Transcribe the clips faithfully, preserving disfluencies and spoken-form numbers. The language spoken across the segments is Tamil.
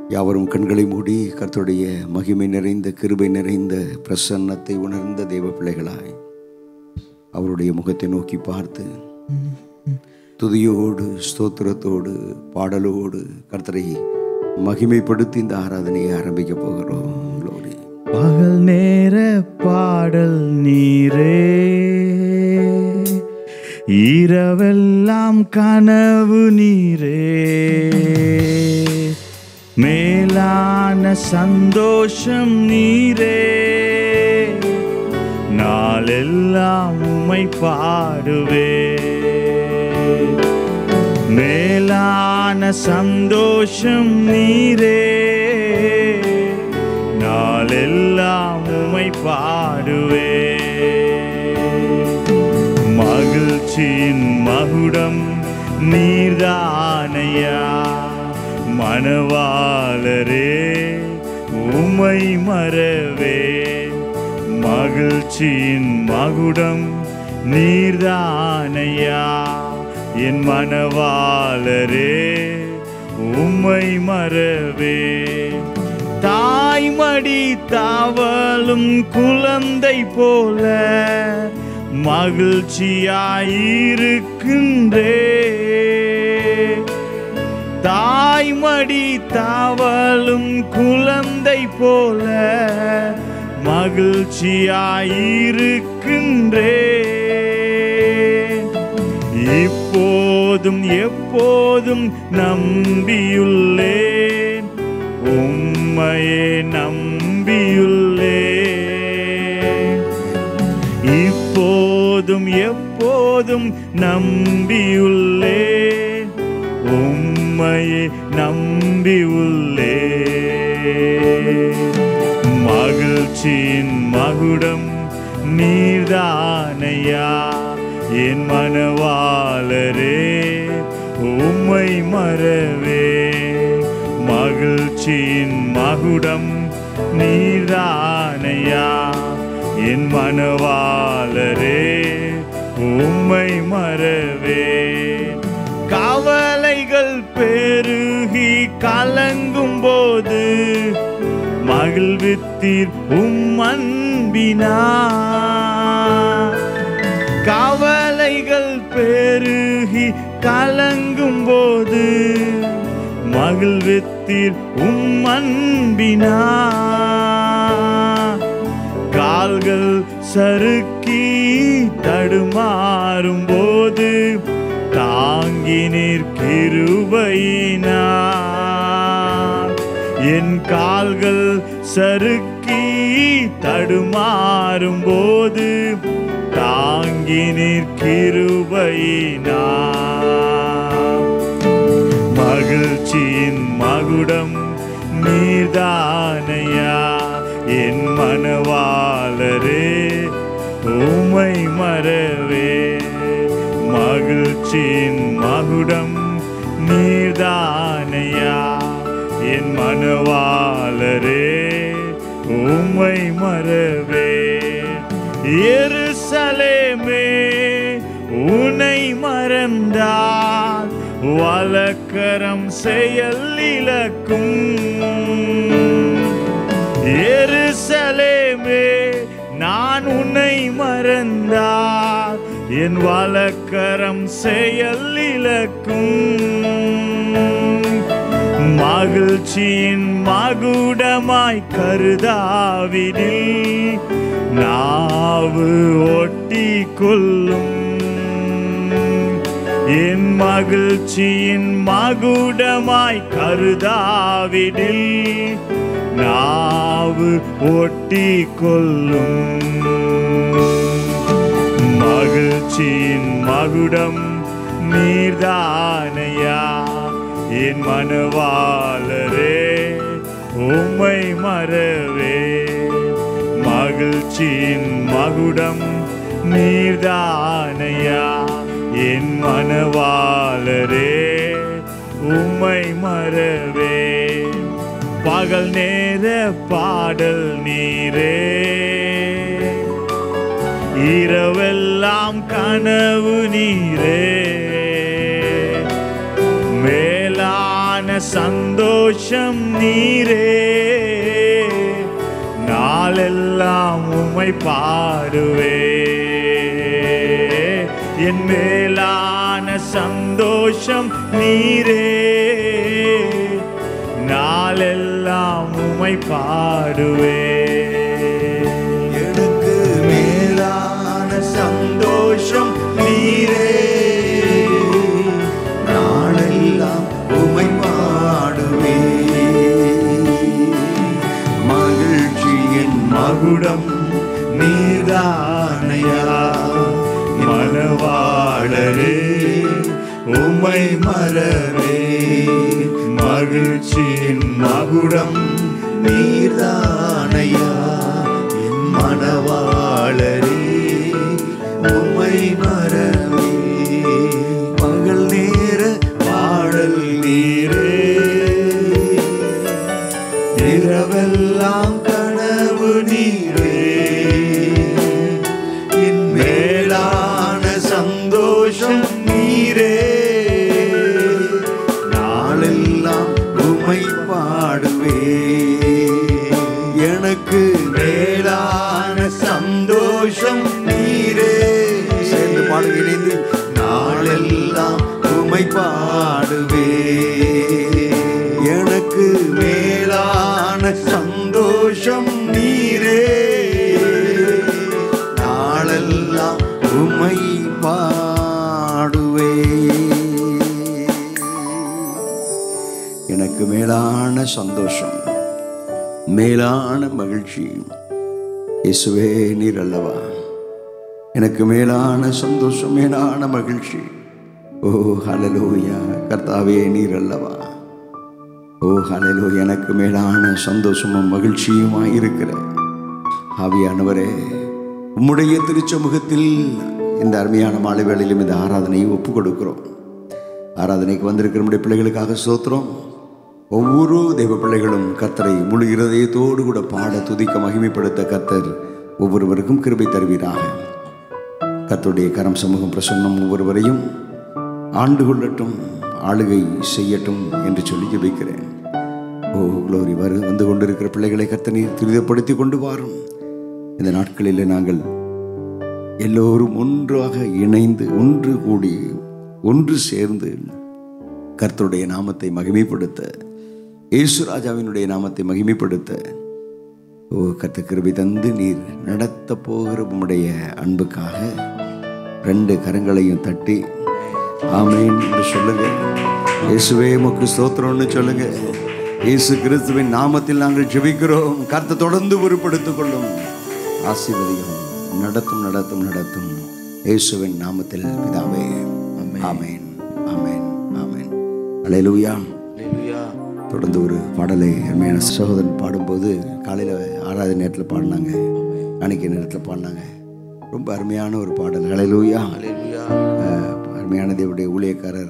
யாவரும் கண்களை மூடி கர்த்தருடைய மகிமை நிறைந்த கிருபை நிறைந்த பிரசன்னத்தை உணர்ந்த தேவ பிள்ளைகளாய் அவருடைய முகத்தை நோக்கி பார்த்து துதியோடு ஸ்தோத்திரத்தோடு பாடலோடு கர்த்தரை மகிமைப்படுத்தி இந்த ஆராதனையை ஆரம்பிக்க போகிறோம். பகல் நேர பாடல் நீரே, இரவெல்லாம் கனவு நீரே, மேலான சந்தோஷம் நீரே, நாளெல்லாம் உம்மை பாடுவே. மேலான சந்தோஷம் நீரே, நாளெல்லாம் உம்மை பாடுவே. மகிழ்ச்சியின் மகுடம் நீர்தானையா, மணவாளரே உம்மை மறவே. மகிழ்ச்சியின் மகுடம் நீர்தானையா, என் மணவாளரே உம்மை மறவே. தாய்மடி தாவலும் குழந்தை போல மகிழ்ச்சியாயிருக்கின்றே. தாய்மடி தாவலும் குழந்தை போல மகிழ்ச்சியாயிருக்கின்றே. இப்போதும் எப்போதும் நம்பியுள்ளேன், உம்மையே நம்பியுள்ளேன். இப்போதும் எப்போதும் நம்பியுள்ளேன், உம்மையே நம்பியுள்ளேன். மகிழ்ச்சியின் மகுடம் நீர்தானையா, என் மணவாளரே உம்மை மறவே. மகிழ்ச்சியின் மகுடம் நீர்தானையா, என் மணவாளரே உம்மை மறவே. கவலைகள் பெருகி கலங்கும் போது மகிழ்வித்தீர் உம் அன்பினார். கவலைகள் பெருகி கலங்கும் போது மகிழ்வித்தீர் உம் அன்பினார். கால்கள் சறுக்கி தடுமாறும் போது தாங்கி நீர் கிருபையினார். என் கால்கள் சறுக்கி தடுமாறும் போது தாங்கி நீர் கிருபையினார். மகிழ்ச்சியின் மகுடம் நீர்தானையா, என் மணவாளரே உம்மை மறவே. மகிழ்ச்சியின் மகுடம் நீர்தானையா, என் மணவாளரே உம்மை மறவே. எருசலேமே உன்னை மறந்தால் வலக்கரம் செயல் இழக்கும். எருசலேமே நான் உன்னை மறந்தால் என் வலக்கரம் செயல் இழக்கும். மகிழ்ச்சியின் மகுடமாய் கருதாவிடில் நாவு ஒட்டி கொள்ளும். என் மகிழ்ச்சியின் மகுடமாய் கருதாவிடில் நாவு ஒட்டி கொள்ளும். மகிழ்ச்சியின் மகுடம் நீர்தானையா, என் மணவாளரே உம்மை மறவே. மகிழ்ச்சியின் மகுடம் நீர்தானையா, என் மணவாளரே உம்மை மறவே. பகல் நேர பாடல் நீரே, இரவெல்லாம் கனவு நீரே, மேலான சந்தோஷம் நீரே, நாளெல்லாம் உம்மை பாடுவே. என் மேலான சந்தோஷம் நீரே, நாளெல்லாம் உம்மை பாடுவே. எனக்கு மேலான சந்தோஷம் நீரே, நாளெல்லாம் உம்மை பாடுவே. மகிழ்ச்சியின் மகுடம் நீர்தானையா, மணவாளரே உம்மை மறவே. மகிழ்ச்சியின் மகுடம் நீர்தானையா, மணவாளரே உம்மை மறவே. பகல் நேர பாடல் நீரே, இரவெல்லாம் கனவு நீரே. என் மேலான சந்தோஷம் நீரே, நாளெல்லாம் உம்மை பாடுவே. எனக்கு மேலான சந்தோஷம் நீரே. சேர்ந்து பாடுங்க இணைந்து. நாளெல்லாம் உம்மை பாடுவே. எனக்கு மேலான சந்தோஷம் நீரே, நாளெல்லாம் உம்மை பாடுவே. எனக்கு மேலான சந்தோஷம், மேலான மகிழ்ச்சி இயேசுவே நீர் அல்லவா. எனக்கு மேலான சந்தோஷம், மேலான மகிழ்ச்சி. ஓ ஹல்லேலூயா, கர்த்தாவே நீர் அல்லவா. ஓ ஹல்லேலூயா, எனக்கு மேலான சந்தோஷமும் மகிழ்ச்சியுமாய் இருக்கிற ஆவியானவரே, உம்முடைய திருச்சமூகத்தில் இந்த அருமையான மாலை வேளையிலும் இந்த ஆராதனையை ஒப்பு கொடுக்கிறோம். ஆராதனைக்கு வந்திருக்கிற நம்முடைய பிள்ளைகளுக்காக ஸ்தோத்திரம். ஒவ்வொரு தெய்வ பிள்ளைகளும் கர்த்தரை முழு இருதயத்தோடு கூட பாட துதிக்க மகிமைப்படுத்த கர்த்தர் ஒவ்வொருவருக்கும் கிருபை தருவீராக. கர்த்தருடைய கரம் சமூகம் பிரசன்னம் ஒவ்வொருவரையும் ஆண்டு கொள்ளட்டும், ஆளுகை செய்யட்டும் என்று சொல்லி ஜெபிக்கிறேன். ஓ க்ளோரி, வரு வந்து கொண்டிருக்கிற பிள்ளைகளை கர்த்தர் நீர் துரிதப்படுத்தி கொண்டு வாரும். இந்த நாட்களில் நாங்கள் எல்லோரும் ஒன்றாக இணைந்து ஒன்று கூடி ஒன்று சேர்ந்து கர்த்தருடைய நாமத்தை மகிமைப்படுத்த, இயேசு ராஜாவினுடைய நாமத்தை மகிமைப்படுத்த ஓ கர்த்தர் கிருபை தந்து நீர் நடத்த போகிற உம்முடைய அன்புக்காக ரெண்டு கரங்களையும் தட்டி ஆமென் என்று சொல்லுங்க. இயேசுவே உமக்கு ஸ்தோத்திரம்னு சொல்லுங்க. இயேசு கிறிஸ்துவின் நாமத்தில் நாங்கள் ஜெபிக்கிறோம். கர்த்தர் தொடர்ந்து பொறுப்படுத்திக் கொள்ளும், ஆசீர்வதியும், நடத்தும் நடத்தும் நடத்தும் இயேசுவின் நாமத்தில் பிதாவே. ஆமென் ஆமென் ஆமென். அல்லேலூயா. தொடர்ந்து ஒரு பாடலை அருமையான சகோதரன் பாடும்போது காலையில் ஆறாவது நேரத்தில் பாடினாங்க, காணிக்கை நேரத்தில் பாடினாங்க. ரொம்ப அருமையான ஒரு பாடல். அல்லேலூயா. அருமையான தேவனுடைய ஊழியக்காரர்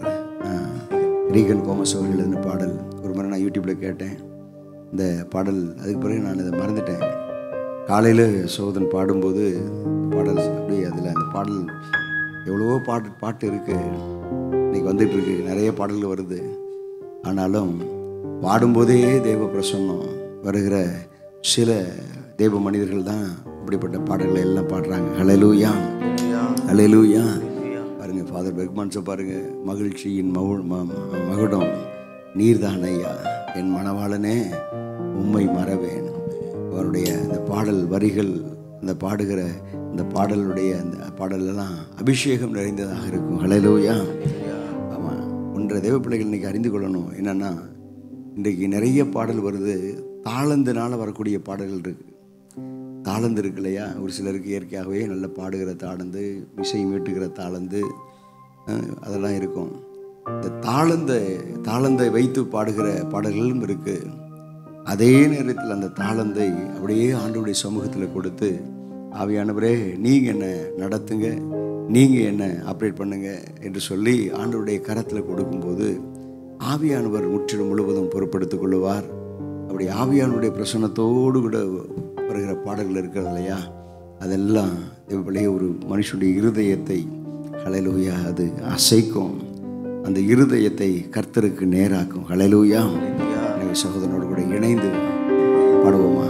ரீகன் கோமஸ் அவர்கள் எழுதின பாடல். ஒரு முறை நான் யூடியூப்பில் கேட்டேன் இந்த பாடல். அதுக்கு பிறகு நான் இதை மறந்துட்டேன். காலையில் சகோதரன் பாடும்போது பாடல் அப்படியே அதில் அந்த பாடல் எவ்வளவோ பாட்டு பாட்டு இருக்குது, இன்றைக்கி வந்துட்டுருக்கு, நிறைய பாடல்கள் வருது. ஆனாலும் பாடும்போதே தெய்வ பிரசன்னம் வருகிற சில தெய்வ மனிதர்கள் தான் அப்படிப்பட்ட பாடல்களை எல்லாம் பாடுறாங்க. ஹல்லேலூயா ஹல்லேலூயா. பாருங்க, ஃபாதர் பெர்க்மான்ஸை பாருங்க, மகிழ்ச்சியின் மகு மகுடம் நீர்தான் ஐயா, என் மணவாளனே உம்மை மறவேன். அவருடைய அந்த பாடல் வரிகள், அந்த பாடுகிற அந்த பாடலுடைய அந்த பாடலெல்லாம் அபிஷேகம் நிறைந்ததாக இருக்கும். ஹல்லேலூயா. ஆமாம், ஒன்றை தேவ பிள்ளைகள் இன்றைக்கி அறிந்து கொள்ளணும். என்னென்னா, இன்றைக்கு நிறைய பாடல் வருது, தாளந்தினால் வரக்கூடிய பாடல்கள் இருக்குது. தாளந்து இருக்கு இல்லையா, ஒரு சிலருக்கு இயற்கையாகவே நல்ல பாடுகிற தாளந்து, இசை மீட்டுகிற தாளந்து, அதெல்லாம் இருக்கும். இந்த தாளந்தை தாளந்தை வைத்து பாடுகிற பாடல்களும் இருக்குது. அதே நேரத்தில் அந்த தாளந்தை அப்படியே ஆண்டவருடைய சமூகத்தில் கொடுத்து, ஆவியானவரே நீங்கள் என்ன நடத்துங்க, நீங்கள் என்ன ஆப்ரேட் பண்ணுங்க என்று சொல்லி ஆண்டவருடைய கரத்தில் கொடுக்கும்போது ஆவியானவர் முற்றிலும் முழுவதும் பொறுப்படுத்திக் கொள்ளுவார். அப்படி ஆவியானுடைய பிரசன்னத்தோடு கூட வருகிற பாடல்கள் இருக்கிறது இல்லையா, அதெல்லாம் தேவப்பிள்ளைய ஒரு மனுஷனுடைய இருதயத்தை ஹல்லேலூயா அது அசைக்கும். அந்த இருதயத்தை கர்த்தருக்கு நேராக்கும். ஹல்லேலூயா. சகோதரனோடு கூட இணைந்து பாடுவோமா?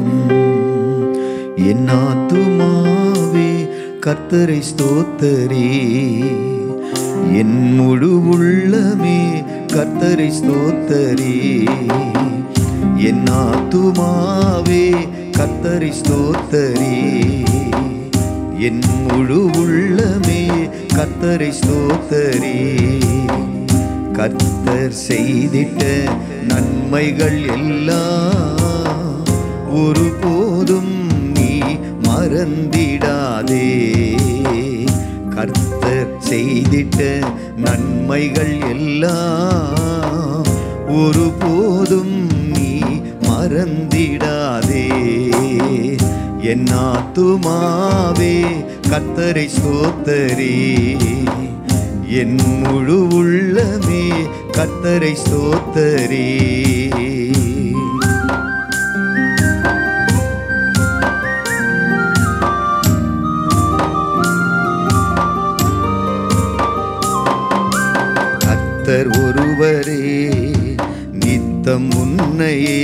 என் ஆத்துமாவே கர்த்தரை ஸ்தோத்தரி, என் முழு உள்ளமே கர்த்தரை ஸ்தோத்தரி. என் ஆத்துமாவே கர்த்தரை ஸ்தோத்தரி, என் முழு உள்ளமே கர்த்தரை ஸ்தோத்தரி. கர்த்தர் செய்திட்ட நன்மைகள் எல்லாம் ஒருபோதும் நீ மறந்திடாதே. கர்த்தர் செய்திட்ட நன்மைகள் எல்லாம் ஒருபோதும் நீ மறந்திடாதே. என் ஆத்துமாவே கர்த்தரை ஸ்தோத்தரி, என் முழு உள்ளமே கர்த்தரை ஸ்தோத்தரி. கர்த்தர் ஒருவரே நித்தம் உன்னையே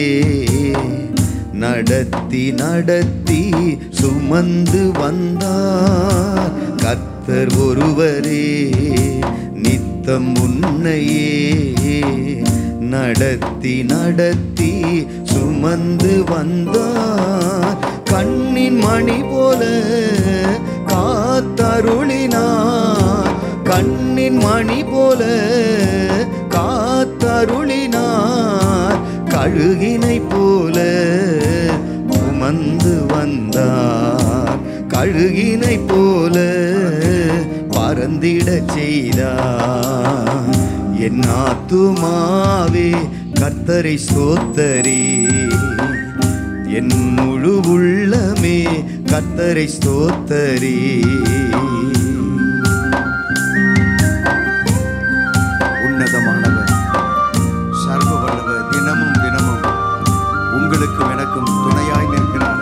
நடத்தி நடத்தி சுமந்து வந்தார். கர்த்தர் ஒருவரே நித்தம் உன்னையே நடத்தி நடத்தி சுமந்து வந்தார். கண்ணின் மணி போல காத்தருளினார், கண்ணின் மணி போல காத்தருளினார். கழுகினை போல சுமந்து வந்தார், கழுகினை போல பறந்திடச் செய்தார். என் ஆத்துமாவே கர்த்தரை ஸ்தோத்தரி, என் முழு உள்ளமே கர்த்தரை ஸ்தோத்தரி. உன்னதமானவர், சர்வ வல்லவர், தினமும் தினமும் உங்களுக்கும் எனக்கும் துணையாய் நிற்கிறார்.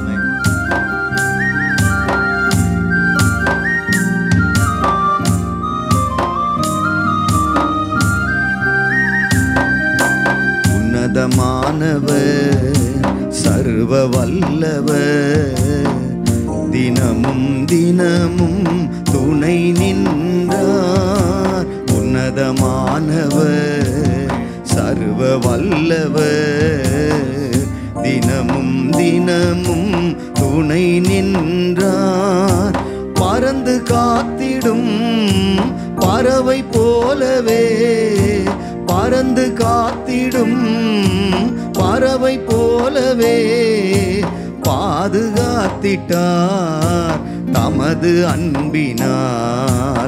உன்னதமானவர், சர்வ வல்லவர், தினமும் தினமும் துணை நின்றார். உன்னதமானவர், சர்வ வல்லவர், தினமும் தினமும் துணை நின்றார். பறந்து காத்திடும் பறவை போலவே, பறந்து காத்திடும் பறவை போலவே பாதுகாத்திட்டார் தமது அன்பினால்,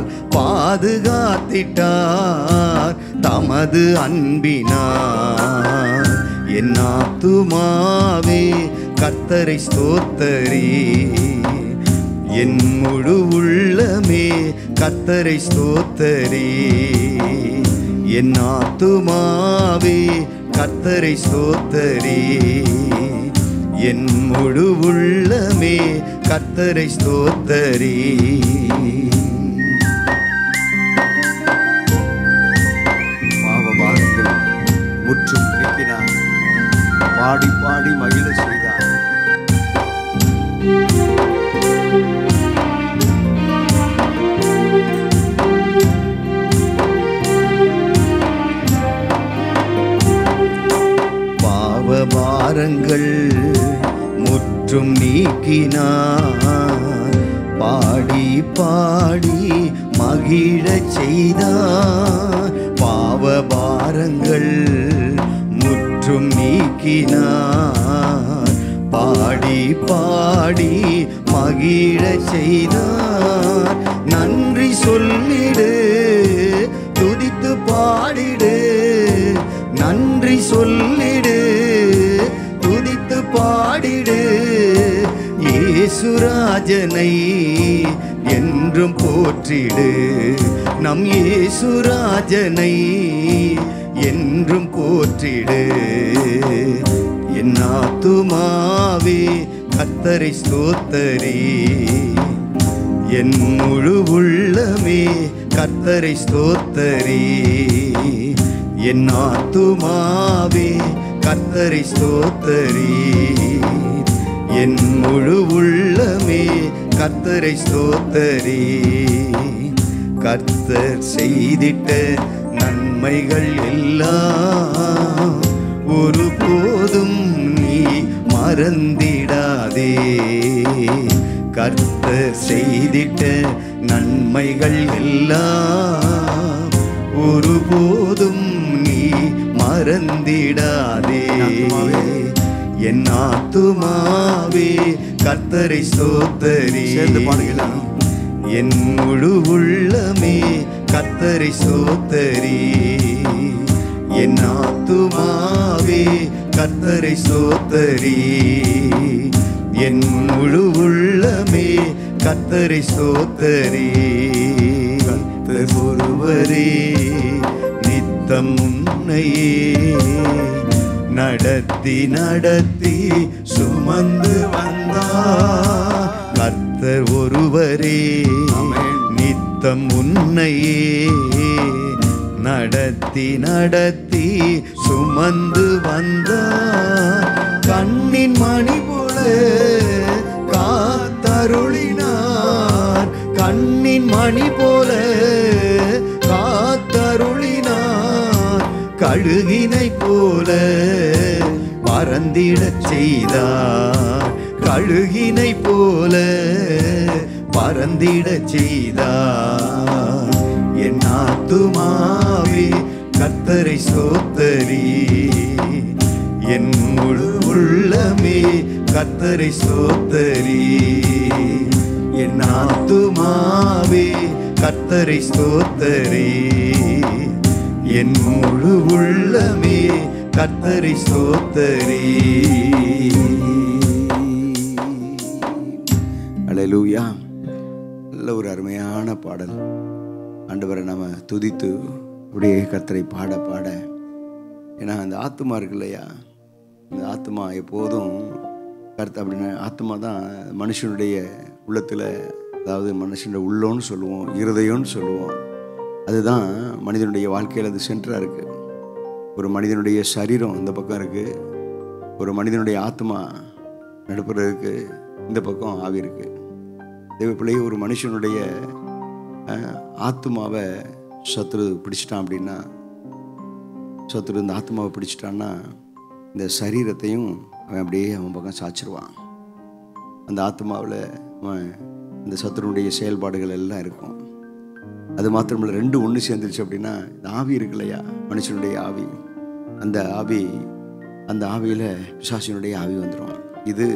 பாதுகாத்திட்டார் தமது அன்பினால். என் ஆத்துமாவே கர்த்தரை ஸ்தோத்தரி, என் முழு உள்ளமே கர்த்தரை ஸ்தோத்தரி. என் ஆத்துமாவே கர்த்தரை ஸ்தோத்தரி, என் முழு உள்ளமே கர்த்தரை ஸ்தோத்தரி. பாவபாரங்கள் முற்றும் நீக்கினார், பாடி பாடி மகிழ செய்தார். பாவபாரங்கள் முற்றும் நீக்கினார், பாடி பாடி மகிழச் செய்தார். பாவபாரங்கள் முற்றும் நீக்கினார், பாடி பாடி மகிழச் செய்தார். நன்றி சொல்லிடு, துதித்து பாடிடு, நன்றி சொல்லிடு, துதித்து பாடிடு. இயேசுராஜனை என்றும் போற்றிடு, நம் இயேசுராஜனை என்றும் போற்றிடு. என் ஆத்துமாவே கர்த்தரை ஸ்தோத்தரி, என் முழு உள்ளமே கர்த்தரை ஸ்தோத்தரி. என் ஆத்துமாவே கர்த்தரை ஸ்தோத்தரி. என் முழு உள்ளமே கர்த்தரை ஸ்தோத்தரி. கர்த்தர் செய்திட்ட நன்மைகள் எல்லாம் ஒருபோதும் நீ மறந்திடாதே. கர்த்தர் செய்திட்ட நன்மைகள் எல்லாம் ஒருபோதும் நீ மறந்திடாதே. என் ஆத்துமாவே கர்த்தரை ஸ்தோத்தரி. சேர்ந்து பாடுகிறான். என் முழு உள்ளமே கர்த்தரை ஸ்தோத்தரி. என் ஆத்துமாவே கர்த்தரை ஸ்தோத்தரி. என் முழு உள்ளமே கர்த்தரை ஸ்தோத்தரி. கர்த்தர் ஒருவரே நித்தம் உன்னையே நடத்தி நடத்தி சுமந்து வந்தார். கர்த்தர் ஒருவரே நித்தம் உன்னையே நடத்தி நடத்தி சுமந்து வந்தார். கண்ணின் மணி போல காத்தருளினார். கண்ணின் மணி போல காத்தருளினார். கழுகினை போல பறந்திடச் செய்தார். கழுகினை போல பறந்திடச் செய்தார். என் ஆத்துமாவே கர்த்தரை ஸ்தோத்தரி. என் முழு உள்ளமே கர்த்தரை ஸ்தோத்தரி. என் ஆத்துமாவே கர்த்தரை ஸ்தோத்தரி. என் முழு உள்ளமே கர்த்தரை ஸ்தோத்தரி. அல்லேலூயா. நல்ல ஒரு அருமையான பாடல். ஆண்டவரை நம்ம துதித்து அப்படியே கர்த்தரை பாட பாட, ஏன்னா அந்த ஆத்துமா இருக்கு இல்லையா, இந்த ஆத்துமா எப்போதும் கர்த்த அப்படின்னா ஆத்துமா தான் மனுஷனுடைய உள்ளத்தில், அதாவது மனுஷனுடைய உள்ளோன்னு சொல்லுவோம், இருதயம்னு சொல்லுவோம். அதுதான் மனிதனுடைய வாழ்க்கையில் அது சென்டராக இருக்குது. ஒரு மனிதனுடைய சரீரம் இந்த பக்கம் இருக்குது, ஒரு மனிதனுடைய ஆத்மா நடுப்புற இருக்குது, இந்த பக்கம் ஆவி இருக்குது. தேவ பிள்ளையை ஒரு மனுஷனுடைய ஆத்மாவை சத்ரு பிடிச்சிட்டான் அப்படின்னா, சத்ரு இந்த ஆத்மாவை பிடிச்சிட்டான்னா இந்த சரீரத்தையும் அவன் அப்படியே அவன் பக்கம் சாய்ச்சிருவான். அந்த ஆத்மாவில் அவன் இந்த சத்ருனுடைய செயல்பாடுகள் எல்லாம் இருக்கும். அது மாத்திரமில்லை, ரெண்டு ஒன்று சேர்ந்துருச்சு அப்படின்னா இந்த ஆவி இருக்கு இல்லையா, மனுஷனுடைய ஆவி, அந்த ஆவி அந்த ஆவியில் பிசாசினுடைய ஆவி வந்துடும். இது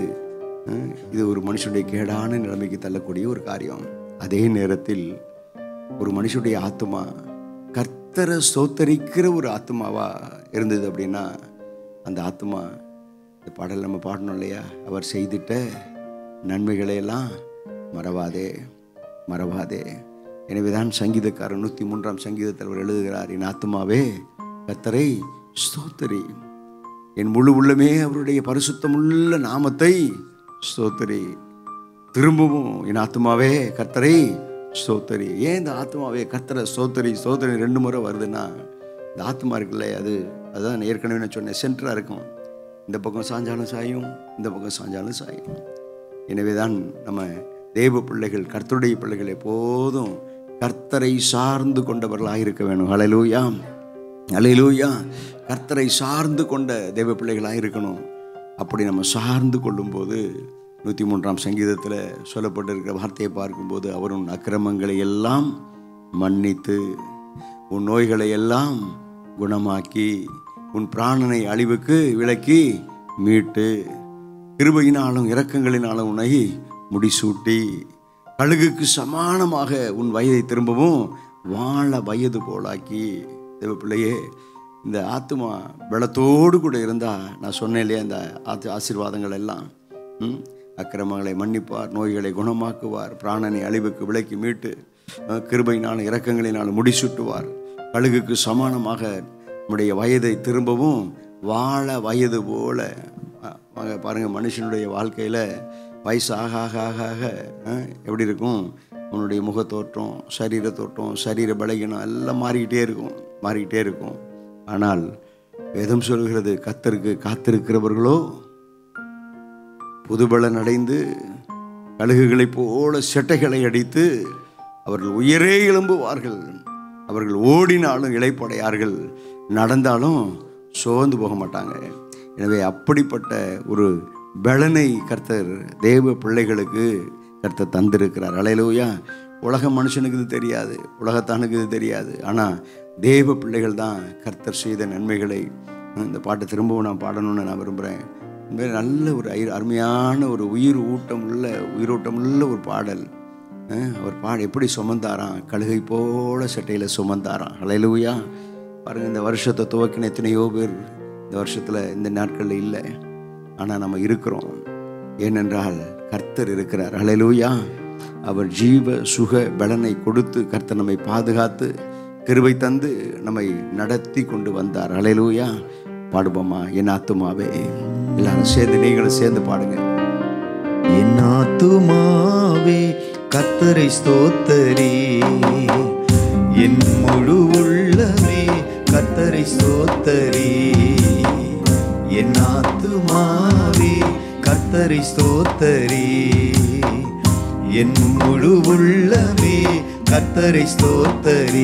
இது ஒரு மனுஷனுடைய கேடான நிலைமைக்கு தள்ளக்கூடிய ஒரு காரியம். அதே நேரத்தில் ஒரு மனுஷனுடைய ஆத்மா கர்த்தரை ஸ்தோத்தரிக்கிற ஒரு ஆத்மாவா இருந்தது அப்படின்னா, அந்த ஆத்மா இந்த பாடல் நம்ம பாடணும் இல்லையா, அவர் செய்திட்ட நன்மைகளையெல்லாம் மறவாதே மறவாதே. எனவேதான் சங்கீதக்காரர் நூற்றி மூன்றாம் சங்கீதத்தில் அவர் எழுதுகிறார், என் ஆத்மாவே கர்த்தரை ஸ்தோத்தரி, என் முழு உள்ளமே அவருடைய பரிசுத்தமுள்ள நாமத்தை ஸ்தோத்தரி. திரும்பவும் என் ஆத்மாவே கர்த்தரை ஸ்தோத்தரி. ஏன் இந்த ஆத்மாவே கர்த்தரை ஸ்தோத்தரி ஸ்தோத்தரி ரெண்டு முறை வருதுன்னா, இந்த ஆத்மா இருக்குல்ல, அது அதுதான் ஏற்கனவே நான் சொன்னேன், சென்டராக இருக்கும். இந்த பக்கம் சாஞ்சாலும் சாயும், இந்த பக்கம் சாஞ்சாலும் சாயும். எனவே தான் நம்ம தேவ பிள்ளைகள், கர்த்தருடைய பிள்ளைகள் எப்போதும் கர்த்தரை சார்ந்து கொண்டவர்களாக இருக்க வேணும். ஹல்லேலூயா, ஹல்லேலூயா. கர்த்தரை சார்ந்து கொண்ட தேவ பிள்ளைகளாக இருக்கணும். அப்படி நம்ம சார்ந்து கொள்ளும்போது நூற்றி மூன்றாம் சங்கீதத்தில் சொல்லப்பட்டிருக்கிற வார்த்தையை பார்க்கும்போது, அவர் உன் அக்கிரமங்களை எல்லாம் மன்னித்து உன் நோய்களை எல்லாம் குணமாக்கி உன் பிராணனை அழிவுக்கு விலக்கி மீட்டு கிருபையினாலும் இரக்கங்களினாலும் உன்னை முடிசூட்டி கழுகுக்கு சமானமாக உன் வயதை திரும்பவும் வாழ வயது போலாக்கி. தேவ பிள்ளையே, இந்த ஆத்மா பலத்தோடு கூட இருந்தால், நான் சொன்னேன் இல்லையா, இந்த ஆத்து ஆசீர்வாதங்கள் எல்லாம், அக்கிரமங்களை மன்னிப்பார், நோய்களை குணமாக்குவார், பிராணனை அழிவுக்கு விலக்கி மீட்டு கிருபையினாலும் இரக்கங்களினாலும் முடிசூட்டுவார், கழுகுக்கு சமானமாக நம்முடைய வயதை திரும்பவும் வாழ வயது போல. பாருங்கள், மனுஷனுடைய வாழ்க்கையில் வயசு ஆக ஆக ஆக ஆக எப்படி இருக்கும், உன்னுடைய முகத்தோற்றம், சரீர தோற்றம், சரீர பலகீனம் எல்லாம் மாறிக்கிட்டே இருக்கும் மாறிக்கிட்டே இருக்கும் ஆனால் வேதம் சொல்கிறது, கர்த்தருக்கு காத்திருக்கிறவர்களோ புதுபலன் அடைந்து கழுகுகளைப் போல செட்டைகளை அடித்து அவர்கள் உயரே எழும்புவார்கள். அவர்கள் ஓடினாலும் இளைப்படையார்கள், நடந்தாலும் சோர்ந்து போக மாட்டாங்க. எனவே அப்படிப்பட்ட ஒரு பலனை கர்த்தர் தேவ பிள்ளைகளுக்கு கர்த்தர் தந்திருக்கிறார். அல்லேலூயா. உலக மனுஷனுக்கு இது தெரியாது, உலகத்தானுக்கு இது தெரியாது. ஆனால் தேவ பிள்ளைகள் தான் கர்த்தர் செய்த நன்மைகளை. இந்த பாட்டை திரும்பவும் நான் பாடணும்னு நான் விரும்புகிறேன். உண்மையிலே நல்ல ஒரு அருமையான ஒரு உயிர் ஊட்டம் உள்ள உயிரோட்டம் உள்ள ஒரு பாடல். அவர் பாட எப்படி சுமந்தாராம், கழுகை போல சட்டையில் சுமந்தாராம். அல்லேலூயா. பாருங்கள், இந்த வருஷத்தை துவக்கின எத்தனையோ பேர் இந்த வருஷத்தில் இந்த நாட்களில் இல்லை. ஆனால் நம்ம இருக்கிறோம். ஏனென்றால் கர்த்தர் இருக்கிறார். அல்லேலூயா. அவர் ஜீவ சுக பலனை கொடுத்து கர்த்தர் நம்மை பாதுகாத்து கிருபை தந்து நம்மை நடத்தி கொண்டு வந்தார். அல்லேலூயா. பாடுவோமா? என் ஆத்துமாவே, எல்லாரும் சேர்ந்து, நீங்களும் சேர்ந்து பாடுங்க. என் ஆத்துமாவே கர்த்தரை ஸ்தோத்தரி, என் முழு உள்ளமே கர்த்தரை ஸ்தோத்தரி. என் ஆத்துமாவே கர்த்தரை ஸ்தோத்தரி, என் முழு உள்ளமே கர்த்தரை ஸ்தோத்தரி.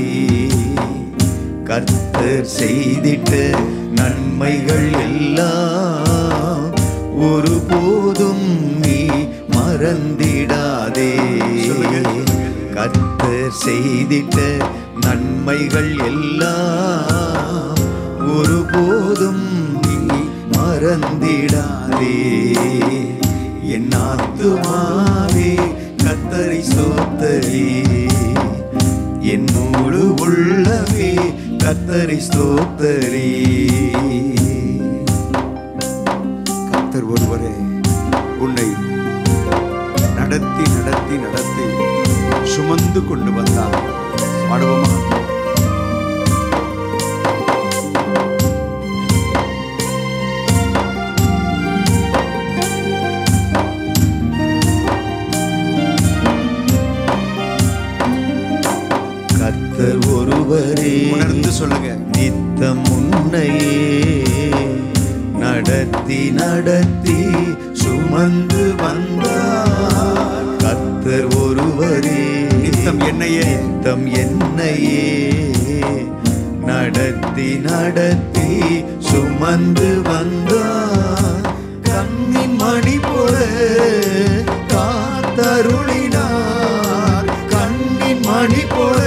கர்த்தர் செய்திட்ட நன்மைகள் எல்லாம் ஒருபோதும் நீ மறந்திடாதே. கர்த்தர் செய்திட்ட நன்மைகள் எல்லாம் ஒருபோதும் நீ மறந்திடாதே. என் ஆத்துமாவே கர்த்தரை ஸ்தோத்தரி, என் முழு உள்ளமே கர்த்தரை ஸ்தோத்தரி. கர்த்தர் ஒருவரே உன்னை நடத்தி நடத்தி நடத்தி சுமந்து கொண்டு வந்தார். பாடுவோமா? கர்த்தர் ஒருவரே உணர்ந்து சொல்லுங்க. நித்தம் உன்னையே நடத்தி நடத்தி சுமந்து வந்தார். கர்த்தர் ஒருவரே நித்தம் என்னையே நித்தம் என்னையே நடத்தி நடத்தி சுமந்து வந்தார். கண்ணின் மணி போல காத்தருளினார், கண்ணின் மணி போல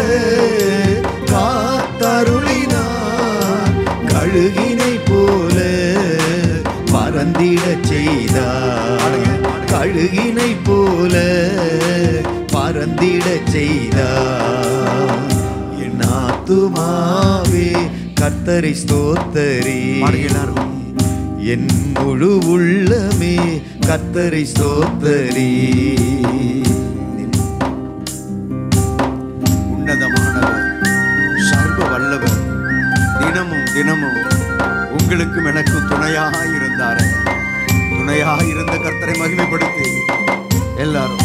காத்தருளினார். கழுகினை போல பறந்திடச் செய்தார், கழுகினை போல பறந்திடச் செய்தார். என் ஆத்துமாவே கர்த்தரை ஸ்தோத்தரி, என் முழு உள்ளமே கர்த்தரை ஸ்தோத்தரி. உன்னதமானவர், சர்வ வல்லவர், தினமும் தினமும் உங்களுக்கும் எனக்கும் துணையாக இருந்தாரே. துணையாக இருந்த கர்த்தரை மகிமைப்படுத்தி எல்லாரும்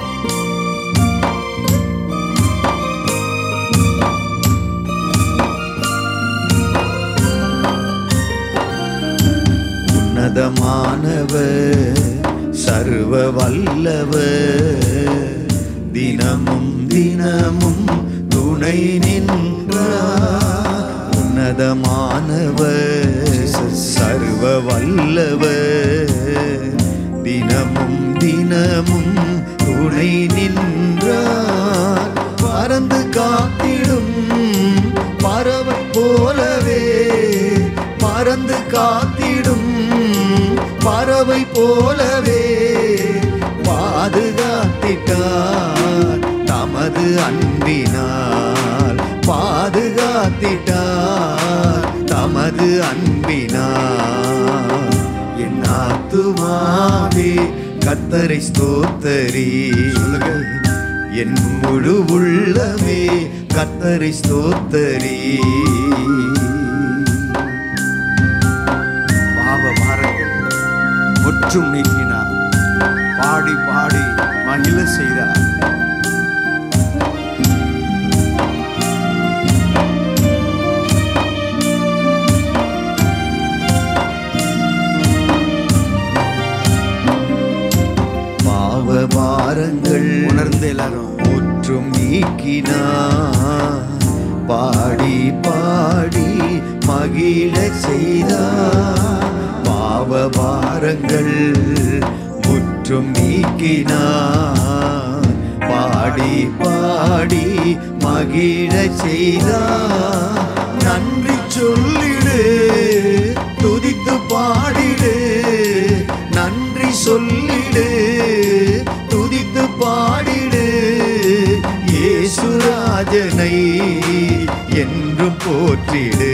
உன்னதமானவர், சர்வ வல்லவர், தினமும் தினமும் துணை நின்றார். உன்னதமானவர், சர்வ வல்லவர், தினமும் தினமும் துணை நின்றார். பறந்து காத்திடும் பறவை போலவே, பறந்து காத்திடும் பறவை போலவே பாதுகாத்திட்டார் தமது அன்பினால், பாதுகாத்திட்டார் தமது அன்பினால். என் ஆத்துமாவே கர்த்தரை ஸ்தோத்தரி, என் முழு உள்ளமே கர்த்தரை ஸ்தோத்தரி. பாவ பாரங்கள் முற்றும் நீக்கினார், பாடி பாடி மகிழ செய்தார். பாரங்கள் உணர்ந்து எல்லாரும் முற்றும் நீக்கினார். பாடி பாடி மகிழ செய்தார். பாவ பாரங்கள் முற்றும் நீக்கினார். பாடி பாடி மகிழ செய்தார். நன்றி சொல்லிடு, துதித்து பாடிடு. நன்றி சொல்லிடு, துதித்து பாடிடு. இயேசுராஜனை என்றும் போற்றிடு.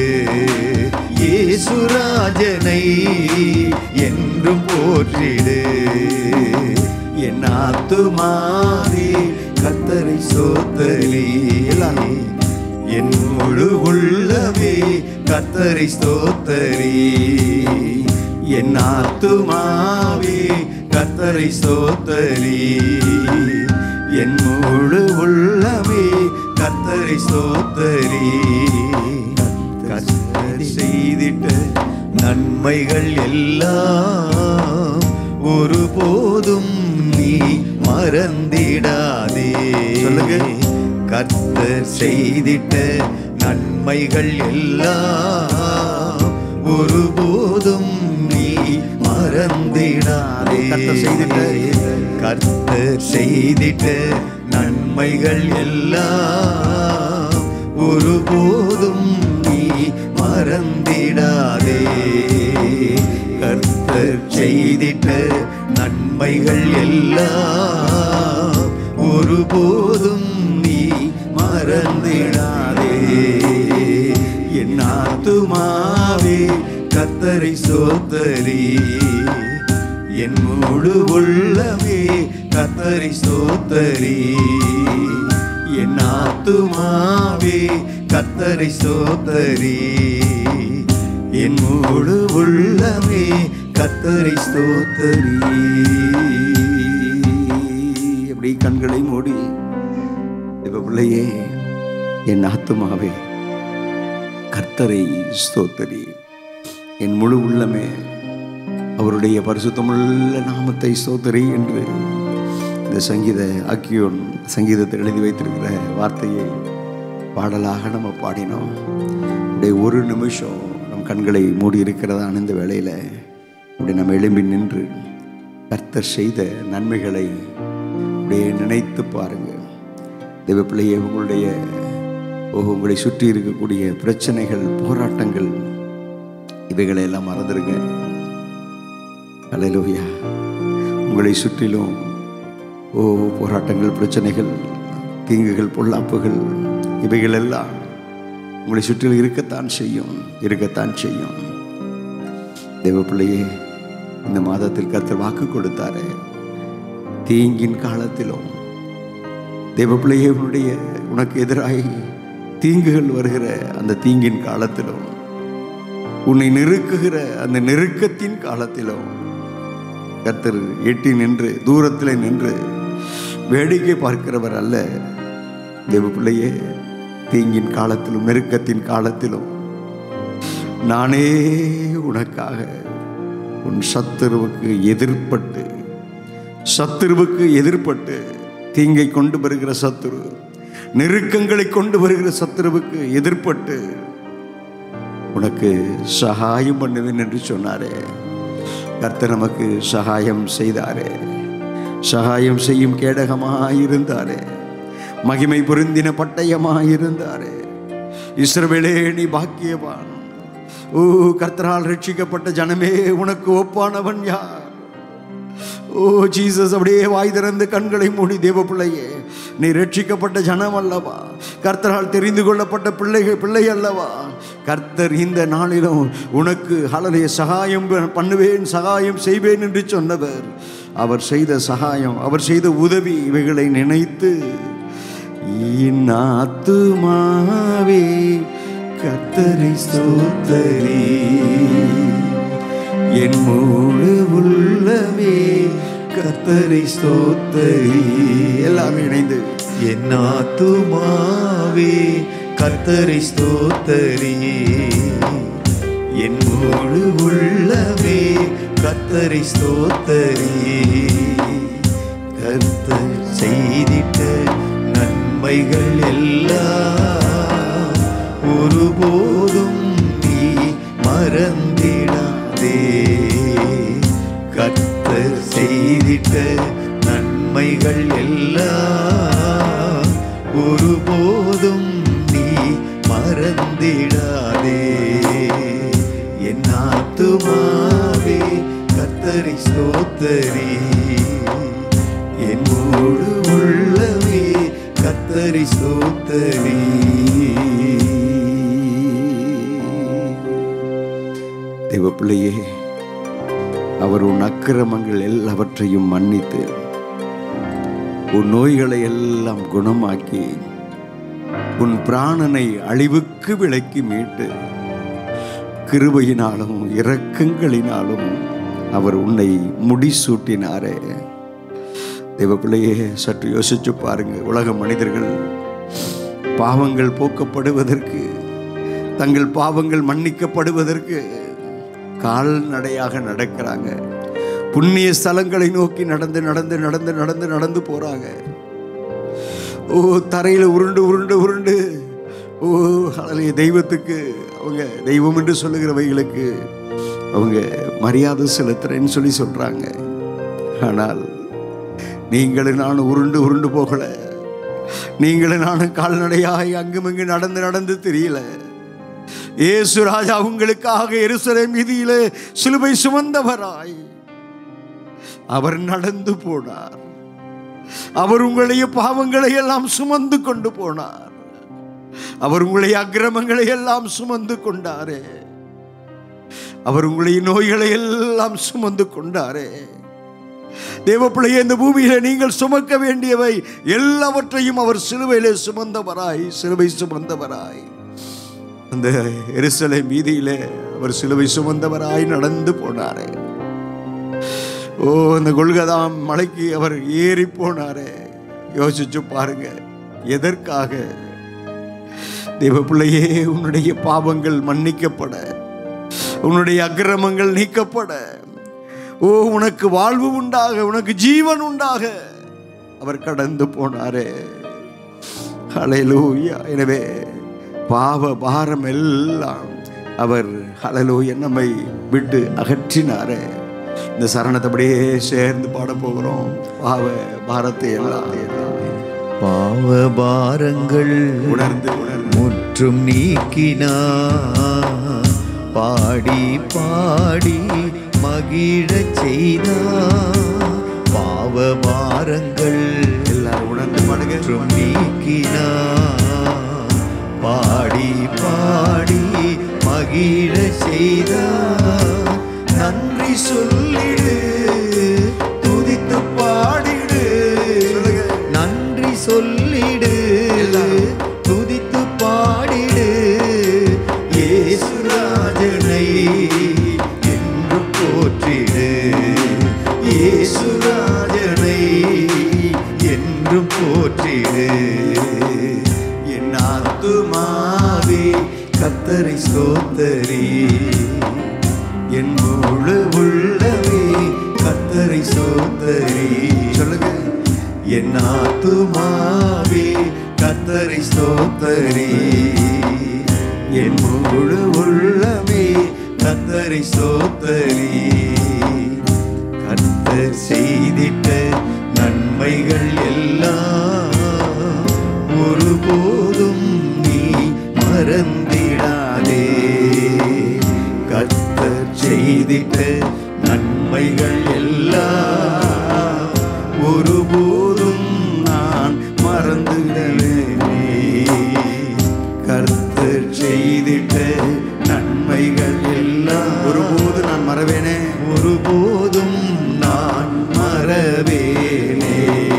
இயேசுராஜனை என்றும் போற்றிடு. என் ஆத்துமாவே கர்த்தரை ஸ்தோத்தரி. எல்லாரும் என் முழு உள்ளமே கர்த்தரை ஸ்தோத்தரி. என் ஆத்துமாவே கர்த்தரை ஸ்தோத்தரி. என் முழு உள்ளமே கர்த்தரை ஸ்தோத்தரி. கர்த்தர் செய்திட்ட நன்மைகள் எல்லாம் ஒருபோதும் நீ மறந்திடாதே. சொல்லுங்க. கர்த்தர் செய்திட்ட நன்மைகள் எல்லாம் ஒருபோதும் நீ மறந்திடாதே. கர்த்தர் செய்திட்ட கர்த்தர் செய்திட்ட நன்மைகள் எல்லாம் ஒருபோதும் நீ மறந்திடாதே. கர்த்தர் செய்திட்ட நன்மைகள் எல்லாம் ஒருபோதும் நீ மறந்திடாதே. என் ஆத்துமாவே கர்த்தரை ஸ்தோத்தரி. என் முழு உள்ளமே கர்த்தரை ஸ்தோத்தரி. என் ஆத்துமாவே கர்த்தரை ஸ்தோத்தரி. என் முழு உள்ளமே கர்த்தரை ஸ்தோத்தரி. அப்படி கண்களை மூடி தேவ பிள்ளையே, என் ஆத்துமாவே கர்த்தரை ஸ்தோத்தரி. என் முழு உள்ளமே அவருடைய பரிசுத்தமுள்ள நாமத்தை ஸ்தோத்தரி என்று இந்த சங்கீத ஆக்கியோன் சங்கீதத்தில் எழுதி வைத்திருக்கிற வார்த்தையை பாடலாக நம்ம பாடினோம். அப்படியே ஒரு நிமிஷம் நம் கண்களை மூடி இருக்கிறதான இந்த வேளையில் அப்படி நம்ம எழும்பி நின்று கர்த்தர் செய்த நன்மைகளை அப்படியே நினைத்து பாருங்கள். தேவ பிள்ளையே, உங்களுடைய உங்களை சுற்றி இருக்கக்கூடிய பிரச்சனைகள், போராட்டங்கள், இவைகளை எல்லாம் மறந்துருங்க. அல்லேலூயா. உங்களை சுற்றிலும் ஓ போராட்டங்கள், பிரச்சனைகள், தீங்குகள், பொல்லாப்புகள், இவைகள் எல்லாம் உங்களை சுற்றிலும் இருக்கத்தான் செய்யும் இருக்கத்தான் செய்யும் தேவ பிள்ளையே, இந்த மாதத்தில் கர்த்தர் வாக்கு கொடுத்தாரே, தீங்கின் காலத்திலும் தேவ பிள்ளையே, உன்னுடைய உனக்கு எதிராய் தீங்குகள் வருகிற அந்த தீங்கின் காலத்திலும், உன்னை நெருக்குகிற அந்த நெருக்கத்தின் காலத்திலும் கர்த்தர் எட்டி நின்று தூரத்தில் நின்று வேடிக்கை பார்க்கிறவர் அல்ல. தேவ பிள்ளையே, தீங்கின் காலத்திலும் நெருக்கத்தின் காலத்திலும் நானே உனக்காக உன் சத்துருவுக்கு எதிர்பட்டு சத்துருவுக்கு எதிர்பட்டு தீங்கை கொண்டு வருகிற சத்துரு, நெருக்கங்களை கொண்டு வருகிற சத்துருவுக்கு எதிர்பட்டு உனக்கு சகாயம் பண்ணுவேன் என்று சொன்னாரே. கர்த்தர் நமக்கு சகாயம் செய்தாரே, சகாயம் செய்யும் கேடகமாயிருந்தாரே, மகிமை பொருந்தின பட்டயமாயிருந்தாரே. இஸ்ரவேலே, நீ பாக்கியவான். ஓ கர்த்தரால் ரட்சிக்கப்பட்ட ஜனமே, உனக்கு ஒப்பானவன் யார்? ஓ ஜீசஸ், அப்படியே வாய் திறந்து கண்களை மூடி தேவ பிள்ளையே, நீ ரட்சிக்கப்பட்ட ஜனம் அல்லவா? கர்த்தரால் தெரிந்து கொள்ளப்பட்ட பிள்ளைகள் பிள்ளை அல்லவா? கர்த்தர் இந்த நாளிலும் உனக்கு ஹல்லேலூயா சகாயம் பண்ணுவேன், சகாயம் செய்வேன் என்று சொன்னவர். அவர் செய்த சகாயம், அவர் செய்த உதவி, இவைகளை நினைத்து என் ஆத்துமாவே கர்த்தரை ஸ்தோத்தரி. என் முழு உள்ளமே கர்த்தரை ஸ்தோத்தரி. எல்லாமே இணைந்து என் ஆத்துமாவே கர்த்தரை ஸ்தோத்தரி. என் முழு உள்ளமே கர்த்தரை ஸ்தோத்தரி. கர்த்தர் செய்திட்ட நன்மைகள் எல்லாம் ஒருபோதும் நீ மறந்திடாதே. கர்த்தர் செய்திட்ட நன்மைகள் எல்லாம் ஒருபோதும் நீ மறந்திடாதே. என் ஆத்துமாவே கர்த்தரை ஸ்தோத்தரி, என் முழு உள்ளமே கர்த்தரை ஸ்தோத்தரி. தேவ பிள்ளையே, அவர் உன் அக்கிரமங்கள் எல்லாவற்றையும் மன்னித்து உன் நோய்களை எல்லாம் குணமாக்கி உன் பிராணனை அழிவுக்கு விலக்கி மீட்டு கிருபையினாலும் இரக்கங்களினாலும் அவர் உன்னை முடிசூட்டினாரே. தேவ பிள்ளையே, சற்று யோசிச்சு பாருங்க. உலக மனிதர்கள் பாவங்கள் போக்கப்படுவதற்கு, தங்கள் பாவங்கள் மன்னிக்கப்படுவதற்கு கால்நடையாக நடக்கிறாங்க. புண்ணிய ஸ்தலங்களை நோக்கி நடந்து நடந்து நடந்து நடந்து நடந்து போறாங்க. ஓ, தரையில உருண்டு உருண்டு உருண்டு ஓ அழகிய தெய்வத்துக்கு, அவங்க தெய்வம் என்று சொல்லுகிறவைகளுக்கு அவங்க மரியாதை செலுத்துறேன்னு சொல்லி சொல்றாங்க. ஆனால் நீங்களும் நானும் உருண்டு உருண்டு போகல. நீங்களும் நானும் கால்நடையாய் அங்கும் இங்கு நடந்து நடந்து தெரியல. இயேசு ராஜா உங்களுக்காக எருசலேம் வீதியிலே சிலுவை சுமந்தவராய் அவர் நடந்து போனார். அவர் உங்களுடைய பாவங்களை எல்லாம் சுமந்து கொண்டு போனார். அவர் உங்களுடைய அக்கிரமங்களை எல்லாம் சுமந்து கொண்டாரே. அவர் உங்களுடைய நோய்களை எல்லாம் சுமந்து கொண்டாரே. தேவப்பிள்ளையே, இந்த பூமியில நீங்கள் சுமக்க வேண்டியவை எல்லாவற்றையும் அவர் சிலுவையிலே சுமந்தவராய் சிலுவை சுமந்தவராய் அந்த எருசலேம் வீதியிலே அவர் சிலுவை சுமந்தவராய் நடந்து போனாரே. ஓ, அந்த கொல்கதாம் மலைக்கு அவர் ஏறி போனாரே. யோசிச்சு பாருங்க, எதற்காக? தேவப்பிள்ளையே, உன்னுடைய பாவங்கள் மன்னிக்கப்பட, உன்னுடைய அக்கிரமங்கள் நீக்கப்பட, ஓ உனக்கு வாழ்வு உண்டாக, உனக்கு ஜீவன் உண்டாக அவர் கடந்து போனாரே. ஹல்லேலூயா. எனவே பாவ பாரம் எல்லாம் அவர் ஹல்லேலூயா நம்மை விட்டு அகற்றினாரே. இந்த சரணத்தை அப்படியே சேர்ந்து பாட போகிறோம். பாவ பாரத்தை எல்லாம் பாவ பாரங்கள் உணர்ந்து உணர்ந்து முற்றும் நீக்கினார். பாடி பாடி மகிழச் செய்தார். பாவ பாரங்கள் எல்லாரும் உணர்ந்து பாடுங்க. முற்றும் நீக்கினார். பாடி பாடி மகிழச் செய்தார். நன்றி சொல்லிடு, துதித்து பாடிடு. நன்றி சொல்லிடு, துதித்து பாடிடு. இயேசு ராஜனை என்று போற்றிடு. இயேசு ராஜனை என்று போற்றிடு. என் ஆத்துமாவே கர்த்தரை ஸ்தோத்தரி, என் முழு உள்ளமே கர்த்தரை ஸ்தோத்தரி. சொல்லுங்க. என் ஆத்துமாவே கர்த்தரை ஸ்தோத்தரி, என் முழு உள்ளமே கர்த்தரை ஸ்தோத்தரி. கர்த்தர் செய்திட்ட நன்மைகள் எல்லாம் ஒருபோதும் நீ மறந்திடாதே. கர்த்தர் செய்திட்ட நன்மைகள் எல்லாம் ஒருபோதும் நான் மறந்துவிடவேனே. கர்த்தர் செய்திட்ட நன்மைகள் எல்லாம் ஒருபோது நான் மறவேனே. ஒருபோதும் நான் மறவேனே.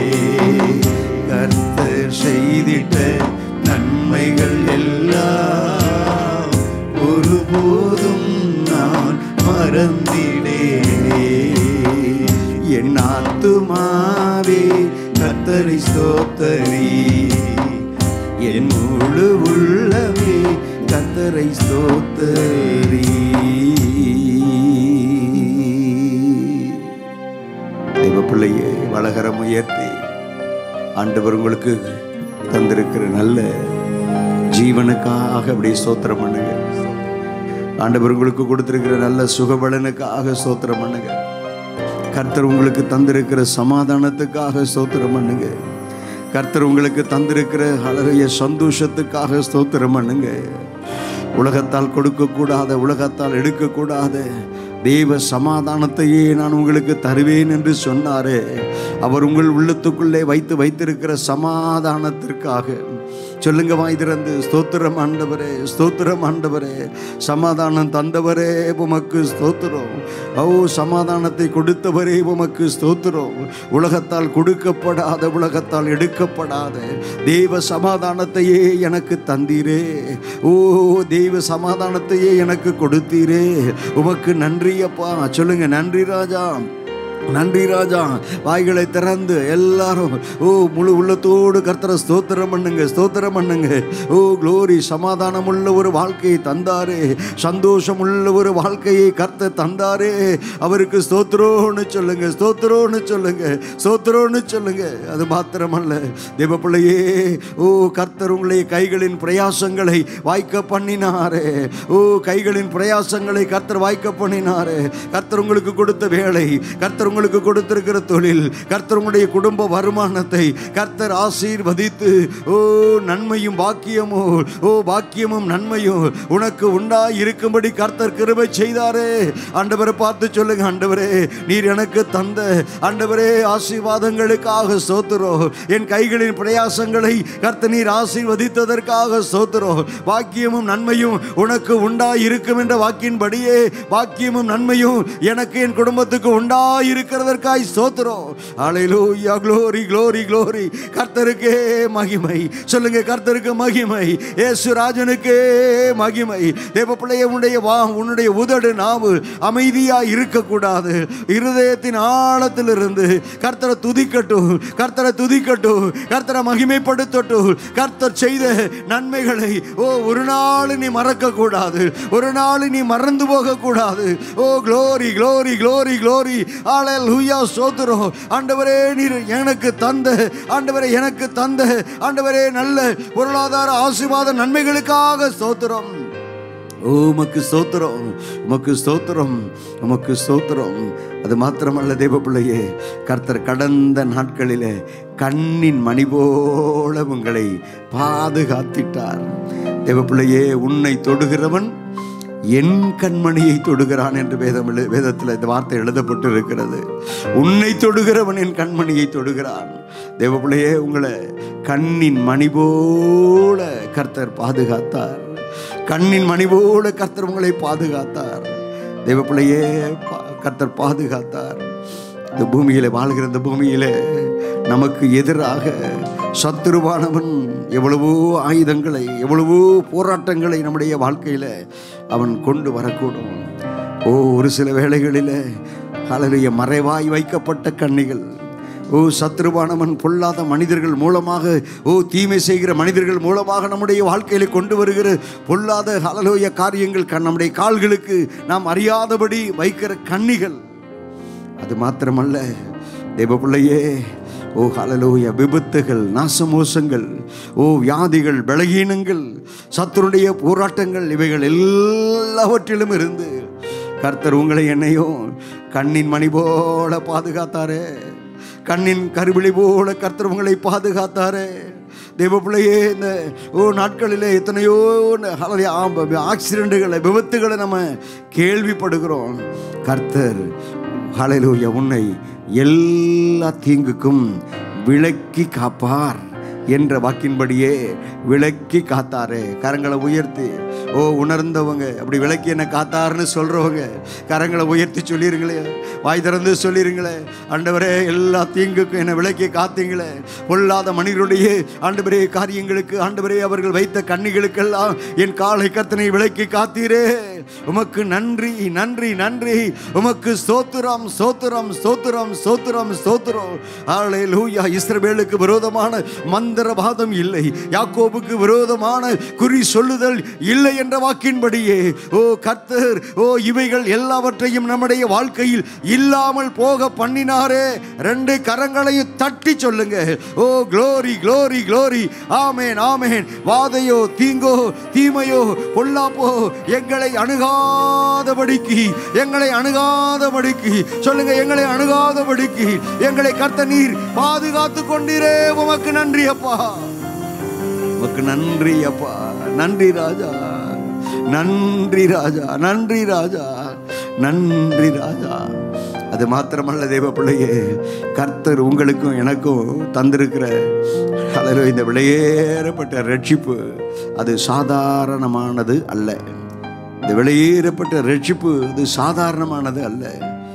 கர்த்தர் செய்திட்ட நன்மைகள் எல்லாம் ஒருபோதும் நான் மறந்திடேனே. என் ஆத்துமாவே கர்த்தரை ஸ்தோத்தரி, என் முழு உள்ளமே கர்த்தரை ஸ்தோத்தரி. தேவ பிள்ளையே, வளக வலகரம் உயர்த்தி ஆண்டவர் உங்களுக்கு தந்திருக்கிற நல்ல ஜீவனுக்காக அப்படியே ஸ்தோத்திரம் பண்ணுங்க. ஆண்டவர் உங்களுக்கு கொடுத்திருக்கிற நல்ல சுகபலனுக்காக ஸ்தோத்திரம் பண்ணுங்க. கர்த்தர் உங்களுக்கு தந்திருக்கிற சமாதானத்துக்காக ஸ்தோத்திரம் பண்ணுங்க. கர்த்தர் உங்களுக்கு தந்திருக்கிற அழகிய சந்தோஷத்துக்காக ஸ்தோத்திரம் பண்ணுங்க. உலகத்தால் கொடுக்கக்கூடாத, உலகத்தால் எடுக்கக்கூடாத தேவ சமாதானத்தையே நான் உங்களுக்கு தருவேன் என்று சொன்னாரே, அவர் உங்கள் உள்ளத்துக்குள்ளே வைத்து வைத்திருக்கிற சமாதானத்திற்காக சொல்லுங்க வாய் திறந்து, ஸ்தோத்திரம் ஆண்டவரே, ஸ்தோத்திரம் ஆண்டவரே, சமாதானம் தந்தவரே உமக்கு ஸ்தோத்திரம். ஓ சமாதானத்தை கொடுத்தவரே உமக்கு ஸ்தோத்திரம். உலகத்தால் கொடுக்கப்படாத, உலகத்தால் எடுக்கப்படாத தேவ சமாதானத்தையே எனக்கு தந்தீரே. ஓ தெய்வ சமாதானத்தையே எனக்கு கொடுத்தீரே, உமக்கு நன்றி அப்பா. சொல்லுங்க நன்றி ராஜா, நன்றி ராஜா. வாய்களை திறந்து எல்லாரும் ஓ முழு உள்ளத்தோடு கர்த்தரை ஸ்தோத்திரம் பண்ணுங்க, ஸ்தோத்திரம் பண்ணுங்க. ஓ க்ளோரி, சமாதானம் உள்ள ஒரு வாழ்க்கையை தந்தாரே, சந்தோஷம் உள்ள ஒரு வாழ்க்கையை கர்த்தர் தந்தாரே, அவருக்கு ஸ்தோத்திரோன்னு சொல்லுங்க, ஸ்தோத்திரோன்னு சொல்லுங்க, ஸ்தோத்திரோன்னு சொல்லுங்க. அது மாத்திரமல்ல தேவ பிள்ளையே, ஓ கர்த்தர் உங்களுடைய கைகளின் பிரயாசங்களை வாய்க்க பண்ணினாரே. ஓ கைகளின் பிரயாசங்களை கர்த்தர் வாய்க்க பண்ணினாரே. கர்த்தர் உங்களுக்கு கொடுத்த வேலை, கர்த்தர் உங்களுக்கு கொடுத்திருக்கிற தொழில், கர்த்தர் உங்களுடைய குடும்ப வருமானத்தை கர்த்தர் ஆசீர்வதித்து ஓ நன்மையும் பாக்கியமும், ஓ பாக்கியமும் நன்மையும் உனக்கு உண்டாய் இருக்கும்படி கர்த்தர் கிருபை செய்தாரே. ஆண்டவரை பார்த்து சொல்லுங்க, ஆண்டவரே நீர் எனக்கு தந்த ஆண்டவரே ஆசீர்வாதங்களுக்காக ஸ்தோத்திரம். என் கைகளின் பிரயாசங்களை கர்த்தர் நீர் ஆசீர்வதித்ததற்காக ஸ்தோத்திரம். பாக்கியமும் நன்மையும் உனக்கு உண்டாய் இருக்கும் என்ற வாக்கின்படியே பாக்கியமும் நன்மையும் எனக்கு என் குடும்பத்துக்கு உண்டாய் இருக்கிறதற்காய் ஸ்தோத்திரம். Hallelujah, glory glory glory. கர்த்தருக்கே மகிமை. சொல்லுங்க கர்த்தருக்கு மகிமை, இயேசு ராஜனுக்கே மகிமை. தேவ பிள்ளையே, உன்னுடைய வா உன்னுடைய உதடு நாவு அமைதியா இருக்கக்கூடாது. இருதயத்தின் ஆழத்திலிருந்து கர்த்தரை துதிக்கட்டும், கர்த்தரை துதிக்கட்டும், கர்த்தரை மகிமைப்படுத்தட்டும். கர்த்தர் செய்த நன்மைகளை ஓ ஒரு நாள் நீ மறக்க கூடாது, ஒரு நாள் நீ மறந்து போக கூடாது. Oh glory glory glory glory. Hallelujah, ஸ்தோத்திரம். ஆண்டவரே நீர் எனக்கு தந்த, ஆண்டவரே எனக்கு தந்த ஆண்டவரே நல்ல பொருளாதார ஆசீர்வாத நன்மைகளுக்காக ஸ்தோத்திரம். ஓ உமக்கு ஸ்தோத்திரம், உமக்கு ஸ்தோத்திரம், உமக்கு ஸ்தோத்திரம். அது மாத்திரமல்ல தேவ பிள்ளையே, கர்த்தர் கடந்த நாட்களிலே கண்ணின் மணி போல உங்களை பாதுகாத்திட்டார். தேவ பிள்ளையே, உன்னை தொடுகிறவன் என் கண்மணியை தொடுகிறான் என்று வேதம் வேதத்தில் இந்த வார்த்தை எழுதப்பட்டு இருக்கிறது. உன்னை தொடுகிறவன் என் கண்மணியை தொடுகிறான். தேவ பிள்ளையே, உங்களை கண்ணின் மணி போல கர்த்தர் பாதுகாத்தார். கண்ணின் மணி போல கர்த்தர் உங்களை பாதுகாத்தார். தேவ பிள்ளையே, கர்த்தர் பாதுகாத்தார். இந்த பூமியில வாழ்கிற இந்த பூமியில நமக்கு எதிராக சத்துருவானவன் எவ்வளவோ ஆயுதங்களை, எவ்வளவோ போராட்டங்களை நம்முடைய வாழ்க்கையில அவன் கொண்டு வரக்கூடும். ஓ ஒரு சில வேளைகளில் ஹல்லேலூயா மறைவாய் வைக்கப்பட்ட கண்ணிகள், ஓ சத்துருவானவன் பொல்லாத மனிதர்கள் மூலமாக, ஓ தீமை செய்கிற மனிதர்கள் மூலமாக நம்முடைய வாழ்க்கையில கொண்டு வருகிற பொல்லாத ஹல்லேலூயா காரியங்கள் நம்முடைய கால்களுக்கு நாம் அறியாதபடி வைக்கிற கண்ணிகள். அது மாத்திரமல்ல தேவ பிள்ளையே, ஓ ஹல்லேலூயா விபத்துகள், நாசமோசங்கள், ஓ வியாதிகள், பலகீனங்கள், சத்துருடைய போராட்டங்கள், இவைகள் எல்லாவற்றிலும் இருந்து கர்த்தர் உங்களை என்னையும் கண்ணின் மணி போல பாதுகாத்தாரே. கண்ணின் கருவிழி போல கர்த்தர் உங்களை பாதுகாத்தாரே. தேவ பிள்ளையே, இந்த ஓ நாட்களில் எத்தனையோ ஆக்சிடென்ட்டுகளை, விபத்துகளை நம்ம கேள்விப்படுகிறோம். கர்த்தர் ஹல்லேலூயா உன்னை எல்லா தீங்குக்கும் விலக்கி காப்பார் என்ற வாக்கின்படியே விலக்கி காத்தாரே. கரங்களை உயர்த்தி ஓ உணர்ந்தவங்க, அப்படி விலக்கி என்ன காத்தாருன்னு சொல்றவங்க கரங்களை உயர்த்தி சொல்லிருங்களே, வாய் திறந்து சொல்லிருங்களே, ஆண்டவரே எல்லா தீங்குக்கும் என்னை விலக்கி காத்தீங்களே. பொல்லாத மனிதருடைய ஆண்டவரே காரியங்களுக்கு, ஆண்டவரே அவர்கள் வைத்த கண்ணிகளுக்கெல்லாம் என் காலை கர்த்தனை விலக்கி காத்தீரே. உமக்கு நன்றி நன்றி நன்றி. உமக்கு ஸ்தோத்திரம் ஸ்தோத்திரம் ஸ்தோத்திரம் ஸ்தோத்திரம் ஸ்தோத்திரம். ஹல்லேலூயா. இஸ்ரவேலுக்கு விரோதமான மந்திரவாதம் இல்லை, யாக்கோபுக்கு விரோதமான குறி சொல்லுதல் இல்லை என்ற வாக்கின்படியே ஓ கர்த்தர் ஓ இவைகள் எல்லாவற்றையும் நம்முடைய வாழ்க்கையில் இல்லாமல் போக பண்ணினாரே. ரெண்டு கரங்களையும் தட்டி சொல்லுங்க, oh glory glory glory. Amen amen. வாதையோ தீங்கோ தீமையோ பொல்லாப்போ எங்களை அணுகாதபடிக்கு, எங்களை அணுகாதபடிக்கு சொல்லுங்க, எங்களை அணுகாதபடிக்கு எங்களை கர்த்தர் நீர் பாதுகாத்து கொண்டீரே. உமக்கு நன்றி அப்பா, உமக்கு நன்றி அப்பா. நன்றி ராஜா, நன்றி ராஜா, நன்றி ராஜா, நன்றி ராஜா. அது மாத்திரமல்ல தேவ பிள்ளையே, கர்த்தர் உங்களுக்கும் எனக்கும் தந்திருக்கிற அல்லது இந்த விலையேறப்பட்ட ரட்சிப்பு அது சாதாரணமானது அல்ல. இந்த விலையேறப்பட்ட ரட்சிப்பு அது சாதாரணமானது அல்ல.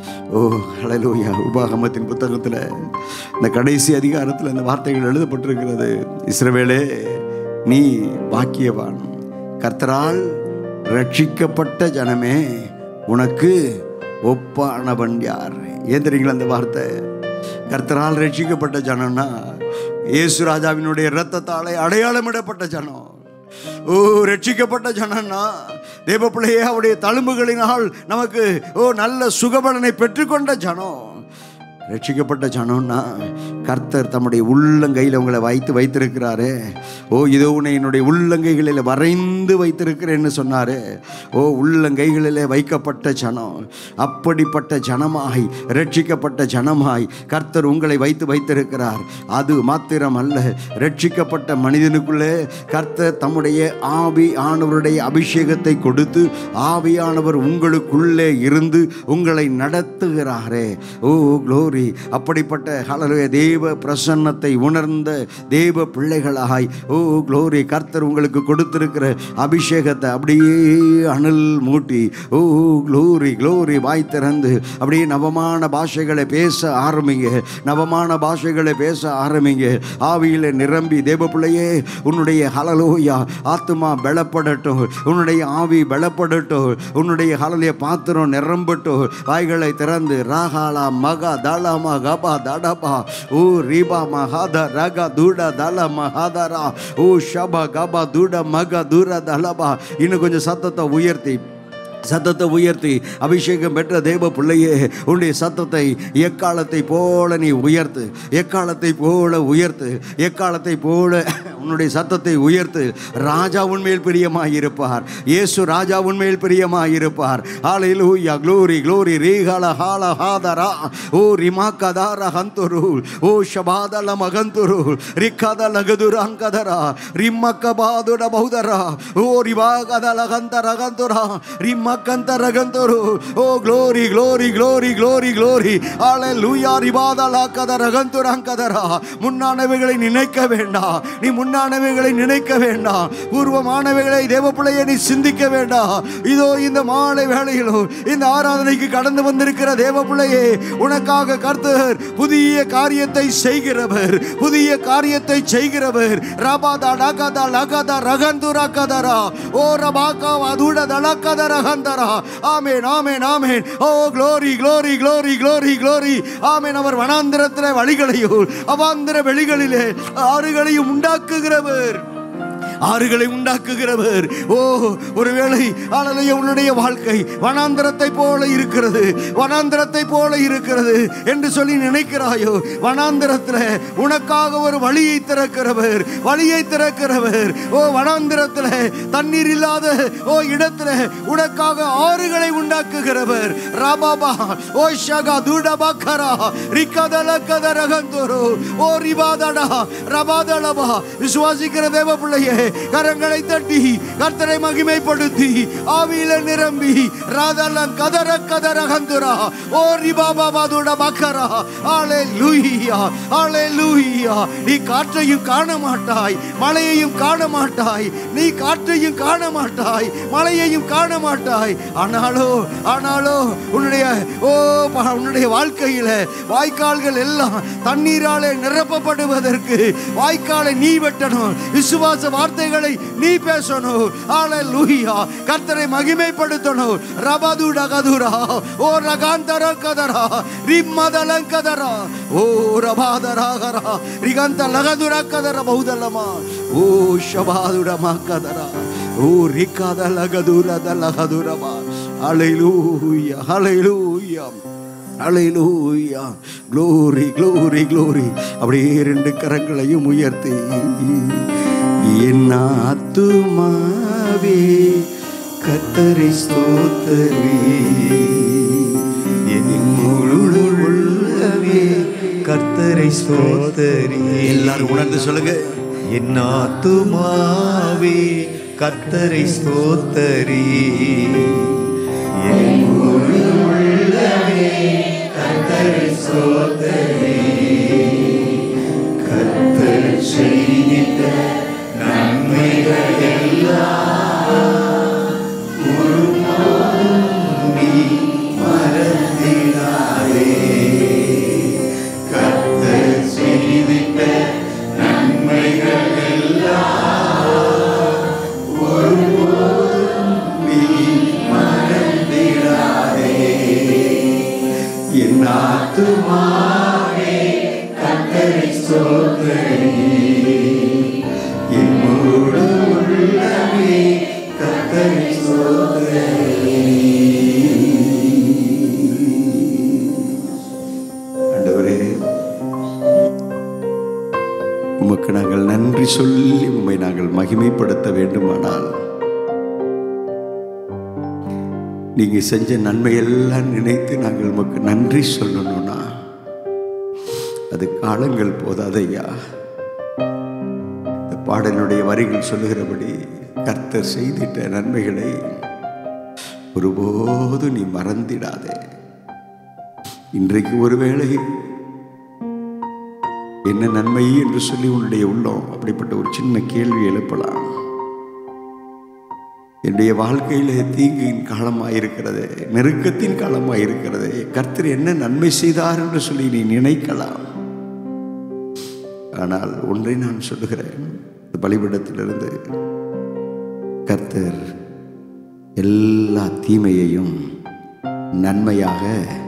ஓ ஹல்லேலூயா. உபாகமத்தின் புத்தகத்தில் இந்த கடைசி அதிகாரத்தில் இந்த வார்த்தைகள் எழுதப்பட்டிருக்கிறது. இஸ்ரவேலே, நீ பாக்கியவான், கர்த்தரால் ரட்சிக்கப்பட்ட ஜனமே, உனக்கு ஒப்பானவன் யார்? ஏன் தெரியுங்களா அந்த வார்த்தை? கர்த்தரால் ரட்சிக்கப்பட்ட ஜனம்னா இயேசு ராஜாவினுடைய இரத்தத்தாலே அடையாளமிடப்பட்ட ஜனம். ஓ ரட்சிக்கப்பட்ட ஜனம்னா தேவ பிள்ளையே அவருடைய தழும்புகளினால் நமக்கு ஓ நல்ல சுகபலனை பெற்றுக்கொண்ட ஜனம். ரட்சிக்கப்பட்ட ஜனம்னா கர்த்தர் தம்முடைய உள்ளங்கையில் உங்களை வைத்து வைத்திருக்கிறாரே. ஓ இதோ உன்னை என்னுடைய உள்ளங்கைகளில் வரைந்து வைத்திருக்கிறேன்னு சொன்னாரே. ஓ உள்ளங்கைகளிலே வைக்கப்பட்ட ஜனம், அப்படிப்பட்ட ஜனமாய் ரட்சிக்கப்பட்ட ஜனமாய் கர்த்தர் உங்களை வைத்து வைத்திருக்கிறார். அது மாத்திரம் அல்ல, ரட்சிக்கப்பட்ட மனிதனுக்குள்ளே கர்த்தர் தம்முடைய ஆவி ஆனவருடைய அபிஷேகத்தை கொடுத்து ஆவியானவர் உங்களுக்குள்ளே இருந்து உங்களை நடத்துகிறாரே. ஓ க்ளோரி. அப்படிப்பட்ட ஹல்லேலூயா தேவ பிரசன்னத்தை உணர்ந்த தேவ பிள்ளைகளாய் ஓ க்ளோரி கர்த்தர் உங்களுக்கு கொடுத்திருக்கிற அபிஷேகத்தை அப்படியே அனல் மூட்டி ஓ க்ளோரி க்ளோரி வாய் திறந்து அப்படியே நவமான பாஷைகளை பேச ஆரம்பிங்க. நவமான பாஷைகளை பேச ஆரம்பிங்க. ஆவியில நிரம்பி தேவ பிள்ளையே, உன்னுடைய ஹல்லேலூயா ஆத்துமா பலப்படட்டும், உன்னுடைய ஆவி பலப்படட்டும், உன்னுடைய ஹல்லேலூயா பாத்திரம் நிரம்பட்டும். வாய்களை திறந்து ராகாலா மகா தாலாமா கபா தடபா ஓ ரீபா மகாத ரக தூட தல மகாதரா ஓ ஷபா கபா தூட மக தூர தலபா. இன்னும் கொஞ்சம் சத்தத்தை உயர்த்தி சத்தத்தை உயர்த்தி அபிஷேகம் பெற்ற தேவ பிள்ளையே, உன்னுடைய சத்தத்தை எக்காலத்தை போல நீ உயர்த்து, எக்காலத்தை போல உயர்த்து, எக்காலத்தை போல உன்னுடைய சத்தத்தை உயர்த்து. ராஜா உன்மேல் பிரியமாயிருப்பார். இயேசு ராஜா உன்மேல் பிரியமாயிருப்பார். ஹல்லேலூயா க்ளோரி க்ளோரி ரீஹல ஹால ஹாதரா ஓ ரிமாகதார ஹந்துரு ஓ ஷபாதல மகந்துரு ரிக்கத லகதுராங்கதரா ரிம்மக்கபாதுட பௌதரா ஓ ரிவாகதல கந்தர கந்துரா ரிம்ம கந்தரகந்தரு ஓ glory glory glory glory glory. Hallelujah ரிவாதல கதரகந்துராங்கதரா. முன்னானவைகளை நினைக்க வேண்டாம், நீ முன்னானவைகளை நினைக்க வேண்டாம், பூர்வமானவைகளை தேவ பிள்ளையை நீ சிந்திக்க வேண்டாம். இதோ இந்த மாலை வேளையிலோ இந்த ஆராதனைக்கு கடந்து வந்திருக்கிற தேவ பிள்ளையே, உனக்காக கர்த்தர் புதிய காரியத்தை செய்கிறவர், புதிய காரியத்தை செய்கிறவர். ரபாதா டகதா லகதா ரகந்துரா கதரா ஓ ரபாகா அதுட தலகதா ரகந்தரா. Amen amen amen. Oh glory glory glory glory glory. Amen. அவர் வனாந்திரத்திலே வழிகளையும் அவாந்திர வெளிகளிலே ஆறுகளையும் உண்டாக்குகிறவர், ஆறுகளை உண்டாக்குகிறவர். ஓ ஒருவேளை ஆளலைய உன்னுடைய வாழ்க்கை வனாந்திரத்தை போல இருக்கிறது, வனாந்திரத்தை போல இருக்கிறது என்று சொல்லி நினைக்கிறாயோ, வனாந்திரத்தில் உனக்காக ஒரு வழியை திறக்கிறவர், வழியை திறக்கிறவர். ஓ வனாந்திரத்தில் தண்ணீர் இல்லாத ஓ இடத்துல உனக்காக ஆறுகளை உண்டாக்குகிறவர். ரபாபா ஓ ஷகா துடபக்கரா ரிக்கதலகதரகந்தோரோ ஓ ரிபாதடா ரபாதலபா. விசுவாசிக்கிற தேவ பிள்ளையே, கரங்களை தட்டி கர்த்தரை மகிமைப்படுத்தி ஆவியில நிரம்பி ராதலன் கதர கதர கந்துரா ஓ ரிபாபா பாதுட பக்கரா. ஹல்லேலூயா ஹல்லேலூயா. நீ காற்றையும் காண மாட்டாய், மழையையும் காண மாட்டாய், நீ காற்றையும் காண மாட்டாய், மழையையும் காண மாட்டாய். ஆனாலோ ஆனாலோ உன்னுடைய ஓ உன்னுடைய வாழ்க்கையில வாய்க்கால்கள் எல்லாம் தண்ணீராலே நிரப்பப்படுவதற்கு வாய்க்காலை நீ வெட்டணும். விசுவாச வார்த்தை வார்த்தைகளை நீ பேசணும். ஹல்லேலூயா. கர்த்தரை மகிமைப்படுத்தணும். ரபதுட கதுரா ஓ ரகாந்தர கதரா ரிம்மதல கதரா ஓ ரபாதராகரா ரிகந்த லகதுர கதர பௌதலமா ஓ ஷபாதுட மக்கதரா ஓ ரிகாத லகதுர தலகதுரமா. Hallelujah, hallelujah, hallelujah. Glory, glory, glory. அப்படியே ரெண்டு கரங்களையும் உயர்த்தி, என் ஆத்துமாவே கர்த்தரை ஸ்தோத்திரி, என் முழு உள்ளமே கர்த்தரை ஸ்தோத்திரி. எல்லாரும் உணர்ந்து சொல்லுங்க, என் ஆத்துமாவே கர்த்தரை ஸ்தோத்திரி, என் முழு உள்ளமே கர்த்தரை ஸ்தோத்திரி. கர்த்தர் செய்த நன்மைகள் எல்லாம் ஒருபோதும் நீ மறந்திடாதே. கர்த்தர் செய்த நன்மைகள் எல்லாம் ஒருபோதும் நீ மறந்திடாதே. என் ஆத்துமாவே கர்த்தரை ஸ்தோத்திரி, என் முழு உள்ளமே கர்த்தரை ஸ்தோத்திரி. ஆண்டவரே, உமக்கு நாங்கள் நன்றி சொல்லி உம்மை நாங்கள் மகிமைப்படுத்த வேண்டுமானால், நீங்க செஞ்ச நன்மையெல்லாம் நினைத்து நாங்கள் உமக்கு நன்றி சொல்லணும்னா அது காலங்கள் போதாதையா. இந்த பாடலுடைய வரிகள் சொல்லுகிறபடி, கர்த்தர் செய்திட்ட நன்மைகளை ஒருபோது நீ மறந்திடாதே. இன்றைக்கு ஒருவேளை என்ன நன்மை என்று சொல்லி உன்னுடைய உள்ளம் அப்படிப்பட்ட ஒரு சின்ன கேள்வி எழுப்பலாம். என்னுடைய வாழ்க்கையில தீங்கின் காலமாயிருக்கிறது, நெருக்கத்தின் காலமாயிருக்கிறது, கர்த்தர் என்ன நன்மை செய்தார் என்று சொல்லி நீ நினைக்கலாம். ஆனால் ஒன்றை நான் சொல்லுகிறேன், பலிபீடத்திலிருந்து கர்த்தர் எல்லா தீமையையும் நன்மையாக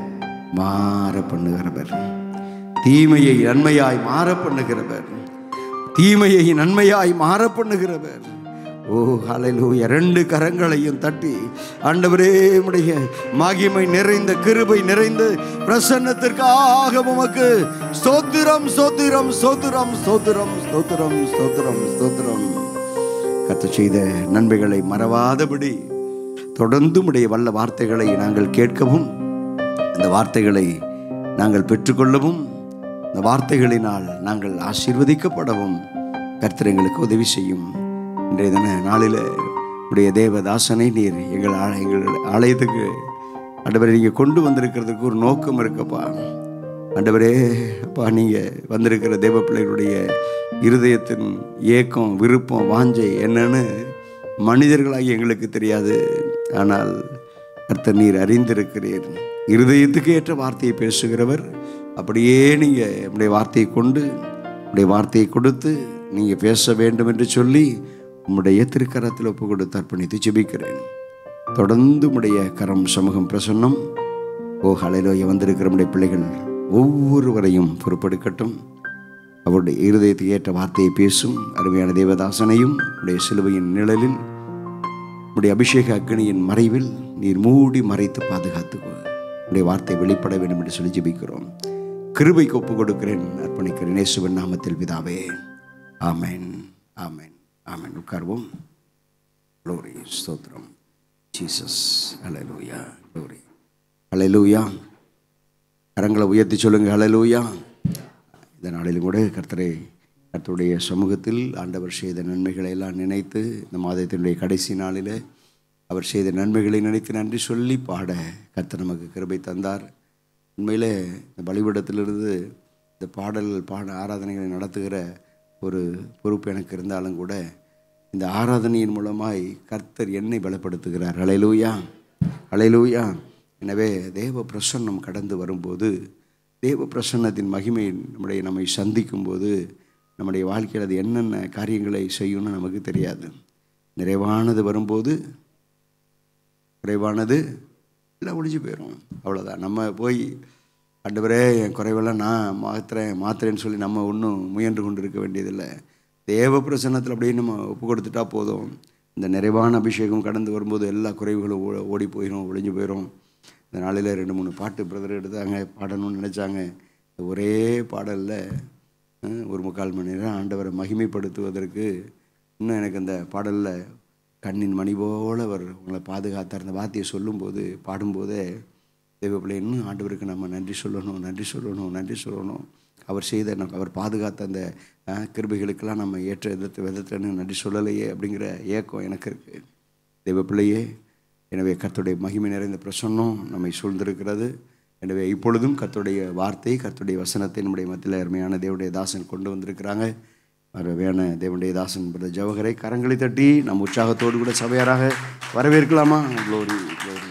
மாற பண்ணுகிறவர். தீமையை நன்மையாய் மாற பண்ணுகிறவர். தீமையை நன்மையாய் மாற பண்ணுகிறவர். ஓ ஹல்லேலூயா. ரெண்டு கரங்களையும் தட்டி, ஆண்டவரே உம்முடைய மகிமை நிறைந்த கிருபை நிறைந்த பிரசன்னத்திற்காக உமக்கு ஸ்தோத்திரம், ஸ்தோத்திரம், ஸ்தோத்திரம், ஸ்தோத்திரம், ஸ்தோத்திரம், ஸ்தோத்திரம், ஸ்தோத்திரம். கர்த்தர் செய்த நன்மைகளை மறவாதபடி தொடர்ந்து உம்முடைய வல்ல வார்த்தைகளை நாங்கள் கேட்கவும், அந்த வார்த்தைகளை நாங்கள் பெற்றுக்கொள்ளவும், இந்த வார்த்தைகளினால் நாங்கள் ஆசீர்வதிக்கப்படவும் கர்த்தர் எங்களுக்கு உதவி செய்யும். இன்றைய தின நாளில் உடைய தேவதாசனை நீர் எங்கள் எங்கள் ஆலயத்துக்கு ஆண்டவரே நீங்கள் கொண்டு வந்திருக்கிறதுக்கு ஒரு நோக்கம் இருக்கப்பா. ஆண்டவரே அப்பா, நீங்கள் வந்திருக்கிற தேவ பிள்ளைகளுடைய இருதயத்தின் ஏக்கம், விருப்பம், வாஞ்சை என்னன்னு மனிதர்களாகி எங்களுக்கு தெரியாது. ஆனால் கர்த்தர் நீர் அறிந்திருக்கிறீர். இருதயத்துக்கு ஏற்ற வார்த்தையை பேசுகிறவர். அப்படியே நீங்கள் நம்முடைய வார்த்தையை கொண்டு உடைய வார்த்தையை கொடுத்து நீங்கள் பேச வேண்டும் என்று சொல்லி உம்முடைய திருக்கரத்தில் ஒப்பு கொடுத்து அர்ப்பணித்து ஜெபிக்கிறேன். தொடர்ந்து உம்முடைய கரம் சமூகம் பிரசன்னம். ஓ ஹல்லேலூயா. வந்திருக்கிற நம்முடைய பிள்ளைகள் ஒவ்வொருவரையும் பொறுப்பெடுக்கட்டும். அவருடைய இருதயத்துக்கு ஏற்ற வார்த்தையை பேசும் அருமையான தேவதாசனையும் உடைய சிலுவையின் நிழலில் உடைய அபிஷேக அக்னியின் மறைவில் நீர் மூடி மறைத்து பாதுகாத்துக்கோ. உடைய வார்த்தை வெளிப்பட வேண்டும் என்று சொல்லி ஜெபிக்கிறோம். கிருபைக்கு ஒப்பு கொடுக்கிறேன், அர்ப்பணிக்கிறேன். இயேசுவின் நாமத்தில் பிதாவே, ஆமென், ஆமென், ஆமென். உட்கார்வோம். க்ளோரி, ஸ்தோத்திரம், ஜீசஸ். Hallelujah, glory, hallelujah. கரங்களை உயர்த்தி சொல்லுங்க, ஹல்லேலூயா. இந்த நாளிலும் கூட கர்த்தரை கர்த்தருடைய சமூகத்தில் ஆண்டவர் செய்த நன்மைகளை எல்லாம் நினைத்து, இந்த மாதத்தினுடைய கடைசி நாளில் அவர் செய்த நன்மைகளை நினைத்து நன்றி சொல்லி பாட கர்த்தர் நமக்கு கிருபை தந்தார். உண்மையில் இந்த பலிபீடத்திலிருந்து இந்த பாடல்கள் பாட ஆராதனைகளை நடத்துகிற ஒரு பொறுப்பு எனக்கு இருந்தாலும் கூட, இந்த ஆராதனையின் மூலமாய் கர்த்தர் என்னை பலப்படுத்துகிறார். ஹல்லேலூயா, ஹல்லேலூயா. எனவே தேவ பிரசன்னம் கடந்து வரும்போது, தேவ பிரசன்னத்தின் மகிமை நம்முடைய நம்மை சந்திக்கும் போது நம்முடைய வாழ்க்கையில் அது என்னென்ன காரியங்களை செய்யணும்னு நமக்கு தெரியாது. நிறைவானது வரும்போது குறைவானது எல்லாம் ஒழிஞ்சு போயிடும். அவ்வளோதான். நம்ம போய் ஆண்டவரே என் குறைவெல்லாம் நான் மாற்றுறேன் மாற்றுறேன்னு சொல்லி நம்ம ஒன்றும் முயன்று கொண்டு இருக்க வேண்டியதில்லை. தேவ பிரசன்னத்தில் அப்படியே நம்ம ஒப்பு கொடுத்துட்டா போதும். இந்த நிறைவான அபிஷேகம் கடந்து வரும்போது எல்லா குறைவுகளும் ஓ ஓடி போயிடும், ஒழிஞ்சு போயிடும். இந்த நாளில் ரெண்டு மூணு பாட்டு பிரதர் எடுத்தாங்க, பாடணும்னு நினச்சாங்க. ஒரே பாடலில் ஒரு முக்கால் மணி நேரம் ஆண்டவரை மகிமைப்படுத்துவதற்கு இன்னும் எனக்கு அந்த பாடலில் கண்ணின் மணி போல் அவர் உங்களை பாதுகாத்தார் அந்த வார்த்தையை சொல்லும்போது பாடும்போதே தேவப்பிள்ளை இன்னும் ஆண்டவருக்கு நம்ம நன்றி சொல்லணும் நன்றி சொல்லணும் நன்றி சொல்லணும். அவர் செய்த அவர் பாதுகாத்த அந்த கிருபைகளுக்கெல்லாம் நம்ம ஏற்ற விதத்தை விதத்தில் நன்றி சொல்லலையே அப்படிங்கிற ஏக்கம் எனக்கு இருக்குது. தேவப்பிள்ளையே, எனவே கர்த்தருடைய மகிமை நிறைந்த பிரசன்னம் நம்மை சூழ்ந்திருக்கிறது. எனவே இப்பொழுதும் கர்த்தருடைய வார்த்தை கர்த்தருடைய வசனத்தை நம்முடைய மத்தியில் அருமையான தேவனுடைய தாசன் கொண்டு வந்திருக்கிறாங்க. அருமையான தேவனுடைய தாசன் ஜவஹரை கரங்களை தட்டி நம்ம உற்சாகத்தோடு கூட சபையாராக வரவேற்கலாமா? க்ளோரி க்ளோரி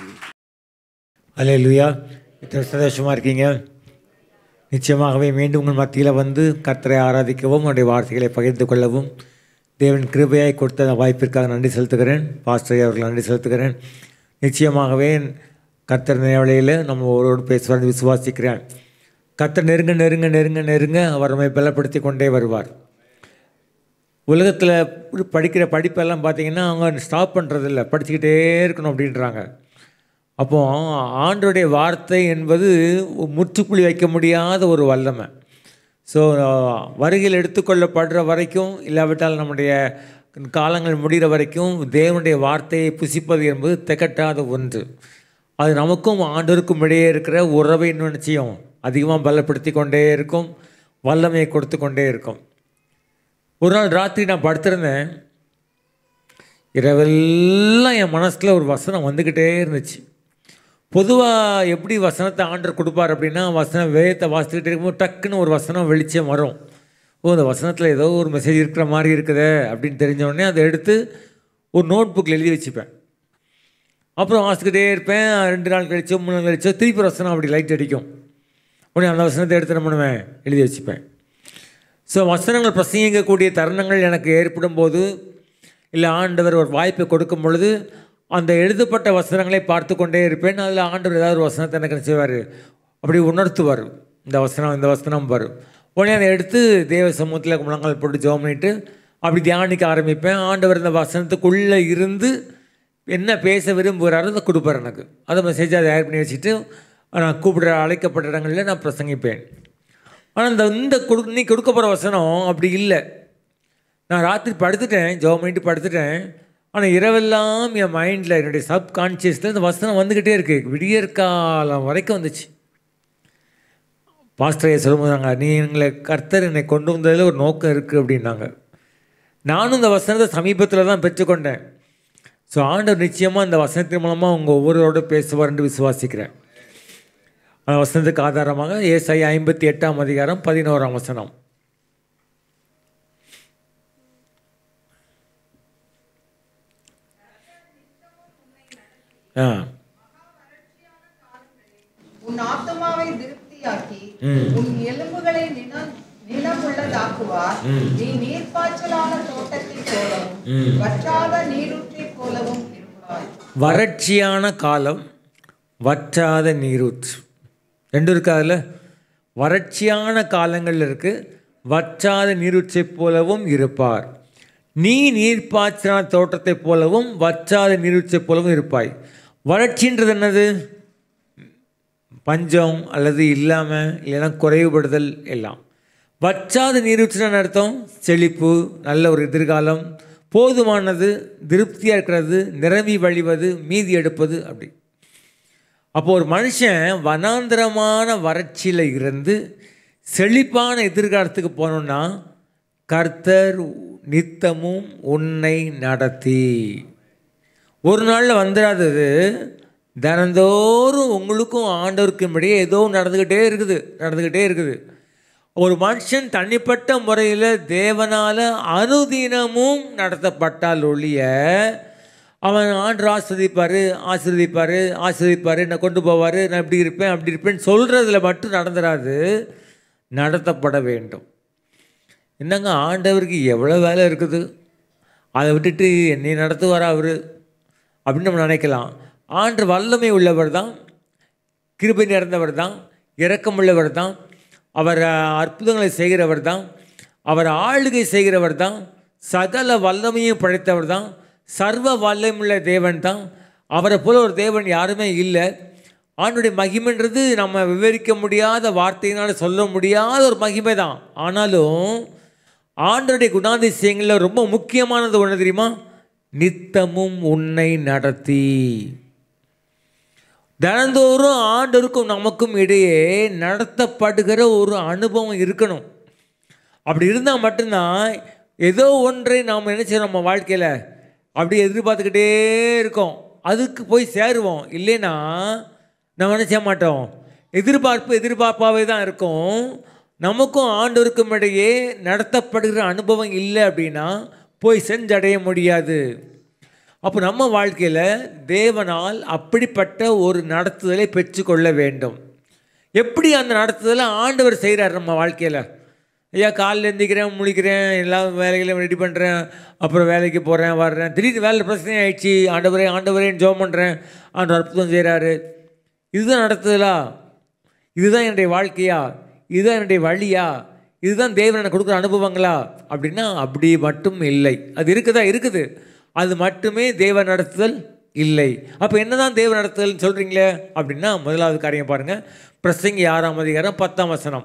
அல்லேலூயா. இத்தனை சந்தோஷமாக இருக்கீங்க. நிச்சயமாகவே மீண்டும் உங்கள் மத்தியில் வந்து கர்த்தரை ஆராதிக்கவும் அவருடைய வார்த்தைகளை பகிர்ந்து கொள்ளவும் தேவன் கிருபையாய் கொடுத்த வாய்ப்பிற்காக நன்றி செலுத்துகிறேன். பாஸ்டர் அவர்கள் நன்றி செலுத்துகிறேன். நிச்சயமாகவே கர்த்தர் நிலையில் நம்ம ஒருவரோடு பேசுவார்னு விசுவாசிக்கிறேன். கர்த்தர் நெருங்க நெருங்க நெருங்க நெருங்க அவர் நம்மை பலப்படுத்தி கொண்டே வருவார். உலகத்தில் படிக்கிற படிப்பெல்லாம் பார்த்திங்கன்னா அவங்க ஸ்டாப் பண்ணுறதில்ல, படிச்சுக்கிட்டே இருக்கணும் அப்படின்றாங்க. அப்போது ஆண்டவருடைய வார்த்தை என்பது முற்றுப்புள்ளி வைக்க முடியாத ஒரு வல்லமை. ஸோ வருகையில் எடுத்துக்கொள்ளப்படுற வரைக்கும், இல்லாவிட்டால் நம்முடைய காலங்கள் முடிகிற வரைக்கும் தேவனுடைய வார்த்தையை புசிப்பது என்பது திகட்டாத ஒன்று. அது நமக்கும் ஆண்டவருக்கும் இடையே இருக்கிற உறவை நிச்சயம் அதிகமாக பலப்படுத்தி கொண்டே இருக்கும், வல்லமையை கொடுத்து கொண்டே இருக்கும். ஒரு நாள் ராத்திரி நான் படுத்திருந்தேன். இரவெல்லாம் என் மனசில் ஒரு வசனம் வந்துக்கிட்டே இருந்துச்சு. பொதுவாக எப்படி வசனத்தை ஆண்டவர் கொடுப்பார் அப்படின்னா, வசனம் வேதத்தை வாசித்துக்கிட்டே இருக்கும்போது டக்குன்னு ஒரு வசனம் வெளிச்சம் வரும். ஓ, அந்த வசனத்தில் ஏதோ ஒரு மெசேஜ் இருக்கிற மாதிரி இருக்குதே அப்படின்னு தெரிஞ்ச உடனே அதை எடுத்து ஒரு நோட் புக்கில் எழுதி வச்சுப்பேன். அப்புறம் வாசிக்கிட்டே இருப்பேன். ரெண்டு நாள் கழிச்சோ மூணு நாள் கழிச்சோ திருப்பி வசனம் அப்படி லைட் அடிக்கும். உடனே அந்த வசனத்தை எடுத்து என்ன பண்ணுவேன், எழுதி வச்சுப்பேன். ஸோ வசனங்கள் பிரசங்கிக்கக்கூடிய தருணங்கள் எனக்கு ஏற்படும் போது, இல்லை ஆண்டவர் ஒரு வாய்ப்பை கொடுக்கும் பொழுது அந்த எழுதப்பட்ட வசனங்களை பார்த்து கொண்டே இருப்பேன். அதில் ஆண்டவர் ஏதாவது ஒரு வசனத்தை எனக்கு செய்வார், அப்படி உணர்த்துவார். இந்த வசனம் இந்த வசனம் வரும். உடனே அதை எடுத்து தேவ சமூகத்தில் முழங்கால் போட்டு ஜெபம் பண்ணிட்டு அப்படி தியானிக்க ஆரம்பிப்பேன். ஆண்டவர் இந்த வசனத்துக்குள்ளே இருந்து என்ன பேச விரும்புகிறாரோ அதை கொடுப்பார் எனக்கு. அதை மெசேஜாக தயார் பண்ணி வச்சுட்டு நான் கூப்பிடுற அழைக்கப்பட்ட இடங்களில் நான் பிரசங்கிப்பேன். ஆனால் இந்த இந்த கொடு நீ கொடுக்க போகிற வசனம் அப்படி இல்லை. நான் ராத்திரி படுத்துட்டேன், ஜெபம் பண்ணிட்டு படுத்துட்டேன். ஆனால் இரவெல்லாம் என் மைண்டில், என்னுடைய சப்கான்ஷியஸில் இந்த வசனம் வந்துக்கிட்டே இருக்குது. விடியற்காலம் வரைக்கும் வந்துச்சு. பாஸ்டரையை சொல்லும்போதாங்க, நீ எங்களை கர்த்தர் என்னை கொண்டு வந்ததில் ஒரு நோக்கம் இருக்குது அப்படின்னாங்க. நானும் இந்த வசனத்தை சமீபத்தில் தான் பெற்றுக்கொண்டேன். ஸோ ஆண்டவர் நிச்சயமாக இந்த வசனத்தின் மூலமாக உங்கள் ஒவ்வொருவரோட பேசுவார் என்று விசுவாசிக்கிறேன். அந்த வசனத்துக்கு ஆதாரமாக ஏசாயா ஐம்பத்தி எட்டாம் அதிகாரம் பதினோராம் வசனம். ஆ உன் ஆத்துமாவை திருப்தியாக்கி உன் எலும்புகளை நிலமுள்ளதாக்குவார். நீ நீர்ப்பாய்ச்சலான தோட்டத்தை போலவும் வற்றாத நீரூற்றை போலவும் இருப்பாய். வறட்சியான காலம், வற்றாத நீரூற்று ரெண்டும் இருக்கா? அதில் வறட்சியான காலங்கள் இருக்குது, வற்றாத நீரூற்றை போலவும் இருப்பார். நீ நீர்ப்பாய்ச்சலான தோட்டத்தை போலவும் வற்றாத நீரூற்றை போலவும் இருப்பாய். வறட்சின்றது என்னது? பஞ்சம் அல்லது இல்லாமல், இல்லைன்னா குறைவுபடுதல் எல்லாம். வற்றாத நீரூற்றுன்னு அர்த்தம் செழிப்பு, நல்ல ஒரு எதிர்காலம், போதுமானது, திருப்தியாக இருக்கிறது, நிரம்பி வழிவது, மீதி எடுப்பது. அப்படி அப்போ ஒரு மனுஷன் வனாந்திரமான வறட்சியில் இருந்து செழிப்பான எதிர்காலத்துக்கு போனோன்னா, கர்த்தர் நித்தமும் உன்னை நடத்தி, ஒரு நாளில் வந்துடாதது, தினந்தோறும் உங்களுக்கும் ஆண்டவருக்கும் இடையே ஏதோ நடந்துக்கிட்டே இருக்குது நடந்துக்கிட்டே இருக்குது ஒரு மனுஷன் தனிப்பட்ட முறையில் தேவனால் அனுதினமும் நடத்தப்பட்டால் ஒழிய அவன் ஆண்டு ஆஸ்வதிப்பார் ஆசீர்வதிப்பார் ஆசீர்வதிப்பார் என்னை கொண்டு போவார், நான் இப்படி இருப்பேன் அப்படி இருப்பேன்னு சொல்கிறதுல மட்டும் நடந்துடாது, நடத்தப்பட வேண்டும். என்னங்க ஆண்டவருக்கு எவ்வளோ வேலை இருக்குது, அதை விட்டுட்டு என்னை நடத்துவாரா அவர் அப்படின்னு நம்ம நினைக்கலாம். ஆண்டவர் வல்லமை உள்ளவர் தான், கிருபை நிறைந்தவர் தான், இரக்கமுள்ளவர் தான், அவர் அற்புதங்களை செய்கிறவர் தான், அவர் ஆளுகை செய்கிறவர் தான், சகல வல்லமையும் படைத்தவர் தான், சர்வ வல்லமுள்ள தேவன் தான். அவரை போல ஒரு தேவன் யாருமே இல்லை. ஆண்டுடைய மகிமைன்றது நம்ம விவரிக்க முடியாத வார்த்தையினால் சொல்ல முடியாத ஒரு மகிமை தான். ஆனாலும் ஆண்டருடைய குணாதிசயங்களில் ரொம்ப முக்கியமானது ஒன்று தெரியுமா? நித்தமும் உன்னை நடத்தி. தினந்தோறும் ஆண்டருக்கும் நமக்கும் இடையே நடத்தப்படுகிற ஒரு அனுபவம் இருக்கணும். அப்படி இருந்தால் மட்டும்தான் ஏதோ ஒன்றை நாம் நினச்சி நம்ம வாழ்க்கையில் அப்படி எதிர்பார்த்துக்கிட்டே இருக்கோம், அதுக்கு போய் சேருவோம். இல்லைன்னா நம்ம நினச்ச மாட்டோம். எதிர்பார்ப்பு எதிர்பார்ப்பாகவே தான் இருக்கும். நமக்கும் ஆண்டவருக்கும் இடையே நடத்தப்படுகிற அனுபவம் இல்லை அப்படின்னா போய் செஞ்சடைய முடியாது. அப்போ நம்ம வாழ்க்கையில் தேவனால் அப்படிப்பட்ட ஒரு நடத்துதலை பெற்றுக்கொள்ள வேண்டும். எப்படி அந்த நடத்துதலை ஆண்டவர் செய்கிறார் நம்ம வாழ்க்கையில்? ஐயா காலையில் எழுந்திக்கிறேன், முழிக்கிறேன், எல்லா வேலைகளையும் ரெடி பண்ணுறேன், அப்புறம் வேலைக்கு போகிறேன், வர்றேன், திடீர்னு வேலை பிரச்சனை ஆயிடுச்சு, ஆண்டவரே ஆண்டவரேன்னு ஜெபம் பண்ணுறேன், ஆண்டவர் அற்புதம் செய்கிறாரு. இதுதான் நடத்துதலா? இதுதான் என்னுடைய வாழ்க்கையா? இதுதான் என்னுடைய வழியா? இதுதான் தேவன் எனக்கு கொடுக்குற அனுபவங்களா அப்படின்னா அப்படி மட்டும் இல்லை. அது இருக்குதா? இருக்குது. அது மட்டுமே தேவ நடத்துதல் இல்லை. அப்போ என்னதான் தேவ நடத்துதல்னு சொல்கிறீங்களே அப்படின்னா முதலாவது காரியம் பாருங்கள். பிரசங்கி ஆறாம் அதிகாரம் பத்தாம் வசனம்.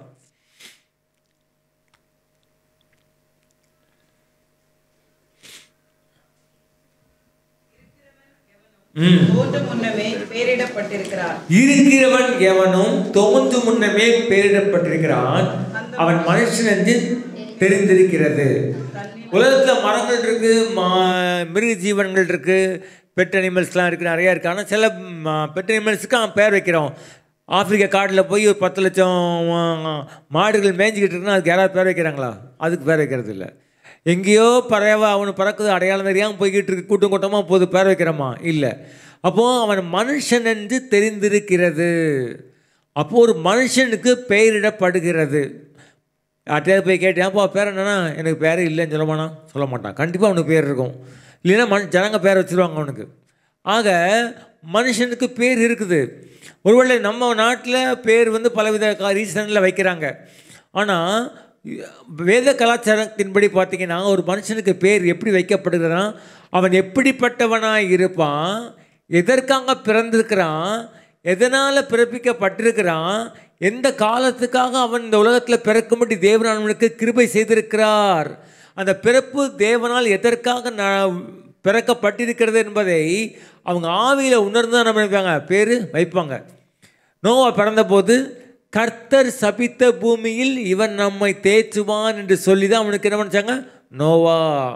இருக்கிறவன் எவனும் தோன்று முன்னமே பெயரிடப்பட்டிருக்கிறான், அவன் மனுஷன் என்று தெரிந்திருக்கிறது. உலகத்தில் மரங்கள் இருக்கு, மிருக ஜீவன்கள் இருக்கு, பெட் அனிமல்ஸ்லாம் இருக்கு, நிறையா இருக்கு. ஆனால் சில பெட் அனிமல்ஸுக்கு அவன் பேர் வைக்கிறோம். ஆப்பிரிக்கா காட்டில் போய் ஒரு பத்து லட்சம் மாடுகள் மேய்ஞ்சிக்கிட்டு இருக்குன்னா அதுக்கு யாராவது பேர் வைக்கிறாங்களா? அதுக்கு பேர் வைக்கிறது இல்லை. எங்கேயோ பறவை அவனு பறக்குது, அடையாளம் தெரியாமல் போய்கிட்டு இருக்கு, கூட்டம் கூட்டமாக போது, பேர் வைக்கிறோமா? இல்லை. அப்போது அவன் மனுஷன் என்று தெரிந்திருக்கிறது. அப்போது ஒரு மனுஷனுக்கு பெயரிடப்படுகிறது. யார்ட்டையாவது போய் கேட்டேன், அப்போ பேர் என்னன்னா, எனக்கு பேர் இல்லைன்னு சொல்ல மாட்டான், சொல்ல மாட்டான். கண்டிப்பாக அவனுக்கு பேர் இருக்கும். இல்லைன்னா மண் ஜனங்க பேர் வச்சுருவாங்க அவனுக்கு. ஆக மனுஷனுக்கு பேர் இருக்குது. ஒருவேளை நம்ம நாட்டில் பேர் வந்து பலவித ரீசனில் வைக்கிறாங்க. ஆனால் வேத கலாச்சாரத்தின்படி பார்த்திங்கன்னா ஒரு மனுஷனுக்கு பேர் எப்படி வைக்கப்படுகிறதுனா அவன் எப்படிப்பட்டவனாக இருப்பான், எதற்காக பிறந்திருக்கிறான், எதனால் பிறப்பிக்கப்பட்டிருக்கிறான், எந்த காலத்துக்காக அவன் இந்த உலகத்தில் பிறக்கும்படி தேவன் அவனுக்கு கிருபை செய்திருக்கிறார், அந்த பிறப்பு தேவனால் எதற்காக ந பிறக்கப்பட்டிருக்கிறது என்பதை அவங்க ஆவியில் உணர்ந்து தான் நம்ம நினைப்பாங்க பேர் வைப்பாங்க. நோவா பிறந்தபோது கர்த்தர் சபித்த பூமியில் இவன் நம்மை தேற்றுவான் என்று சொல்லி தான் அவனுக்கு என்ன நினச்சாங்க, நோவா.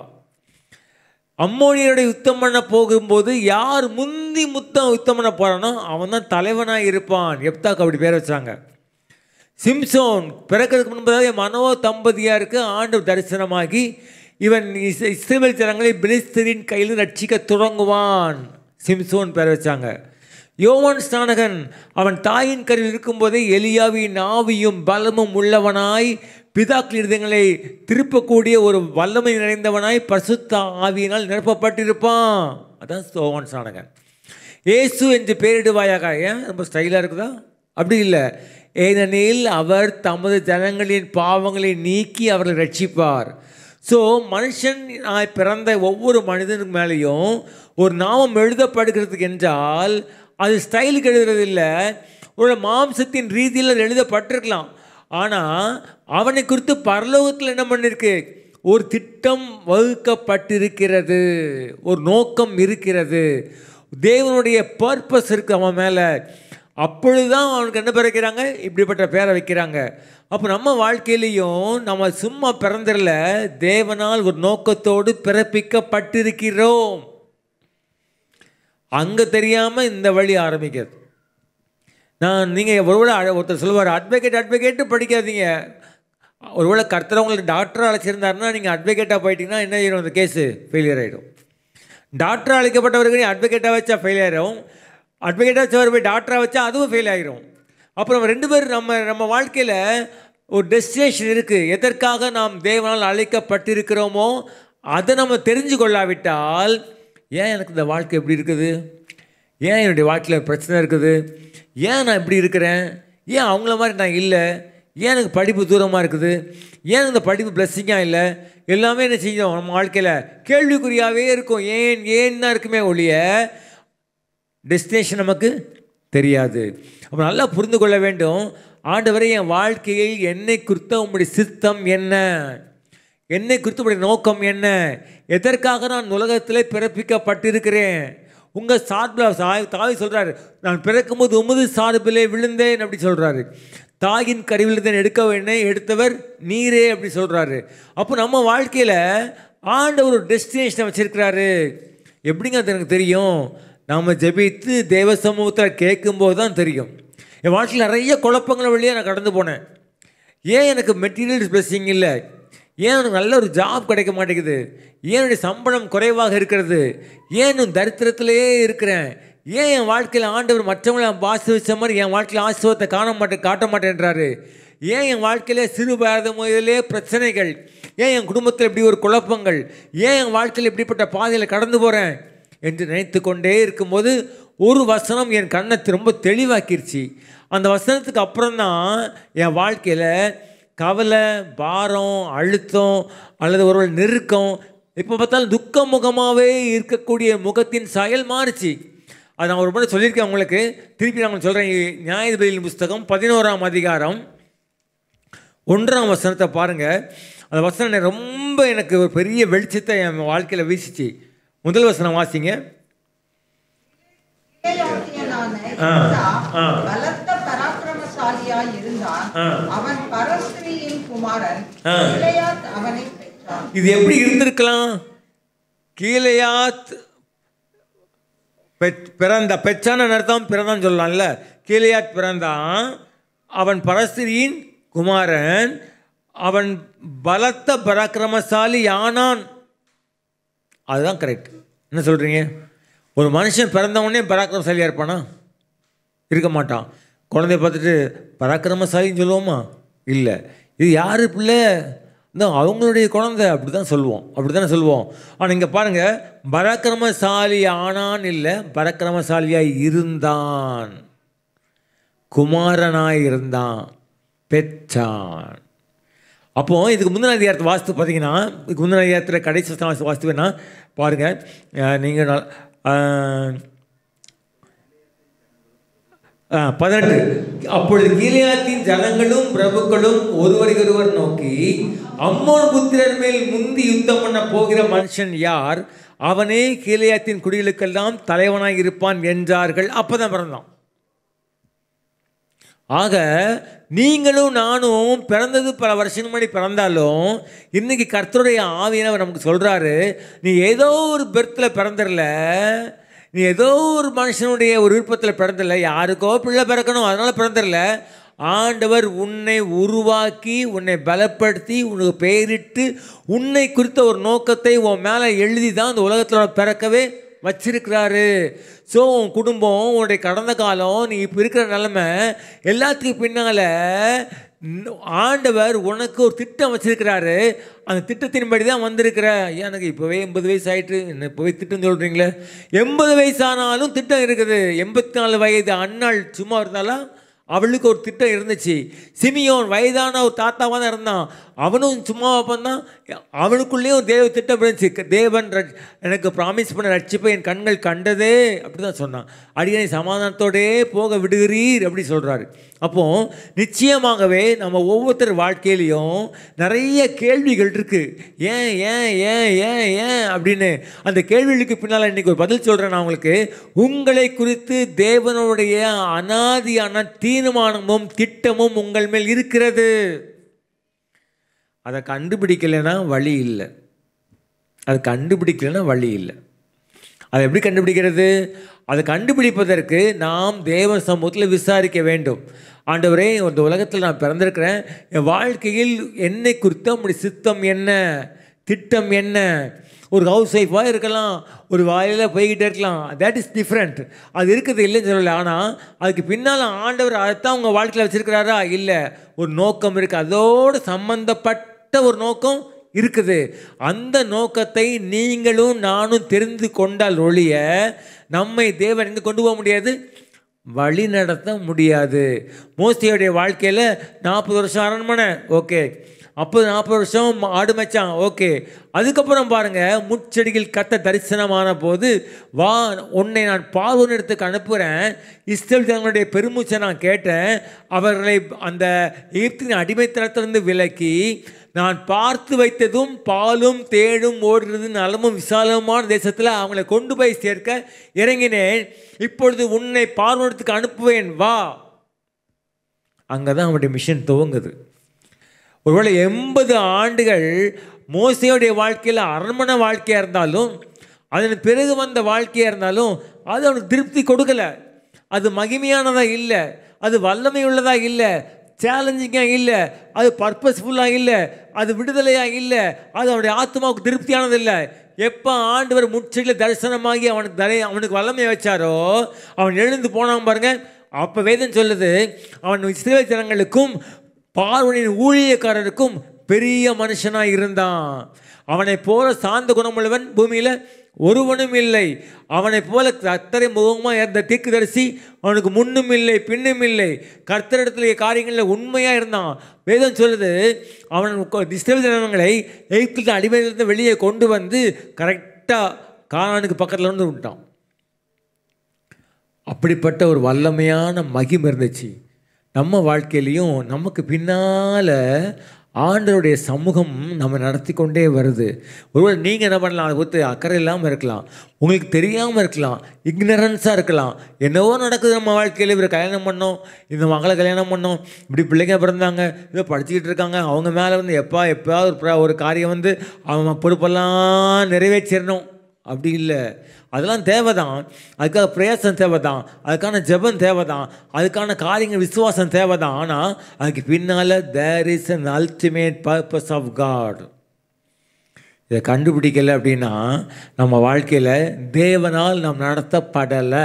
அம்மோனியரோட யுத்தம் பண்ண போகும்போது யார் முந்தி முத்தம் யுத்தம் பண்ண போகிறானோ அவன் தான் தலைவனாக இருப்பான். எப்தாக்கு அப்படி பேர் வச்சாங்க. சிம்சோன் பிறக்கிறதுக்கு முன்பதாக மனோ தம்பதியாருக்கு ஆண்டு தரிசனமாகி இவன் இஸ்ரவேல் ஜனங்களை பெலிஸ்தரின் கையில் ரட்சிக்க தொடங்குவான், சிம்சோன் பேர் வச்சாங்க. யோவான் ஸ்நானகன் அவன் தாயின் கருவில் இருக்கும்போதே எலியாவின் ஆவியும் பலமும் உள்ளவனாய் பிதாக்கள் இருதயங்களை திருப்பக்கூடிய ஒரு வல்லமை நிறைந்தவனாய் பரிசுத்த ஆவியினால் நிரப்பப்பட்டிருப்பான். அதான் யோவான் ஸ்நானகன். இயேசு என்று பெயரிடுவாயாக. ஏன் ரொம்ப ஸ்டைலாக இருக்குதா? அப்படி இல்லை. ஏனெனில் அவர் தமது ஜனங்களின் பாவங்களை நீக்கி அவர்களை ரட்சிப்பார். ஸோ மனுஷன் பிறந்த ஒவ்வொரு மனிதனுக்கு மேலேயும் ஒரு நாமம் எழுதப்படுகிறதுக்கு என்றால் அது ஸ்டைலுக்கு எழுதுறது இல்லை, ஒரு மாம்சத்தின் ரீதியில் அது எழுதப்பட்டிருக்கலாம். ஆனால் அவனை குறித்து பரலோகத்தில் என்ன பண்ணிருக்கு, ஒரு திட்டம் வகுக்கப்பட்டிருக்கிறது, ஒரு நோக்கம் இருக்கிறது, தேவனுடைய பர்பஸ் இருக்குது அவன் மேலே. அப்பொழுதுதான் அவனுக்கு என்ன பேர் வைக்கிறாங்க, இப்படிப்பட்ட பேரை வைக்கிறாங்க. அப்போ நம்ம வாழ்க்கையிலையும் நம்ம சும்மா பிறந்திரல, தேவனால் ஒரு நோக்கத்தோடு பிறப்பிக்கப்பட்டிருக்கிறோம். அங்கே தெரியாமல் இந்த வழி ஆரம்பிக்கிறது. நான் நீங்கள் ஒருவேளை ஒருத்தர் சொல்லுவார், அட்வொகேட் அட்வொகேட்டு படிக்காதீங்க. ஒருவேளை கர்த்தர் உங்களுக்கு டாக்டராக அழைச்சிருந்தாருன்னா நீங்கள் அட்வொகேட்டாக போயிட்டீங்கன்னா என்ன ஆகிடும், அந்த கேஸு ஃபெயிலியர் ஆகிடும். டாக்டராக அழைக்கப்பட்டவர்கள் அட்வொகேட்டாக வச்சா ஃபெயிலியர் ஆகும், அட்வொகேட்டாக வச்சவர் போய் டாக்டராக வச்சா அதுவும் ஃபெயில் ஆகிரும். அப்புறம் ரெண்டு பேர் நம்ம நம்ம வாழ்க்கையில் ஒரு டெஸ்டினேஷன் இருக்குது. எதற்காக நாம் தேவனால் அழைக்கப்பட்டிருக்கிறோமோ அதை நம்ம தெரிஞ்சு கொள்ளாவிட்டால், ஏன் எனக்கு இந்த வாழ்க்கை எப்படி இருக்குது, ஏன் என்னுடைய வாழ்க்கையில் பிரச்சனை இருக்குது, ஏன் நான் இப்படி இருக்கிறேன், ஏன் அவங்கள மாதிரி நான் இல்லை, ஏன் எனக்கு படிப்பு தூரமாக இருக்குது, ஏன் இந்த படிப்பு பிளஸ்ஸிங்காக இல்லை, எல்லாமே என்ன செய்யும் நம்ம வாழ்க்கையில் கேள்விக்குறியாகவே இருக்கும். ஏன் ஏன் தான் இருக்குமே ஒழிய டெஸ்டினேஷன் நமக்கு தெரியாது. அப்போ நல்லா புரிந்து கொள்ள வேண்டும், ஆண்டவரே என் வாழ்க்கையில் என்னை குறித்த உங்களுடைய சித்தம் என்ன, என்னை குறித்த உங்களுடைய நோக்கம் என்ன, எதற்காக நான் உலகத்தில் பிறப்பிக்கப்பட்டிருக்கிறேன். உங்கள் சார்பில் தாய் தாய் சொல்கிறாரு, நான் பிறக்கும்போது உமது சார்பிலே விழுந்தேன் அப்படி சொல்கிறாரு. தாயின் கருவிலிருந்தேன் எடுக்க வேணே எடுத்தவர் நீரே அப்படி சொல்கிறாரு. அப்போ நம்ம வாழ்க்கையில் ஆண்டவர் ஒரு டெஸ்டினேஷனை வச்சுருக்கிறாரு. எப்படிங்க அது எனக்கு தெரியும்? நாம் ஜெபித்து தேவ சமூகத்தில் கேட்கும்போது தான் தெரியும். என் வாழ்க்கையில் நிறைய குழப்பங்கள் வழியாக நான் கடந்து போனேன். ஏன் எனக்கு மெட்டீரியல்ஸ் பிளெஸிங் இல்லை, ஏன் எனக்கு நல்ல ஒரு ஜாப் கிடைக்க மாட்டேங்குது, ஏன் என்னுடைய சம்பளம் குறைவாக இருக்கிறது, ஏன் தரித்திரத்திலேயே இருக்கிறேன், ஏன் என் வாழ்க்கையில் ஆண்டவர் மற்றவங்களை ஆசீர்வதிச்ச மாதிரி என் வாழ்க்கையில் ஆசீர்வாதத்தை காண மாட்டேன் காட்ட மாட்டேன்றாரு, ஏன் என் வாழ்க்கையில் சிறு வயது முதலே பிரச்சனைகள், ஏன் என் குடும்பத்தில் இப்படி ஒரு குழப்பங்கள், ஏன் என் வாழ்க்கையில் இப்படிப்பட்ட பாதையில் கடந்து போகிறேன் என்று நினைத்து கொண்டே இருக்கும்போது ஒரு வசனம் என் கண்ணை ரொம்ப தெளிவாக்கிருச்சு. அந்த வசனத்துக்கு அப்புறம்தான் என் வாழ்க்கையில் கவலை, பாரம், அழுத்தம் அல்லது ஒரு நெருக்கம், இப்போ பார்த்தாலும் துக்க முகமாகவே இருக்கக்கூடிய முகத்தின் சாயல் மாறுச்சு. அது நான் ஒரு முறை சொல்லியிருக்கேன் உங்களுக்கு, திருப்பி நான் சொல்கிறேன். நியாயாதிபதிகளின் புஸ்தகம் பதினோராம் அதிகாரம் ஒன்றாம் வசனத்தை பாருங்கள். அந்த வசனம் ரொம்ப எனக்கு ஒரு பெரிய வெளிச்சத்தை என் வாழ்க்கையில் வீசிச்சு. முதல் வசனம் வாசிங்க. பலத்த பராக்கிரமசாலியாய் இருந்தான். அவன் பரஸ்திரியின் குமாரன் அவனை பெற்றான். இது எப்படி இருந்திருக்கலாம்? கீலேயாத் பிறந்த பெற்றான அர்த்தம் பிறந்தான் சொல்லலாம்ல. கீலேயாத் பிறந்தான், அவன் பரஸ்திரியின் குமாரன், அவன் பலத்த பராக்கிரமசாலி ஆனான். அதுதான் கரெக்ட். என்ன சொல்கிறீங்க? ஒரு மனுஷன் பிறந்தவொடனே பராக்கிரமசாலியாக இருப்பானா? இருக்க மாட்டான். குழந்தைய பார்த்துட்டு பராக்கிரமசாலின்னு சொல்லுவோமா? இல்லை. இது யார் பிள்ளை? இந்த அவங்களுடைய குழந்தை அப்படி தான் சொல்லுவோம், அப்படி தானே சொல்லுவோம். ஆனால் இங்கே பாருங்கள், பராக்கிரமசாலி ஆனான் இல்லை, பராக்கிரமசாலியாக இருந்தான், குமாரனாய் இருந்தான், பெற்றான். அப்போது இதுக்கு முந்தின அதிகாரத்தை வாசித்து பார்த்தீங்கன்னா, இதுக்கு முந்தின அதிகாரத்தில் கடைசி வாசித்து வேணா பாருங்கள். நீங்கள் பதினெட்டு, அப்பொழுது கீலேயாத்தின் ஜனங்களும் பிரபுக்களும் ஒருவரையொருவர் நோக்கி, அம்மோன் புத்திரர் மேல் முந்தி யுத்தம் பண்ண போகிற மனுஷன் யார்? அவனே கீலேயாத்தின் குடிகளுக்கெல்லாம் தலைவனாய் இருப்பான் என்றார்கள். அப்போதான் பிறந்தான். ஆக நீங்களும் நானும் பிறந்தது பல வருஷம் முன்னாடி பிறந்தாலும் இன்னைக்கு கர்த்தருடைய ஆவியானவர் நமக்கு சொல்கிறாரு, நீ ஏதோ ஒரு பெர்த்தில் பிறந்துடல, நீ ஏதோ ஒரு மனுஷனுடைய ஒரு விருப்பத்தில் பிறந்தில்ல, யாருக்கோ பிள்ளை பிறக்கணும் அதனால் பிறந்தில்ல. ஆண்டவர் உன்னை உருவாக்கி உன்னை பலப்படுத்தி உனக்கு பெயரிட்டு உன்னை குறித்த ஒரு நோக்கத்தை உன் மேலே எழுதி தான் இந்த உலகத்தில் பிறக்கவே வச்சிருக்கிறாரு. ஸோ உன் குடும்பம், உன்னுடைய கடந்த காலம், நீ இப்போ இருக்கிற நிலைமை எல்லாத்துக்கும் பின்னால் ஆண்டவர் உனக்கு ஒரு திட்டம் வச்சிருக்கிறாரு. அந்த திட்டத்தின்படி தான் வந்திருக்கிற. எனக்கு இப்போவே எண்பது வயசு ஆகிட்டு என்ன இப்போவே திட்டம் சொல்கிறீங்களே? எண்பது வயசானாலும் திட்டம் இருக்குது. எண்பத்தி நாலு வயது அண்ணாள் சும்மா இருந்தாலும் அவளுக்கு ஒரு திட்டம் இருந்துச்சு. சிமியோன் வயதான ஒரு தாத்தாவாக தான் இருந்தான், அவனும் சும்மா தான், அவனுக்குள்ளேயும் ஒரு தேவ திட்டம் இருந்துச்சு. தேவன் எனக்கு ப்ராமிஸ் பண்ண ரட்சிப்பை என் கண்கள் கண்டதே அப்படி தான் சொன்னான். அடிக்கடி சமாதானத்தோடே போக விடுகிறீர் அப்படி சொல்கிறாரு. அப்போது நிச்சயமாகவே நம்ம ஒவ்வொருத்தர் வாழ்க்கையிலையும் நிறைய கேள்விகள் இருக்குது. ஏன் ஏன் ஏன் ஏன் ஏன் அப்படின்னு அந்த கேள்விகளுக்கு பின்னால் இன்றைக்கி ஒரு பதில் சொல்கிறேன் நான் உங்களுக்கு. உங்களை குறித்து தேவனுடைய அனாதியான தீர்மானமும் திட்டமும் உங்கள் மேல் இருக்கிறது. அதை கண்டுபிடிக்கலைன்னா வழி இல்லை. அதை கண்டுபிடிக்கலைன்னா வழி இல்லை. அதை எப்படி கண்டுபிடிக்கிறது? அதை கண்டுபிடிப்பதற்கு நாம் தேவ சமூகத்தில் விசாரிக்க வேண்டும். ஆண்டவரே, இந்த உலகத்தில் நான் பிறந்திருக்கிறேன், என் வாழ்க்கையில் என்னை குறித்த உம்முடைய சித்தம் என்ன, திட்டம் என்ன? ஒரு ஹவுஸ் ஒய்ஃபாக இருக்கலாம், ஒரு வாயில போய்கிட்டே இருக்கலாம், தட் இஸ் டிஃப்ரெண்ட். அது இருக்குது இல்லைன்னு சொல்லலை. ஆனால் அதுக்கு பின்னால் ஆண்டவர் அதைத்தான் உங்கள் வாழ்க்கையில் வச்சுருக்கிறாரா? இல்லை, ஒரு நோக்கம் இருக்குது, அதோடு சம்பந்தப்பட்ட ஒரு நோக்கம் இருக்குது. அந்த நோக்கத்தை நீங்களும் நானும் தெரிந்து கொண்டால் ஒழிய நம்மை தேவன் எங்கே கொண்டு போக முடியாது, வழி நடத்த முடியாது. மோசேயுடைய வாழ்க்கையில் நாற்பது வருஷம் அரண்மனை, ஓகே. அப்போ நாற்பது வருஷம் ஆடு மேய்ச்சான், ஓகே. அதுக்கப்புறம் பாருங்கள், முட்செடிகள் கத்த தரிசனமான போது, வா உன்னை நான் பார்வோன் இடத்துக்கு அனுப்புகிறேன், இஸ்ரவேல் ஜனங்களுடைய பெருமூச்சை நான் கேட்டேன், அவர்களை அந்த எகிப்தின் அடிமைத்தனத்திலிருந்து விலக்கி நான் பார்த்து வைத்ததும் பாலும் தேடும் ஓடுறது நலமும் விசாலமான தேசத்தில் அவங்களை கொண்டு போய் சேர்க்க இறங்கினேன். இப்பொழுது உன்னை பார்வோனிடத்துக்கு அனுப்புவேன், வா. அங்கே தான் அவனுடைய மிஷன் துவங்குது. ஒருவேளை எண்பது ஆண்டுகள் மோசேயுடைய வாழ்க்கையில் அரண்மனை வாழ்க்கையாக இருந்தாலும், அதன் பிறகு வந்த வாழ்க்கையாக இருந்தாலும், அது அவனுக்கு திருப்தி கொடுக்கலை. அது மகிமையானதாக இல்லை, அது வல்லமை உள்ளதாக இல்லை, சேலஞ்சிங்காக இல்லை, அது பர்பஸ்ஃபுல்லாக இல்லை, அது விடுதலையாக இல்லை, அது அவனுடைய ஆத்மாவுக்கு திருப்தியானது இல்லை. எப்போ ஆண்டவர் முட்செடியில் தரிசனமாகி அவனுக்கு தலை அவனுக்கு வல்லமையை வச்சாரோ அவன் எழுந்து போனான் பாருங்க. அப்போ வேதம் சொல்லுது, அவன் இஸ்ரவேல் ஜனங்களுக்கும் பார்வோனின் ஊழியக்காரருக்கும் பெரிய மனுஷனாக இருந்தான். அவனை போல சார்ந்த குணமுள்ளவன் பூமியில் ஒருவனும் இல்லை. அவனை போல கர்த்தரை முகமாக இருந்த தீர்க்கதரிசி அவனுக்கு முன்னும் இல்லை பின்னும் இல்லை. கர்த்தரிடத்துல காரியங்களில் உண்மையாக இருந்தான். வேதம் சொல்லுது, அவன் இஸ்ரவேல் ஜனங்களை எகிப்தின் அடிமையிலிருந்து வெளியே கொண்டு வந்து கரெக்டாக கானானுக்கு பக்கத்தில் வந்து விட்டான். அப்படிப்பட்ட ஒரு வல்லமையான மகிமை இருந்துச்சு. நம்ம வாழ்க்கையிலையும் நமக்கு பின்னால் ஆண்டவருடைய சமூகம் நம்ம நடத்தி கொண்டே வருது. ஒருவேளை நீங்கள் என்ன பண்ணலாம், அதை பொறுத்து அக்கறை இல்லாமல் இருக்கலாம், உங்களுக்கு தெரியாமல் இருக்கலாம், இக்னரன்ஸாக இருக்கலாம். என்னவோ நடக்குது நம்ம வாழ்க்கையில். இவர் கல்யாணம் பண்ணோம், இந்த மகளை கல்யாணம் பண்ணோம், இப்படி பிள்ளைங்க பிறந்தாங்க, இதோ படிச்சுக்கிட்டு இருக்காங்க, அவங்க மேலே வந்து எப்போ எப்போயாவது ஒரு ஒரு காரியம் வந்து அவங்க பொறுப்பெல்லாம் நிறைவேற்றிடணும், அப்படி இல்லை. அதெல்லாம் தேவை தான், அதுக்காக பிரயாசம் தேவை தான், அதுக்கான ஜெபம் தேவை தான், அதுக்கான காரியங்கள் விசுவாசம் தேவை தான். ஆனால் அதுக்கு பின்னால் there is an ultimate purpose of God. இதை கண்டுபிடிக்கலை அப்படின்னா நம்ம வாழ்க்கையில் தேவனால் நாம் நடத்தப்படலை.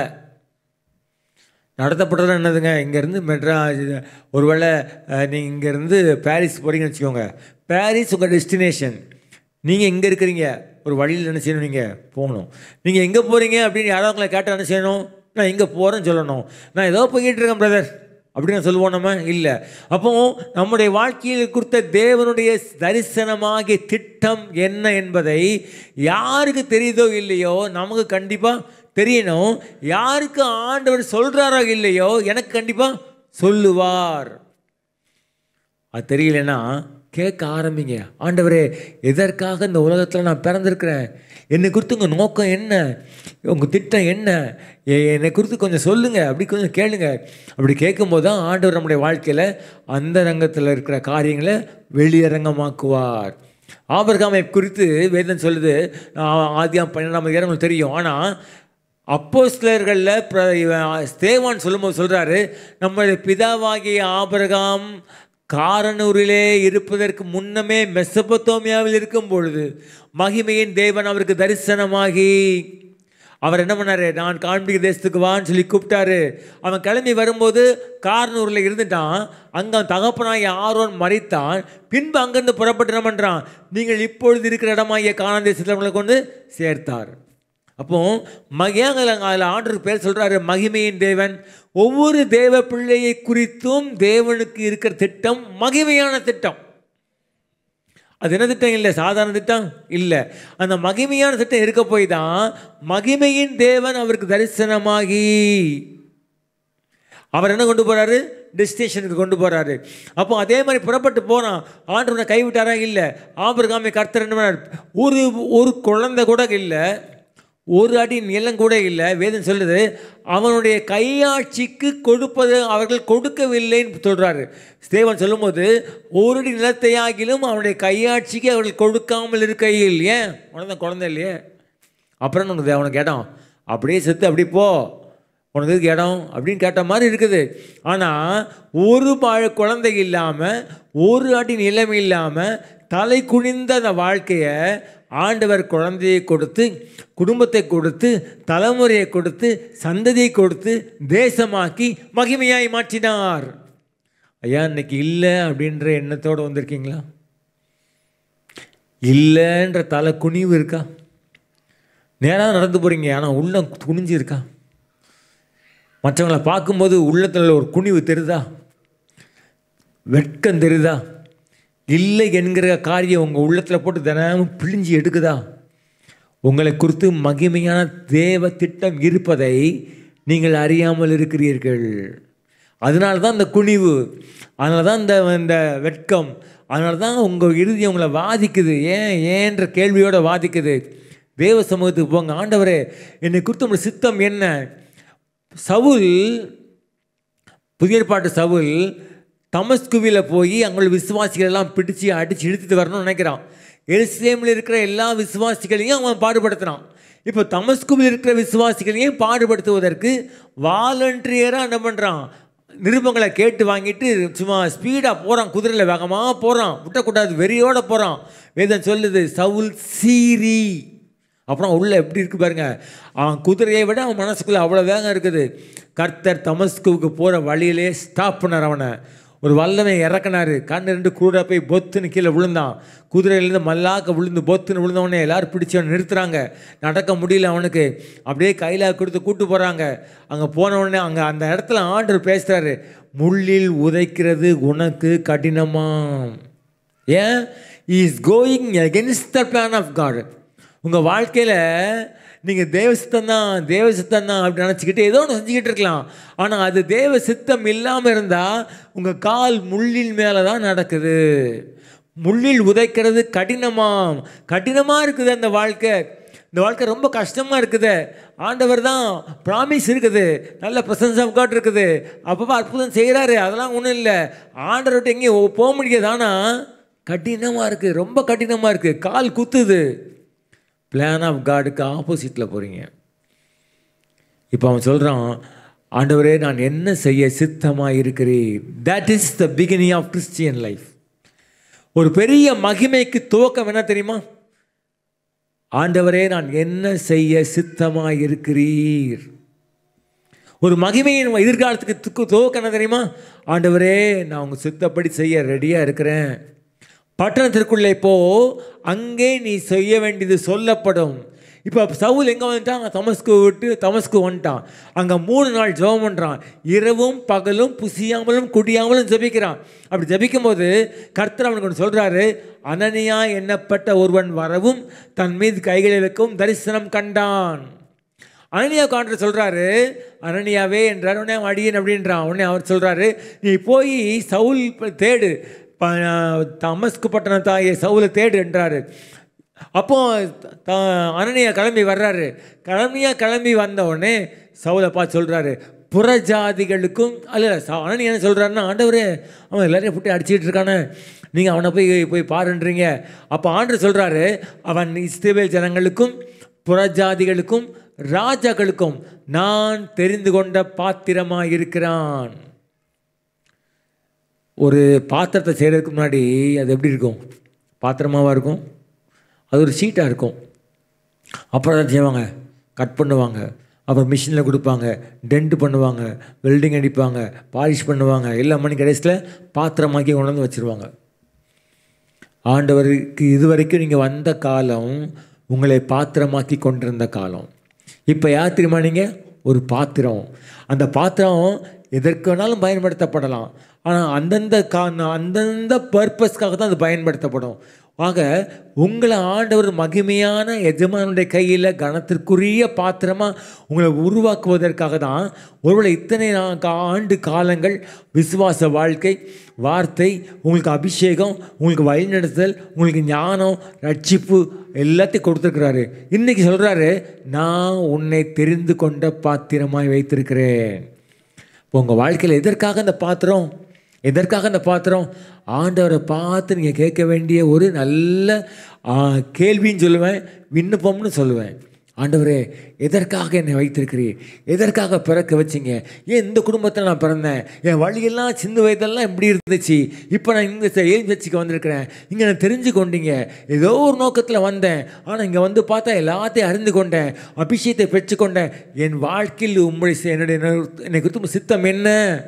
நடத்தப்படுறது என்னதுங்க, இங்கேருந்து மெட்ரா ஒருவேளை நீங்கள் இங்கேருந்து பாரிஸ் போகிறீங்கன்னு வச்சுக்கோங்க. பாரிஸ் உங்கள் டெஸ்டினேஷன். நீங்கள் எங்கே இருக்கிறீங்க, ஒரு வழியில் என்ன செய்யணும், நீங்கள் போகணும். நீங்கள் எங்கே போகிறீங்க அப்படின்னு யாராவது உங்களை கேட்டால் என்ன செய்யணும், நான் எங்கே போகிறேன்னு சொல்லணும். நான் ஏதோ போய்கிட்டு இருக்கேன் பிரதர் அப்படின்னு சொல்லுவோம் நம்ம, இல்லை. அப்போ நம்முடைய வாழ்க்கையில் கொடுத்த தேவனுடைய தரிசனமாகிய திட்டம் என்ன என்பதை யாருக்கு தெரியுதோ இல்லையோ நமக்கு கண்டிப்பாக தெரியணும். யாருக்கு ஆண்டவர் சொல்கிறாரோ இல்லையோ எனக்கு கண்டிப்பாக சொல்லுவார். அது தெரியலன்னா கேட்க ஆரம்பிங்க. ஆண்டவரே, எதற்காக இந்த உலகத்தில் நான் பிறந்திருக்கிறேன், என்னை குறித்து உங்கள் நோக்கம் என்ன, உங்கள் திட்டம் என்ன, என்னை குறித்து கொஞ்சம் சொல்லுங்கள், அப்படி கொஞ்சம் கேளுங்க. அப்படி கேட்கும்போது தான் ஆண்டவர் நம்முடைய வாழ்க்கையில் அந்த ரங்கத்தில் இருக்கிற காரியங்களை வெளியரங்கமாக்குவார். ஆபிரகாமை குறித்து வேதம் சொல்லுது, ஆதியாம் பன்னெண்டாம் அதிகாரம் உங்களுக்கு தெரியும். ஆனால் அப்போஸ்தலர்களில் ஸ்தேவான் சொல்லும்போது சொல்கிறாரு, நம்முடைய பிதாவாகிய ஆபிரகாம் காரனூரிலே இருப்பதற்கு முன்னமே மெசபத்தோமியாவில் இருக்கும் பொழுது மகிமையின் தேவன் அவருக்கு தரிசனமாகி அவர் என்ன பண்ணாரு, நான் காண்பிக்க தேசத்துக்கு வான்னு சொல்லி கூப்பிட்டாரு. அவன் கிளம்பி வரும்போது காரனூரில் இருந்துட்டான். அங்கே அவன் தகப்பனாகி ஆரோன் மரித்தான். பின்பு அங்கேருந்து புறப்பட்டு என்ன பண்ணுறான், நீங்கள் இப்பொழுது இருக்கிற இடமாகிய கானான் தேசத்தில் அவங்களை கொண்டு சேர்த்தார். அப்போ மகியாங்கல அதில் ஆண்டருக்கு பேர் சொல்கிறாரு, மகிமையின் தேவன். ஒவ்வொரு தேவ பிள்ளையை குறித்தும் தேவனுக்கு இருக்கிற திட்டம் மகிமையான திட்டம். அது என்ன திட்டம் இல்லை, சாதாரண திட்டம் இல்லை. அந்த மகிமையான திட்டம் இருக்க போய் தான் மகிமையின் தேவன் அவருக்கு தரிசனமாகி அவர் என்ன கொண்டு போகிறாரு, டெஸ்டினேஷனுக்கு கொண்டு போகிறாரு. அப்போ அதே மாதிரி புறப்பட்டு போனான். ஆண்டவனை கைவிட்டாரா? இல்லை. ஆபிரகாமை கர்த்தர் என்ன பண்ணார், ஒரு ஒரு குழந்தை கூட இல்லை, ஒரு அடி நிலம் கூட இல்லை. வேதம் சொல்லுது, அவனுடைய கையாட்சிக்கு கொடுப்பது அவர்கள் கொடுக்கவில்லைன்னு சொல்கிறாரு. ஸ்தேவான் சொல்லும்போது, ஒரு அடி நிலத்தையாகிலும் அவனுடைய கையாட்சிக்கு அவர்கள் கொடுக்காமல் இருக்கையில், ஏன் உனக்கு குழந்தை இல்லையே, அப்புறம் உனக்கு அவனை கேட்டான், அப்படியே செத்து அப்படி போ, உனக்கு இடம் அப்படின்னு கேட்ட மாதிரி இருக்குது. ஆனால் ஒரு பாழ குழந்தை இல்லாமல், ஒரு அடி நிலம் இல்லாமல், தலை குனிந்த அந்த வாழ்க்கையை ஆண்டவர் குழந்தையை கொடுத்து, குடும்பத்தை கொடுத்து, தலைமுறையை கொடுத்து, சந்ததியை கொடுத்து, தேசமாக்கி மகிமையாய் மாற்றினார். ஐயா, இன்னைக்கு இல்லை அப்படின்ற எண்ணத்தோடு வந்திருக்கீங்களா? இல்லைன்ற தலை குனிவு இருக்கா? நேராக நடந்து போகிறீங்க, ஆனால் உள்ளம் குனிஞ்சு இருக்கா? மற்றவங்களை பார்க்கும்போது உள்ளத்தில் ஒரு குனிவு தெரியுதா? வெட்கம் தெரியுதா? இல்லை என்கிற காரியம் உங்கள் உள்ளத்தில் போட்டு தினமும் பிழிஞ்சு எடுக்குதா? உங்களை குறித்து மகிமையான தேவ திட்டம் இருப்பதை நீங்கள் அறியாமல் இருக்கிறீர்கள். அதனால தான் இந்த குனிவு, அதனால தான் இந்த இந்த வெட்கம், அதனால தான் உங்கள் இறுதி உங்களை பாதிக்குது. ஏன் ஏன்ற கேள்வியோடு பாதிக்குது. தேவ சமூகத்துக்கு போங்க. ஆண்டவரே, என்னை குறித்து உங்கள் சித்தம் என்ன? சவுல், புதிய ஏற்பாட்டு சவுல் தமஸ்குவில் போய் அங்குள்ள விசுவாசிகள் எல்லாம் பிடிச்சி அடித்து இழுத்துட்டு வரணும்னு நினைக்கிறான். எருசலேமில் இருக்கிற எல்லா விசுவாசிகளையும் அவன் பாடுபடுத்துகிறான். இப்போ தமஸ்குவில் இருக்கிற விசுவாசிகளையும் பாடுபடுத்துவதற்கு வாலண்டியராக என்ன பண்ணுறான்? நிருபங்களை கேட்டு வாங்கிட்டு சும்மா ஸ்பீடாக போகிறான், குதிரையில் வேகமாக போகிறான், விட்டக்கூடாது, வெறியோடு போகிறான். வேதம் சொல்லுது, சவுல் சீரி. அப்புறம் உள்ள எப்படி இருக்கு பாருங்க, அவன் குதிரையை விட அவன் மனசுக்குள்ளே அவ்வளோ வேகம் இருக்குது. கர்த்தர் தமஸ்குவுக்கு போகிற வழியிலே ஸ்டாப் பண்ணார். அவனை ஒரு வல்லமை இறக்குனாரு. கண்ணு ரெண்டு கூட போய் பொத்துன்னு கீழே விழுந்தான். குதிரையிலேருந்து மல்லாக்க விழுந்து பொத்துன்னு விழுந்தவனே எல்லோரும் பிடிச்சி அவனை நிறுத்துறாங்க. நடக்க முடியல அவனுக்கு. அப்படியே கையில் கொடுத்து கூட்டு போகிறாங்க. அங்கே போனவுடனே அங்கே அந்த இடத்துல ஆண்டவர் பேசுகிறாரு, முள்ளில் உதைக்கிறது உனக்கு கடினமா? ஏன்? he is going against the plan of God. உங்கள் வாழ்க்கையில் நீங்கள் தேவ சித்தம் தான் தேவ சித்தம் தான் அப்படி நினச்சிக்கிட்டு ஏதோ ஒன்று செஞ்சுக்கிட்டு இருக்கலாம். ஆனால் அது தேவ சித்தம் இல்லாமல் இருந்தால் உங்கள் கால் முள்ளின் மேலே தான் நடக்குது. முள்ளில் உதைக்கிறது கடினமாக கடினமாக இருக்குது அந்த வாழ்க்கை. இந்த வாழ்க்கை ரொம்ப கஷ்டமாக இருக்குது. ஆண்டவர் தான் ப்ராமிஸ் இருக்குது, நல்ல ப்ரெசன்ஸ் ஆஃப் காட் இருக்குது, அப்பப்போ அற்புதம் செய்கிறாரு, அதெல்லாம் ஒன்றும் இல்லை. ஆண்டவர்கிட்ட எங்கேயும் போக முடியாது. ஆனால் கடினமாக இருக்குது, ரொம்ப கடினமாக இருக்குது, கால் குத்துது. பிளான் ஆஃப் காடுக்கு ஆப்போசிட்டில் போகிறீங்க. இப்போ அவன் சொல்கிறான், ஆண்டவரே, நான் என்ன செய்ய சித்தமாக இருக்கிறேன். That is the beginning of Christian life. ஒரு பெரிய மகிமைக்கு துவக்கம் என்ன தெரியுமா? ஆண்டவரே, நான் என்ன செய்ய சித்தமாக இருக்கிறீர். ஒரு மகிமையின் எதிர்காலத்துக்கு துவக்கம் என்ன தெரியுமா? ஆண்டவரே, நான் உங்கள் சித்தப்படி செய்ய ரெடியாக இருக்கிறேன். பட்டணத்திற்குள்ளே போ, அங்கே நீ செய்ய வேண்டியது சொல்லப்படும். இப்போ சவுல் எங்கே வந்துட்டான்? தமஸ்கு விட்டு தமஸ்கு வந்துட்டான். அங்கே மூணு நாள் ஜெபம் பண்ணுறான். இரவும் பகலும் புசியாமலும் குடியாமலும் ஜபிக்கிறான். அப்படி ஜபிக்கும் போது கர்த்தர் அவனுக்கு ஒன்று சொல்கிறாரு, அனனியா எண்ணப்பட்ட ஒருவன் வரவும் தன் மீது கைகளை வைக்கவும் தரிசனம் கண்டான். அனனியா காண்ற சொல்கிறாரு, அனனியாவே என்றார். உடனே அடியன் அப்படின்றான். உடனே அவர் சொல்கிறாரு, நீ போய் சவுல் தேடு, தமஸ்கு பட்டண தாயை சவுலை தேடு என்றார். அப்போ அனனியா கிளம்பி வர்றாரு. கிளம்பியா கிளம்பி வந்த உடனே சவுலை பார்த்து சொல்கிறாரு, புறஜாதிகளுக்கும் அல்ல. அனனியா என்ன சொல்கிறாருன்னா, ஆண்டவரே, அவன் எல்லாரையும் போட்டு அடிச்சுட்டு இருக்கானே, நீங்கள் அவனை போய் போய் பாருன்றீங்க. அப்போ ஆண்டவர் சொல்கிறாரு, அவன் இஸ்ரவேல் ஜனங்களுக்கும் புறஜாதிகளுக்கும் ராஜாக்களுக்கும் நான் தெரிந்து கொண்ட பாத்திரமாக இருக்கிறான். ஒரு பாத்திரத்தை செய்கிறதுக்கு முன்னாடி அது எப்படி இருக்கும்? பாத்திரமாவாக இருக்கும், அது ஒரு சீட்டாக இருக்கும். அப்புறம் அதை செய்வாங்க, கட் பண்ணுவாங்க, அப்புறம் மிஷினில் கொடுப்பாங்க, டென்ட் பண்ணுவாங்க, வெல்டிங் அடிப்பாங்க, பாலிஷ் பண்ணுவாங்க, எல்லாம் மணி கடைசியில் பாத்திரமாக்கி கொண்டு வந்து வச்சுருவாங்க. ஆண்டவருக்கு இது வரைக்கும் நீங்கள் வந்த காலம் உங்களை பாத்திரமாக்கி கொண்டிருந்த காலம். இப்போ யார் தெரியுமா? நீங்கள் ஒரு பாத்திரம். அந்த பாத்திரம் எதற்கு வேணாலும் பயன்படுத்தப்படலாம். ஆனால் அந்தந்த கா அந்தந்த பர்பஸ்க்காக தான் அது பயன்படுத்தப்படும். ஆக உங்களை ஆண்டவர் மகிமையான எஜமானுடைய கையில் கனத்திற்குரிய பாத்திரமாக உங்களை உருவாக்குவதற்காக தான் ஒருவேளை இத்தனை ஆண்டு காலங்கள் விசுவாச வாழ்க்கை, வார்த்தை, உங்களுக்கு அபிஷேகம், உங்களுக்கு வழிநடத்துதல், உங்களுக்கு ஞானம், ரட்சிப்பு எல்லாத்தையும் கொடுத்துருக்கிறாரு. இன்றைக்கி சொல்கிறாரு, நான் உன்னை தெரிந்து கொண்ட பாத்திரமாய் வைத்திருக்கிறேன். இப்போ உங்கள் வாழ்க்கையில் எதற்காக அந்த பாத்திரம்? எதற்காக அந்த பாத்திரம்? ஆண்டவரை பார்த்து நீங்கள் கேட்க வேண்டிய ஒரு நல்ல கேள்வின்னு சொல்லுவேன், விண்ணப்பம்னு சொல்லுவேன். ஆண்டவரே எதற்காக என்னை வைத்திருக்கிறீர், எதற்காக பிறக்க வச்சிங்க, ஏன் இந்த குடும்பத்தில் நான் பிறந்தேன், என் வழியெல்லாம் சின்ன வயதெல்லாம் இப்படி இருந்துச்சு, இப்போ நான் இந்த ஏழு சர்ச்சுக்கு வந்திருக்கிறேன், இங்கே நான் தெரிஞ்சு கொண்டீங்க, ஏதோ ஒரு நோக்கத்தில் வந்தேன், ஆனால் இங்கே வந்து பார்த்தா எல்லாத்தையும் அறிந்து கொண்டேன், அபிஷேகத்தை பெற்றுக்கொண்டேன், என் வாழ்க்கையில் உங்களுடைய என்னுடைய என்னை குறித்து சித்தம் என்ன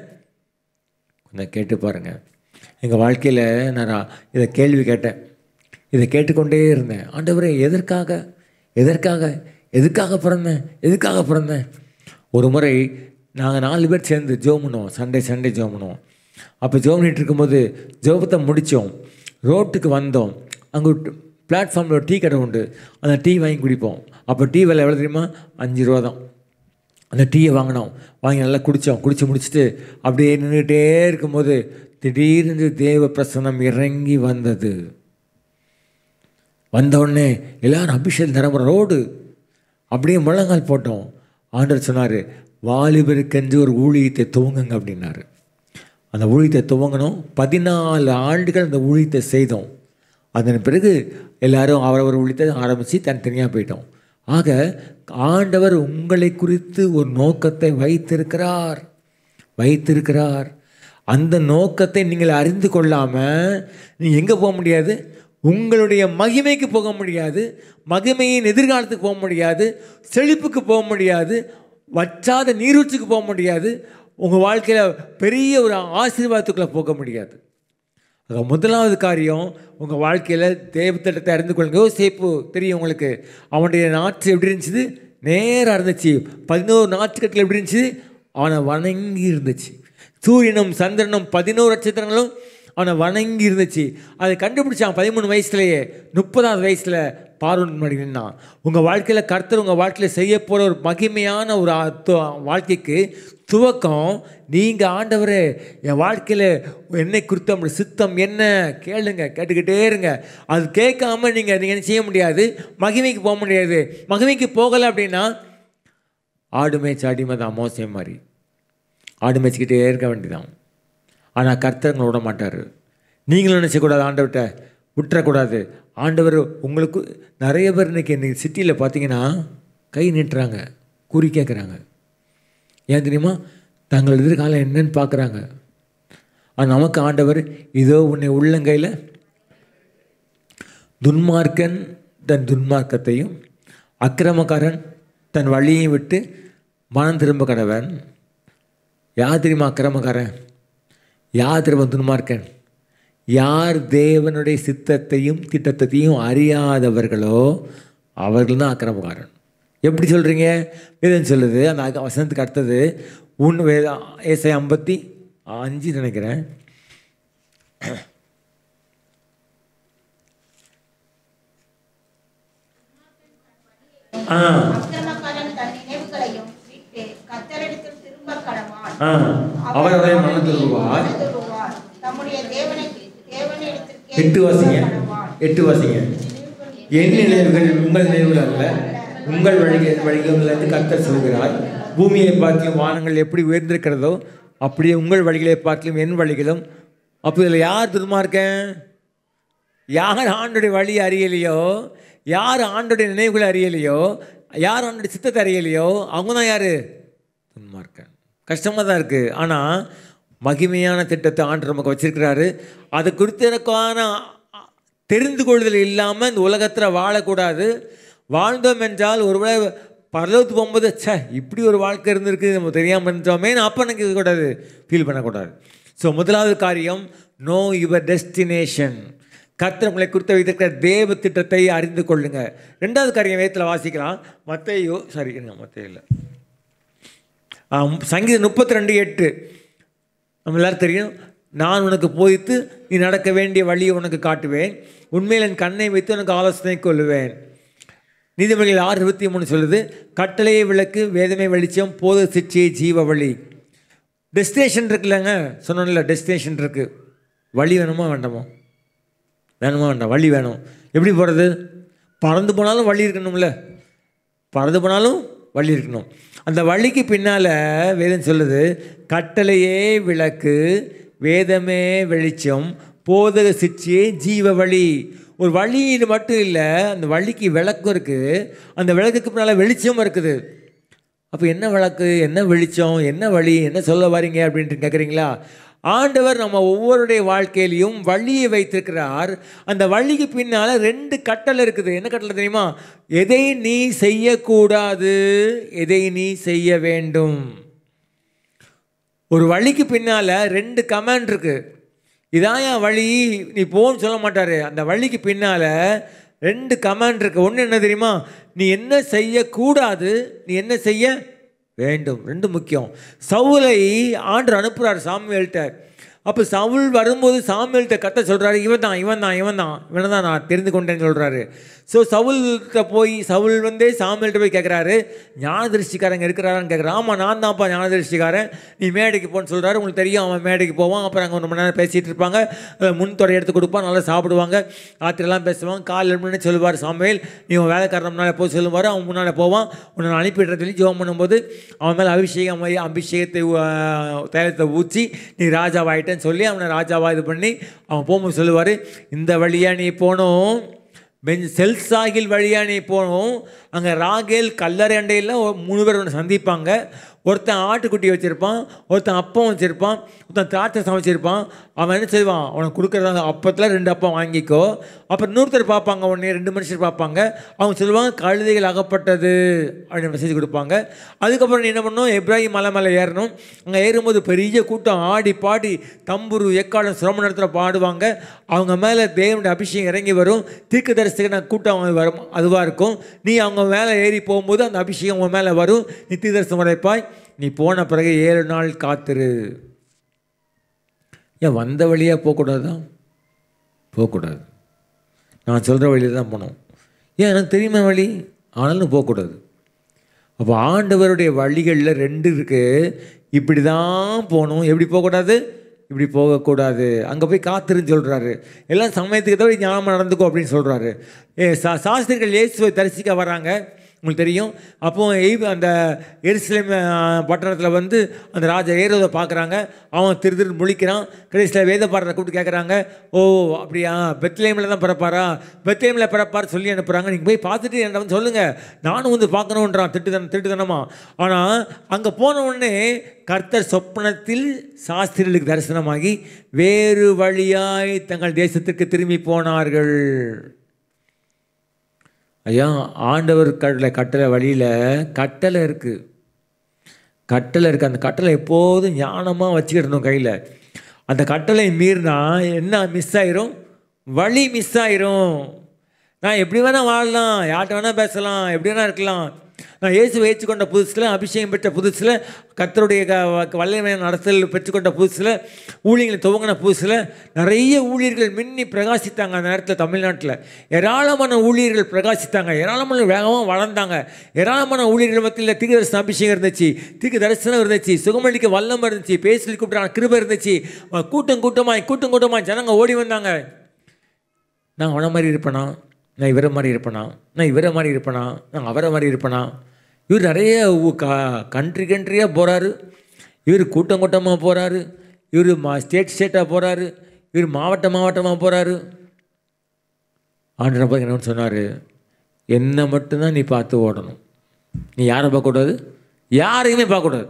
கொஞ்சம் கேட்டு பாருங்கள். எங்கள் வாழ்க்கையில் நான் இதை கேள்வி கேட்டேன், இதை கேட்டுக்கொண்டே இருந்தேன். ஆண்டவரே எதற்காக எதற்காக எதுக்காக பிறந்தேன் எதுக்காக பிறந்தேன் ஒரு முறை நாங்கள் நாலு பேர் சேர்ந்து ஜோம் பண்ணுவோம், சண்டே சண்டே ஜோம் பண்ணுவோம். அப்போ ஜோம் பண்ணிட்டு இருக்கும்போது ஜோபத்தை முடித்தோம், ரோட்டுக்கு வந்தோம். அங்கே பிளாட்ஃபார்மில் ஒரு டீ கடை உண்டு, அந்த டீ வாங்கி குடிப்போம். அப்போ டீ விலை எவ்வளோ தெரியுமா? அஞ்சு ரூபா தான். அந்த டீயை வாங்கினோம், வாங்கி நல்லா குடித்தோம். குடித்து முடிச்சுட்டு அப்படியே நின்றுக்கிட்டே இருக்கும்போது திடீர்னு தேவ பிரசன்னம் இறங்கி வந்தது. வந்தவுடனே எல்லோரும் அபிஷேகம் நிரம்புற ரோடு அப்படியே முழங்கால் போட்டோம். ஆண்டவர் சொன்னார், வாலிபருக்கென்று ஒரு ஊழியத்தை துவங்குங்க அப்படின்னாரு. அந்த ஊழியத்தை துவங்கணும். பதினாலு ஆண்டுகள் அந்த ஊழியத்தை செய்தோம். அதன் பிறகு எல்லோரும் அவரவர் ஊழியத்தை ஆரம்பித்து தனித்தனியாக போயிட்டோம். ஆக ஆண்டவர் உங்களை குறித்து ஒரு நோக்கத்தை வைத்திருக்கிறார் வைத்திருக்கிறார் அந்த நோக்கத்தை நீங்கள் அறிந்து கொள்ளாமல் நீங்கள் எங்கே போக முடியாது? உங்களுடைய மகிமைக்கு போக முடியாது, மகிமையின் எதிர்காலத்துக்கு போக முடியாது, செழிப்புக்கு போக முடியாது, வற்றாத நீரூற்றுக்கு போக முடியாது, உங்கள் வாழ்க்கையில் பெரிய ஒரு ஆசீர்வாதத்துக்குள்ளே போக முடியாது. அது முதலாவது காரியம், உங்கள் வாழ்க்கையில் தேவத்திட்டத்தை அறிந்து கொள்ளுங்க. யோசேப்பு தெரியும் உங்களுக்கு, அவனுடைய நாற்று எப்படி இருந்துச்சு? நேராக இருந்துச்சு. பதினோரு நாற்றுக்கட்டில் எப்படி இருந்துச்சு? அவனை வணங்கி இருந்துச்சு. சூரியனும் சந்திரனும் பதினோரு நட்சத்திரங்களும் அவனை வணங்கி இருந்துச்சு. அதை கண்டுபிடிச்சான் பதிமூணு வயசுலேயே. முப்பதாவது வயசில் பார்வன் மடி நின்னான். உங்கள் வாழ்க்கையில் கர்த்தர் உங்கள் வாழ்க்கையில் செய்ய போகிற ஒரு மகிமையான ஒரு வாழ்க்கைக்கு துவக்கம், நீங்கள் ஆண்டவரே என் வாழ்க்கையில் என்னை குறித்த உங்களுடைய சித்தம் என்ன கேளுங்க, கேட்டுக்கிட்டே இருங்க. அது கேட்காம நீங்கள் நீங்கள் என்ன செய்ய முடியாது? மகிமைக்கு போக முடியாது. மகிமைக்கு போகலை அப்படின்னா ஆடு மேய்ச்சி அடிமை தான், மோசை மாதிரி ஆடு மேய்ச்சிக்கிட்டே இருக்க வேண்டியதான். ஆனால் கர்த்தர் விட மாட்டார். நீங்களும் நினச்சக்கூடாது ஆண்டவர்கிட்ட விட்டுறக்கூடாது. ஆண்டவர் உங்களுக்கு நிறைய பேர் இன்றைக்கி இன்றைக்கி சிட்டியில் பார்த்தீங்கன்னா கை நீட்டுறாங்க, குறி கேட்குறாங்க. ஏன் தெரியுமா? தங்கள் எதிர்காலம் என்னன்னு பார்க்குறாங்க. ஆனால் நமக்கு ஆண்டவர் இதோ உன்னை உள்ளங்கையில், துன்மார்க்கன் தன் துன்மார்க்கத்தையும் அக்கிரமக்காரன் தன் வழியையும் விட்டு மனம் திரும்ப கடவன். யார் தெரியுமா அக்கிரமக்காரன்? யார் திரும்ப துன்மார்க்கன்? யார் தேவனுடைய சித்தத்தையும் திட்டத்தையும் அறியாதவர்களோ அவர்கள் தான் அக்கிரமக்காரன். எப்படி சொல்கிறீங்க? வேதம் சொல்லுது, அந்த வசனத்துக்கு அடுத்தது உன் வேத ஏசாயா ஐம்பத்தி அஞ்சு நினைக்கிறேன். அவருடைய மனம் திரும்புவார். எட்டு வாசிங்க, எட்டு வாசிங்க. என் நினைவுகள் உங்கள் நினைவுகள் அல்ல, உங்கள் வழிகள் வழிகளிலிருந்து கர்த்தர் சொல்கிறார். பூமியை பார்த்திலும் வானங்கள் எப்படி உயர்ந்திருக்கிறதோ அப்படியே உங்கள் வழிகளை பார்த்திலும் என் வழிகளும். அப்போ இதில் யார் துன்மார்க்கன்? யார் ஆண்டுடைய வழி அறியலையோ, யார் ஆண்டுடைய நினைவுகளை அறியலையோ, யார் ஆண்டுடைய சித்தத்தை அறியலையோ அவங்க தான் யார்? துன்மார்க்கன். கஷ்டமாக தான் இருக்குது. ஆனால் மகிமையான திட்டத்தை ஆண்டு நமக்கு வச்சிருக்கிறாரு. அது குறித்து எனக்கான தெரிந்து கொள்ளுதல் இல்லாமல் இந்த உலகத்தில் வாழக்கூடாது. வாழ்ந்தோம் என்றால் ஒருவேளை பரலோகத்துக்கு போகும்போது சே இப்படி ஒரு வாழ்க்கை இருந்திருக்கு நம்ம தெரியாமல் இருந்தோமே அப்போ எனக்கு இருக்கக்கூடாது, ஃபீல் பண்ணக்கூடாது. ஸோ முதலாவது காரியம், நோ யுவர் டெஸ்டினேஷன். கர்த்தர் உங்களை குறித்து வைத்திருக்கிற தேவ திட்டத்தை அறிந்து கொள்ளுங்க. ரெண்டாவது காரியம் வேதத்தில் வாசிக்கலாம். மத்தேயு சாரி மத்தேயு இல்லை சங்கீதம் முப்பத்தி ரெண்டு எட்டு நம்ம எல்லாரும் தெரியும். நான் உனக்கு போதித்து நீ நடக்க வேண்டிய வழியை உனக்கு காட்டுவேன், உண்மையில் என் கண்ணை வைத்து உனக்கு ஆலோசனை கொள்ளுவேன். நீதிமொழிகள் ஆறு இருபத்தி மூணு சொல்லுது, கட்டளையை விளக்கு, வேதமே வெளிச்சம், போத சிற்சியை ஜீவ வழி. டெஸ்டினேஷன் இருக்குல்லங்க, சொன்னோம்ல டெஸ்டினேஷன் இருக்குது. வழி வேணுமா வேண்டாமா? வேணுமா வேண்டாம்? வழி வேணும். எப்படி போகிறது? பறந்து போனாலும் வழி இருக்கணும்ல, பறந்து போனாலும் வழி இருக்கணும். அந்த வழிக்கு பின்னால் வேதம் சொல்லுது, கட்டளையே விளக்கு, வேதமே வெளிச்சம், போதக சிற்சியே ஜீவ வழி. ஒரு வழின்னு மட்டும் இல்லை, அந்த வழிக்கு விளக்கும் இருக்குது, அந்த விளக்குக்கு பின்னால் வெளிச்சமும் இருக்குது. அப்போ என்ன விளக்கு, என்ன வெளிச்சம், என்ன வழி, என்ன சொல்ல வரீங்க அப்படின்ட்டு கேட்குறீங்களா? ஆண்டவர் நம்ம ஒவ்வொருடைய வாழ்க்கையிலையும் வழியை வைத்திருக்கிறார். அந்த வழிக்கு பின்னால் ரெண்டு கட்டளை இருக்குது. என்ன கட்டளை தெரியுமா? எதை நீ செய்யக்கூடாது, எதை நீ செய்ய வேண்டும். ஒரு வழிக்கு பின்னால் ரெண்டு கமாண்ட் இருக்குது. இதான் என் வழி, நீ போன்னு சொல்ல மாட்டார். அந்த வழிக்கு பின்னால் ரெண்டு கமாண்ட் இருக்குது. ஒன்று என்ன தெரியுமா? நீ என்ன செய்யக்கூடாது, நீ என்ன செய்ய வேண்டும். ரெண்டு முக்கியம். சவுலை ஆண்டவர் அனுப்புகிறார் சாமுவேல்கிட்ட. அப்போ சவுல் வரும்போது சாமுவேல்கிட்ட கத்த சொல்கிறாரு, இவன் தான் இவன் தான் இவன் தான் இவனை தான் நான் தெரிந்து கொண்டேன்னு சொல்கிறாரு. ஸோ சவுல்கிட்ட போய் சவுல் வந்து சாமுவேல்கிட்ட போய் கேட்குறாரு, ஞானதரிசிக்காரங்க இருக்கிறாரான்னு கேட்குறாரு. ஆமாம், நான் தான்ப்பா ஞானதரிசிக்காரன், நீ மேடைக்கு போன்னு சொல்கிறாரு. உங்களுக்கு தெரியும், அவன் மேடைக்கு போவான். அப்புறம் அங்கே ஒரு மணி நேரம் பேசிகிட்டு இருப்பாங்க, முன் தொடை எடுத்து கொடுப்பான், நல்லா சாப்பிடுவாங்க, ராத்திரிலாம் பேசுவாங்க. காலையில் முன்னே சொல்லுவார் சாமுவேல், நீ உன் வேலைக்காரன் முன்னால் போய் சொல்லுவார். அவன் முன்னால் போவான். உன்னை அனுப்பிடுற சொல்லி ஜெபம் பண்ணும்போது அவன் மேலே அபிஷேகம் அபிஷேகத்தை தைலத்தை ஊற்றி நீ ராஜாவாயிட்டேன்னு சொல்லி அவனை ராஜாவாக இது பண்ணி அவன் போகும்போது சொல்லுவார், இந்த வழியாக நீ போகணும், பென் செல்சாகில் வழியாக நீ போகணும். அங்கே ராகேல் கல்லறை அண்டையில் மூணு பேர் ஒன்று சந்திப்பாங்க. ஒருத்தன் ஆட்டுக்குட்டி வச்சுருப்பான், ஒருத்தன் அப்பம் வச்சுருப்பான், ஒருத்தன் திராட்சை சமைச்சிருப்பான். அவன் என்ன செய்வான், அவனுக்கு கொடுக்குறதா அப்பத்தில் ரெண்டு அப்பம் வாங்கிக்கோ. அப்புறம் இன்னொருத்தர் பார்ப்பாங்க, உடனே ரெண்டு மனுஷர் பார்ப்பாங்க. அவங்க சொல்லுவாங்க கழுதைகள் அகப்பட்டது அப்படின்னு மெசேஜ் கொடுப்பாங்க. அதுக்கப்புறம் நீ என்ன பண்ணணும், எப்ராஹிம் மலை மேலே ஏறணும். அங்கே ஏறும்போது பெரிய கூட்டம் ஆடி பாடி தம்புரு எக்காலம் சிரம நேரத்தில் பாடுவாங்க. அவங்க மேலே தேவனுடைய அபிஷேகம் இறங்கி வரும். தீர்க்க தரிசன கூட்டம் வரும், அதுவாக இருக்கும். நீ அவங்க மேலே ஏறி போகும்போது அந்த அபிஷேகம் உன் மேலே வரும். நீ தீர்க்க தரிசனம் உரைப்பாய். நீ போன பிறகு ஏழு நாள் காத்துரு. ஏன் வந்த வழியாக போகக்கூடாதான்? போகக்கூடாது. நான் சொல்கிற வழியில் தான் போகணும். ஏன் எனக்கு தெரியுமா வழி, ஆனாலும் போகக்கூடாது. அப்போ ஆண்டவருடைய வழிகளில் ரெண்டு இருக்குது. இப்படி தான் போகணும், எப்படி போகக்கூடாது, இப்படி போகக்கூடாது. அங்கே போய் காத்துருன்னு சொல்கிறாரு. எல்லாம் சமயத்துக்கு தவிர ஞானமாக நடந்துக்கோ அப்படின்னு சொல்கிறாரு. ஏ சா சாஸ்திரிகள் இயேசுவை தரிசிக்க வராங்க, உங்களுக்கு தெரியும். அப்போது எய் அந்த எருசலேம் பட்டணத்தில் வந்து அந்த ராஜா ஏரோதை பார்க்குறாங்க. அவன் திரு திரு முழிக்கிறான். கடைசியில் வேத பாடத்தை கூப்பிட்டு கேட்குறாங்க, ஓ அப்படியா, பெத்லேமில் தான் பிறப்பாரா, பெத்லேமில் பிறப்பார் சொல்லி அனுப்புகிறாங்க. நீங்கள் போய் பார்த்துட்டு என்ன வந்து சொல்லுங்கள், நானும் வந்து பார்க்கணுன்றான். திட்டுத்தனம் திட்டுத்தனமா. ஆனால் அங்கே போன உடனே கர்த்தர் சொப்பனத்தில் சாஸ்திரிகளுக்கு தரிசனமாகி வேறு வழியாய் தங்கள் தேசத்துக்கு திரும்பி போனார்கள். ஐயா, ஆண்டவர் கட்டளை கட்டளை வழியில் கட்டளை இருக்குது, கட்டளை இருக்குது. அந்த கட்டளை எப்போதும் ஞானமாக வச்சுக்கிடணும் கையில். அந்த கட்டளை மீறினா என்ன மிஸ் ஆயிரும், வழி மிஸ் ஆயிரும். நான் எப்படி வேணால் வாழலாம், யார்கிட்ட வேணால் பேசலாம், எப்படி வேணால் இருக்கலாம். நான் இயேசுவை ஏற்றுக்கொண்ட புதுசில், அபிஷேகம் பெற்ற புதுசில், கர்த்தருடைய க வல்லமையான நடத்தல் பெற்றுக்கொண்ட புதுசில், ஊழியர்களை துவங்கின புதுசில் நிறைய ஊழியர்கள் மின்னி பிரகாசித்தாங்க. அந்த நேரத்தில் தமிழ்நாட்டில் ஏராளமான ஊழியர்கள் பிரகாசித்தாங்க, ஏராளமான வேகமாக வளர்ந்தாங்க. ஏராளமான ஊழியர்கள் மத்தியில் தீர்க்க தரிசன அபிஷேகம் இருந்துச்சு, தீர்க்க தரிசனம் இருந்துச்சு, சுகமளிக்க வல்லம் இருந்துச்சு, பேசி கூப்பிட்டு கிருபை இருந்துச்சு. கூட்டம் கூட்டமாய் கூட்டம் கூட்டமாய் ஜனங்க ஓடி வந்தாங்க. நான் அவனை மாதிரி இருப்பேனா, நான் இவரை மாதிரி இருப்பேனா, நான் இவரை மாதிரி இருப்பேனா, நான் அவரை மாதிரி இருப்பேனா. இவர் நிறைய கண்ட்ரி கண்ட்ரியாக போகிறாரு, இவர் கூட்டம் கூட்டமாக போகிறாரு, இவர் மா ஸ்டேட் ஸ்டேட்டாக போகிறாரு, இவர் மாவட்ட மாவட்டமாக போகிறாரு. ஆண்டரை பார்த்து என்ன சொன்னார், என்னை மட்டும்தான் நீ பார்த்து ஓடணும். நீ யாரை பார்க்கக்கூடாது, யாரையுமே பார்க்கக்கூடாது.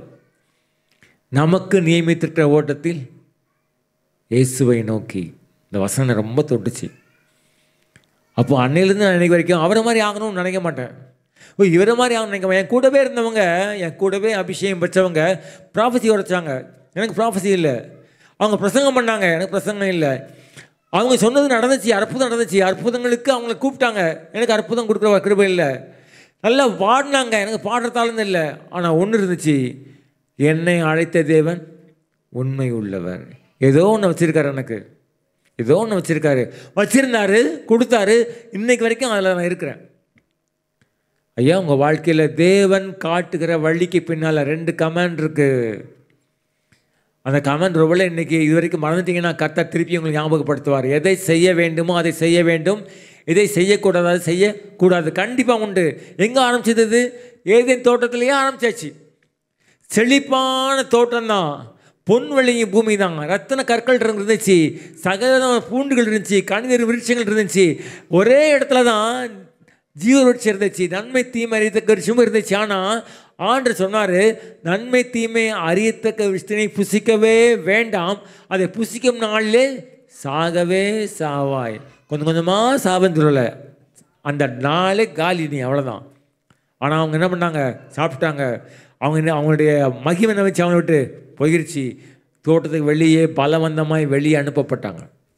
நமக்கு நியமித்திருக்கிற ஓட்டத்தில் இயேசுவை நோக்கி. இந்த வசனம் ரொம்ப தொட்டுச்சு. அப்போ அன்னையிலேருந்து நான் நினைக்க வரைக்கும் அவரை மாதிரி ஆகணும்னு நினைக்க மாட்டேன். ஓ இவரை மாதிரி ஆகணும் நினைக்க. என் கூடவே இருந்தவங்க, என் கூடவே அபிஷேகம் பெற்றவங்க ப்ராஃபஸி உரைச்சாங்க, எனக்கு ப்ராஃபஸி இல்லை. அவங்க பிரசங்கம் பண்ணாங்க, எனக்கு பிரசங்கம் இல்லை. அவங்க சொன்னது நடந்துச்சு, அற்புதம் நடந்துச்சு. அற்புதங்களுக்கு அவங்களை கூப்பிட்டாங்க, எனக்கு அற்புதம் கொடுக்குற கிருபை இல்லை. நல்லா பாடினாங்க, எனக்கு பாடுறதாலும் இல்லை. ஆனால் ஒன்று இருந்துச்சு, என்னை அழைத்த தேவன் உண்மை உள்ளவர். ஏதோ ஒன்று வச்சுருக்காரு, எனக்கு ஏதோ ஒன்று வச்சுருக்காரு, வச்சுருந்தாரு, கொடுத்தாரு. இன்னைக்கு வரைக்கும் அதில் நான் இருக்கிறேன். ஐயா, உங்கள் வாழ்க்கையில் தேவன் காட்டுகிற வழிக்கு பின்னால் ரெண்டு கமாண்ட் இருக்குது. அந்த கமாண்ட் ரொம்ப இன்றைக்கி இது வரைக்கும் மறந்துட்டிங்கன்னா கர்த்தர் திருப்பி உங்களுக்கு ஞாபகப்படுத்துவார். எதை செய்ய வேண்டுமோ அதை செய்ய வேண்டும், எதை செய்யக்கூடாது அதை செய்யக்கூடாது. கண்டிப்பாக உண்டு. எங்கே ஆரம்பிச்சது? ஏதேன் தோட்டத்திலேயே ஆரம்பிச்சாச்சு. செழிப்பான தோட்டம் தான், பொன்வெளியும் பூமி தான், ரத்தன கற்கள் இருந்துச்சு, சகல பூண்டுகள் இருந்துச்சு, கணிதர் விருட்சங்கள் இருந்துச்சு, ஒரே இடத்துல தான் ஜீவ விருட்சம் இருந்துச்சு, நன்மை தீமை அறியத்தக்க விருட்சமும் இருந்துச்சு. ஆனால் ஆண்டவர் சொன்னார், நன்மை தீமை அறியத்தக்க விருட்சத்தினை புசிக்கவே வேண்டாம், அதை புசிக்கும் நாளிலே சாகவே சாவாய். கொஞ்சம் கொஞ்சமாக சாபந்துருல அந்த நாளே காலி, நீ அவ்வளோதான். ஆனால் அவங்க என்ன பண்ணாங்க, சாப்பிட்டாங்க. அவங்க என்ன அவங்களுடைய மகிமை வச்சு அவங்கள விட்டு போயிருச்சு. தோட்டத்துக்கு வெளியே பலவந்தமாய் வெளியே அனுப்பப்பட்டாங்க.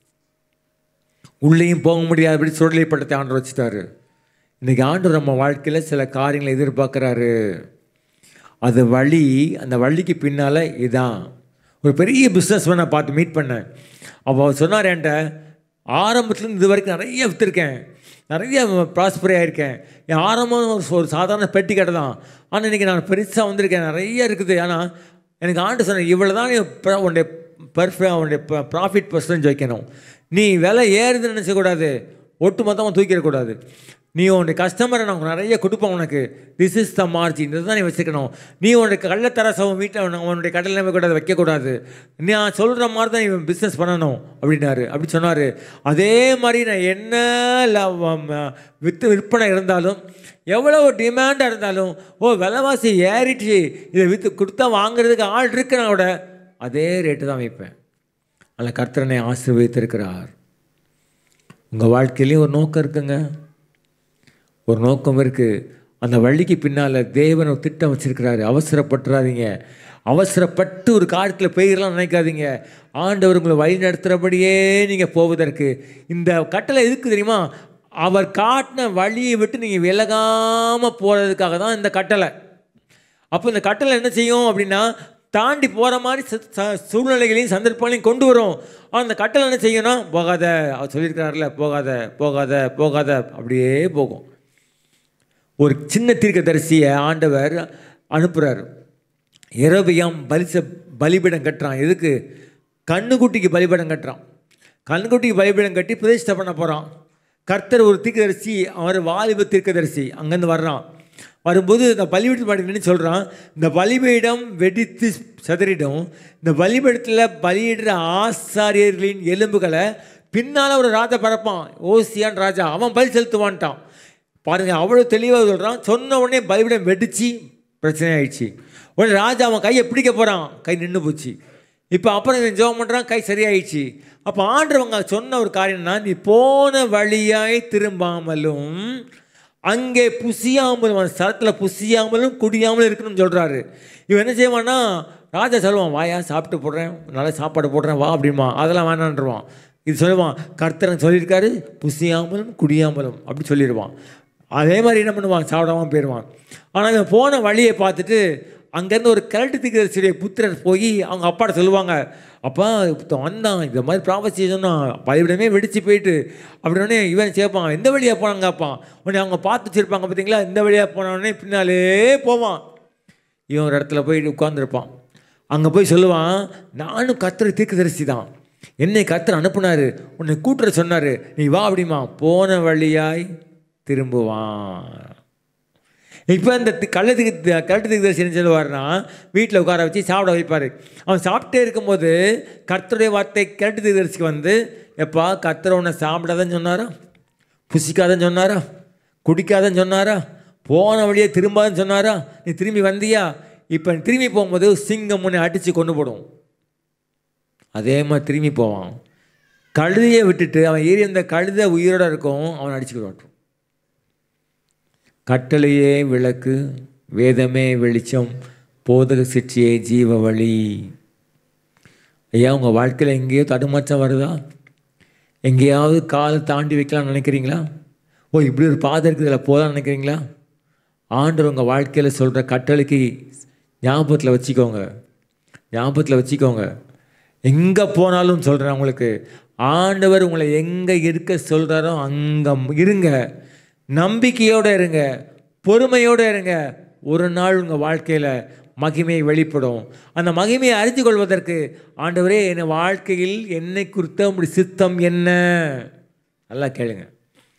உள்ளேயும் போக முடியாதபடி சுடலை பட்டத்தை ஆண்டவர் வச்சுட்டாரு. இன்றைக்கி ஆண்டவர் நம்ம வாழ்க்கையில் சில காரியங்களை எதிர்பார்க்குறாரு. அது வழி, அந்த வழிக்கு பின்னால் இதான். ஒரு பெரிய பிஸ்னஸ் நான் பார்த்து மீட் பண்ணேன். அப்போ அவர் சொன்னார் என்கிட்ட, ஆரம்பத்துலேருந்து இது வரைக்கும் நிறைய விற்றுருக்கேன், நிறைய ப்ராஸ்பரி ஆகிருக்கேன். என் ஆரம்பம் ஒரு ஒரு சாதாரண பெட்டி கடை தான். ஆனால் இன்றைக்கி நான் பெருசாக வந்திருக்கேன், நிறைய இருக்குது. ஆனால் எனக்கு ஆண்டு சொன்னேன், இவ்வளோ தான் நீ உன்னுடைய பர்ஃபெ உன்னுடைய ப்ராஃபிட் பர்சன்டேஜ் வைக்கணும். நீ விலை ஏறுதுன்னு நினச்சக்கூடாது, ஒட்டு மொத்தமாக தூக்கிடக்கூடாது. நீ உன்னுடைய கஸ்டமரை நான் நிறைய கொடுப்பேன் உனக்கு, திஸ் இஸ் த மார்ஜின், இதுதான் நீ வச்சுக்கணும். நீ உன்னுடைய கள்ளத்தரசம் வீட்டில் உன்னுடைய கடலில் கூடாது வைக்கக்கூடாது. நான் சொல்கிற மாதிரி தான் நீ பிஸ்னஸ் பண்ணணும் அப்படின்னாரு. அப்படி சொன்னார். அதே மாதிரி நான் என்ன விற்று விற்பனை இருந்தாலும், எவ்வளோ டிமாண்டாக இருந்தாலும், ஓ விலைவாசி ஏறிடுச்சு, இதை விற்று கொடுத்தா வாங்குறதுக்கு ஆள் இருக்குன்னா கூட அதே ரேட்டு தான் வைப்பேன். அதில் கர்த்தரனை ஆசீர்வதித்திருக்கிறார். உங்கள் வாழ்க்கையிலையும் ஒரு நோக்கம் இருக்குங்க, ஒரு நோக்கம் இருக்குது. அந்த வழிக்கு பின்னால் தேவன் ஒரு திட்டம் வச்சுருக்கிறாரு. அவசரப்பட்டுறாதீங்க, அவசரப்பட்டு ஒரு காரியத்தில் போயிடலாம் நினைக்காதீங்க. ஆண்டவர் உங்களை வழி நடத்துகிறபடியே நீங்கள் போவதற்கு இந்த கட்டளை எதுக்கு தெரியுமா? அவர் காட்டின வழியை விட்டு நீங்கள் விலகாமல் போகிறதுக்காக தான் இந்த கட்டளை. அப்போ இந்த கட்டளை என்ன செய்யும் அப்படின்னா, தாண்டி போகிற மாதிரி சூழ்நிலைகளையும் சந்தர்ப்பங்களையும் கொண்டு வரும். ஆனால் அந்த கட்டளை என்ன செய்யணும்? போகாத, அவர் சொல்லியிருக்கிறார்ல, போகாத போகாத போகாத அப்படியே போகும். ஒரு சின்ன தீர்க்கதரிசியை ஆண்டவர் அனுப்புகிறார். எரோபியாம் பலிச பலிபீடம் கட்டுறான். எதுக்கு? கண்ணுக்குட்டிக்கு பலிபீடம் கட்டுறான். கண்ணுக்குட்டிக்கு பலிபீடம் கட்டி பிரதிஷ்டை பண்ண போகிறான். கர்த்தர் ஒரு தீர்க்கதரிசி, அவர் வாலிப தீர்க்கதரிசி அங்கேருந்து வர்றான். வரும்போது இந்த பலிபீடத்து பாடினு சொல்கிறான், இந்த பலிபீடம் வெடித்து சதறிடும், இந்த பலிபீடத்தில் பலியிடுற ஆசாரியர்களின் எலும்புகளை பின்னால் ஒரு ராஜா பரப்பான், ஓசியான் ராஜா, அவன் பலி செலுத்துவான்ட்டான். பாருங்கள், அவ்வளோ தெளிவாக சொல்கிறான். சொன்ன உடனே பலிபீடம் வெடித்து பிரச்சனை ஆயிடுச்சு. உடனே ராஜா அவன் கையை பிடிக்க போகிறான், கை நின்று போச்சு. இப்போ அப்புறம் இவன் ஜெபம் பண்ணுறான், கை சரியாயிடுச்சு. அப்போ ஆண்டவங்க சொன்ன ஒரு காரியம்னா, நீ போன வழியாய் திரும்பாமலும் அங்கே புசியாமலும், அந்த ஸ்தலத்தில் புசியாமலும் குடியாமலும் இருக்கணும்னு சொல்கிறாரு. இவன் என்ன செய்வான்னா, ராஜா சொல்லுவான், வாயா சாப்பிட்டு போடுறேன், நல்லா சாப்பாடு போடுறேன் வா அப்படிமா, அதெல்லாம் வேணான்ருவான். இது சொல்லுவான், கர்த்தரன் சொல்லியிருக்காரு புசியாமலும் குடியாமலும் அப்படி சொல்லிடுவான். அதே மாதிரி என்ன பண்ணுவான், சாப்பிடாமல் போயிடுவான். ஆனால் இவன் போன வழியை பார்த்துட்டு அங்கேருந்து ஒரு கரட்டு தீர்க்கதரிசியுடைய புத்திரர் போய் அவங்க அப்பாட்ட சொல்லுவாங்க, அப்பா வந்தான் இந்த மாதிரி ப்ராபசி சொன்னான், பலிபீடமே வெடிச்சு போயிட்டு அப்படின்னே இவன் சேர்ப்பான், எந்த வழியாக போனாங்க அப்பான். உடனே அவங்க பார்த்து வச்சுருப்பாங்க பார்த்தீங்களா, இந்த வழியாக போனோடனே பின்னாலே போவான். இவன் ஒரு இடத்துல போய் உட்காந்துருப்பான். அங்கே போய் சொல்லுவான், நானும் கர்த்தர் தீர்க்கதரிசி தான், என்னை கர்த்தர் அனுப்புனார், உன்னை கூட்டுற சொன்னார், நீ வா அப்படிமா. போன வழியாய் திரும்புவான். இப்போ இந்த கள்ளத்துக்கு கரெக்டுக்கு தரிசி என்ன சொல்லுவார்னா, வீட்டில் உட்கார வச்சு சாப்பிட வைப்பார். அவன் சாப்பிட்டே இருக்கும்போது கர்த்தருடைய வார்த்தை கரெக்டு தரிசிக்கு வந்து, எப்பா கர்த்தர் உன்னை சாப்பிடாதன்னு சொன்னாரா, புசிக்காதன்னு சொன்னாரா, குடிக்காதன்னு சொன்னாரா, போன வழியே திரும்பாதன்னு சொன்னாரா, நீ திரும்பி வந்தியா, இப்போ திரும்பி போகும்போது சிங்கம் முன்னே அடித்து கொண்டு போடும். அதே மாதிரி திரும்பி போவான். கழுதையை விட்டுட்டு அவன் ஏறி அந்த கழுதை உயிரோடு இருக்கும், அவன் அடிச்சுக்கிட்டு. கட்டளையே விளக்கு, வேதமே வெளிச்சம், போதக சிற்சியே ஜீவ வழி. ஐயா, உங்கள் வாழ்க்கையில் எங்கேயோ தடுமாற்றம் வருதா? எங்கேயாவது காலை தாண்டி வைக்கலாம்னு நினைக்கிறீங்களா? ஓ இப்படி ஒரு பாதை இருக்குது, இதில் போதான்னு நினைக்கிறீங்களா? ஆண்டவர் உங்கள் வாழ்க்கையில் சொல்கிற கட்டளைக்கு ஞாபகத்தில் வச்சுக்கோங்க, ஞாபகத்தில் வச்சுக்கோங்க. எங்கே போனாலும் சொல்கிறேன் உங்களுக்கு, ஆண்டவர் உங்களை எங்கே இருக்க சொல்கிறாரோ அங்கே இருங்க. நம்பிக்கையோடு இருங்க, பொறுமையோடு இருங்க. ஒரு நாள் உங்கள் வாழ்க்கையில் மகிமை வெளிப்படும். அந்த மகிமையை அறிந்து கொள்வதற்கு, ஆண்டவரே என் வாழ்க்கையில் என்னை குறித்த உங்களுடைய சித்தம் என்ன, நல்லா கேளுங்க.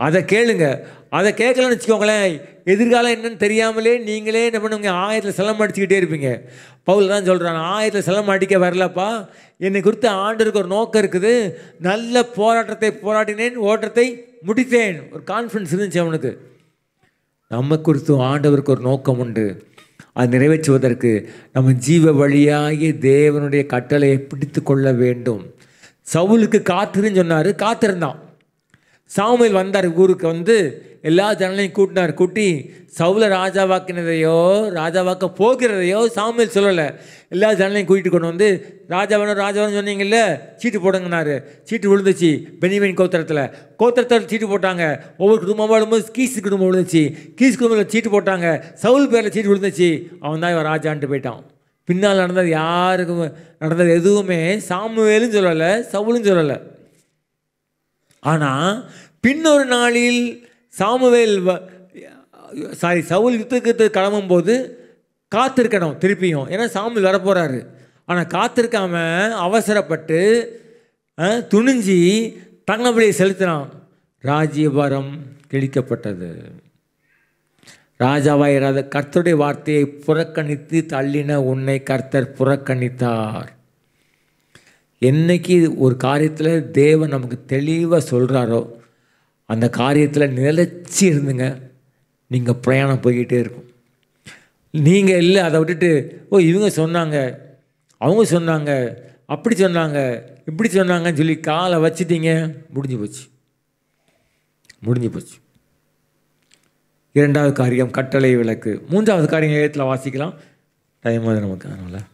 அதை கேளுங்க. அதை கேட்கலன்னு வச்சுக்கோங்களேன், எதிர்காலம் என்னன்னு தெரியாமலே நீங்களே என்ன பண்ணுவீங்க, ஆயத்தில் செல்லம் அடிச்சுக்கிட்டே இருப்பீங்க. பவுல் தான் சொல்கிறான், ஆயத்தில் செல்லம் அடிக்க வரலப்பா, என்னை குறித்து ஆண்டவருக்கு ஒரு நோக்கம் இருக்குது, நல்ல போராட்டத்தை போராடினேன், ஓட்டத்தை முடித்தேன். ஒரு கான்ஃபிடன்ஸ் இருந்துச்சு அவனுக்கு. நம்ம குறித்து ஆண்டவருக்கு ஒரு நோக்கம் உண்டு. அது நிறைவேற்றுவதற்கு நம்ம ஜீவ வழியாகிய தேவனுடைய கட்டளையை பிடித்து கொள்ள வேண்டும். சவுலுக்கு காத்திருன்னு சொன்னார், காத்திருந்தான். சாமுவேல் வந்தார் ஊருக்கு, வந்து எல்லா ஜனங்களையும் கூட்டினார். கூட்டி சவுலை ராஜாவாக்கினதையோ ராஜாவாக்க போகிறதையோ சாமுவேல் சொல்லலை. எல்லா ஜனங்களையும் கூட்டிகிட்டு கொண்டு வந்து ராஜாவானோ ராஜாவானு சொன்னீங்கல்ல, சீட்டு போடுங்கன்னாரு. சீட்டு விழுந்துச்சு பெனியமின் கோத்திரத்தில். கோத்திரத்தில் சீட்டு போட்டாங்க. ஒவ்வொரு குடும்பமாக விழும்போது கீஸ் குடும்பம் விழுந்துச்சு. கீஸ் குடும்பத்தில் சீட்டு போட்டாங்க. சவுல் பேரில் சீட்டு விழுந்துச்சு. அவன் தான் இவன் ராஜான்ட்டு போயிட்டான். பின்னால் நடந்தது யாருக்கும் நடந்தது எதுவுமே சாமுவேலும் சொல்லலை, சவுலும் சொல்லலை. ஆனால் பின்னொரு நாளில் சாமுவேல் சாரி சவுல் யுத்தத்துக்கு கிளம்பும்போது காத்திருக்கணும் திருப்பியும், ஏன்னா சாமுவேல் வரப்போகிறாரு. ஆனால் காத்திருக்காம அவசரப்பட்டு துணிஞ்சி தங்கபடியை செலுத்தினான். ராஜ்யபாரம் கிழிக்கப்பட்டது. ராஜாவாயிராத கர்த்தருடைய வார்த்தையை புறக்கணித்து தள்ளின உன்னை கர்த்தர் புறக்கணித்தார். என்னைக்கு ஒரு காரியத்தில் தேவன் நமக்கு தெளிவாக சொல்கிறாரோ அந்த காரியத்தில் நிலைச்சி இருந்துங்க, நீங்கள் பிரயாணம் போய்கிட்டே இருக்கும். நீங்கள் இல்லை அதை விட்டுட்டு, ஓ இவங்க சொன்னாங்க, அவங்க சொன்னாங்க, அப்படி சொன்னாங்க, இப்படி சொன்னாங்கன்னு சொல்லி காலை வச்சிட்டீங்க, முடிஞ்சு போச்சு முடிஞ்சு போச்சு. இரண்டாவது காரியம் கட்டளை விளக்கு. மூன்றாவது காரியம் ஏகத்தில் வாசிக்கலாம், டைம் அது நமக்கு. அதனால்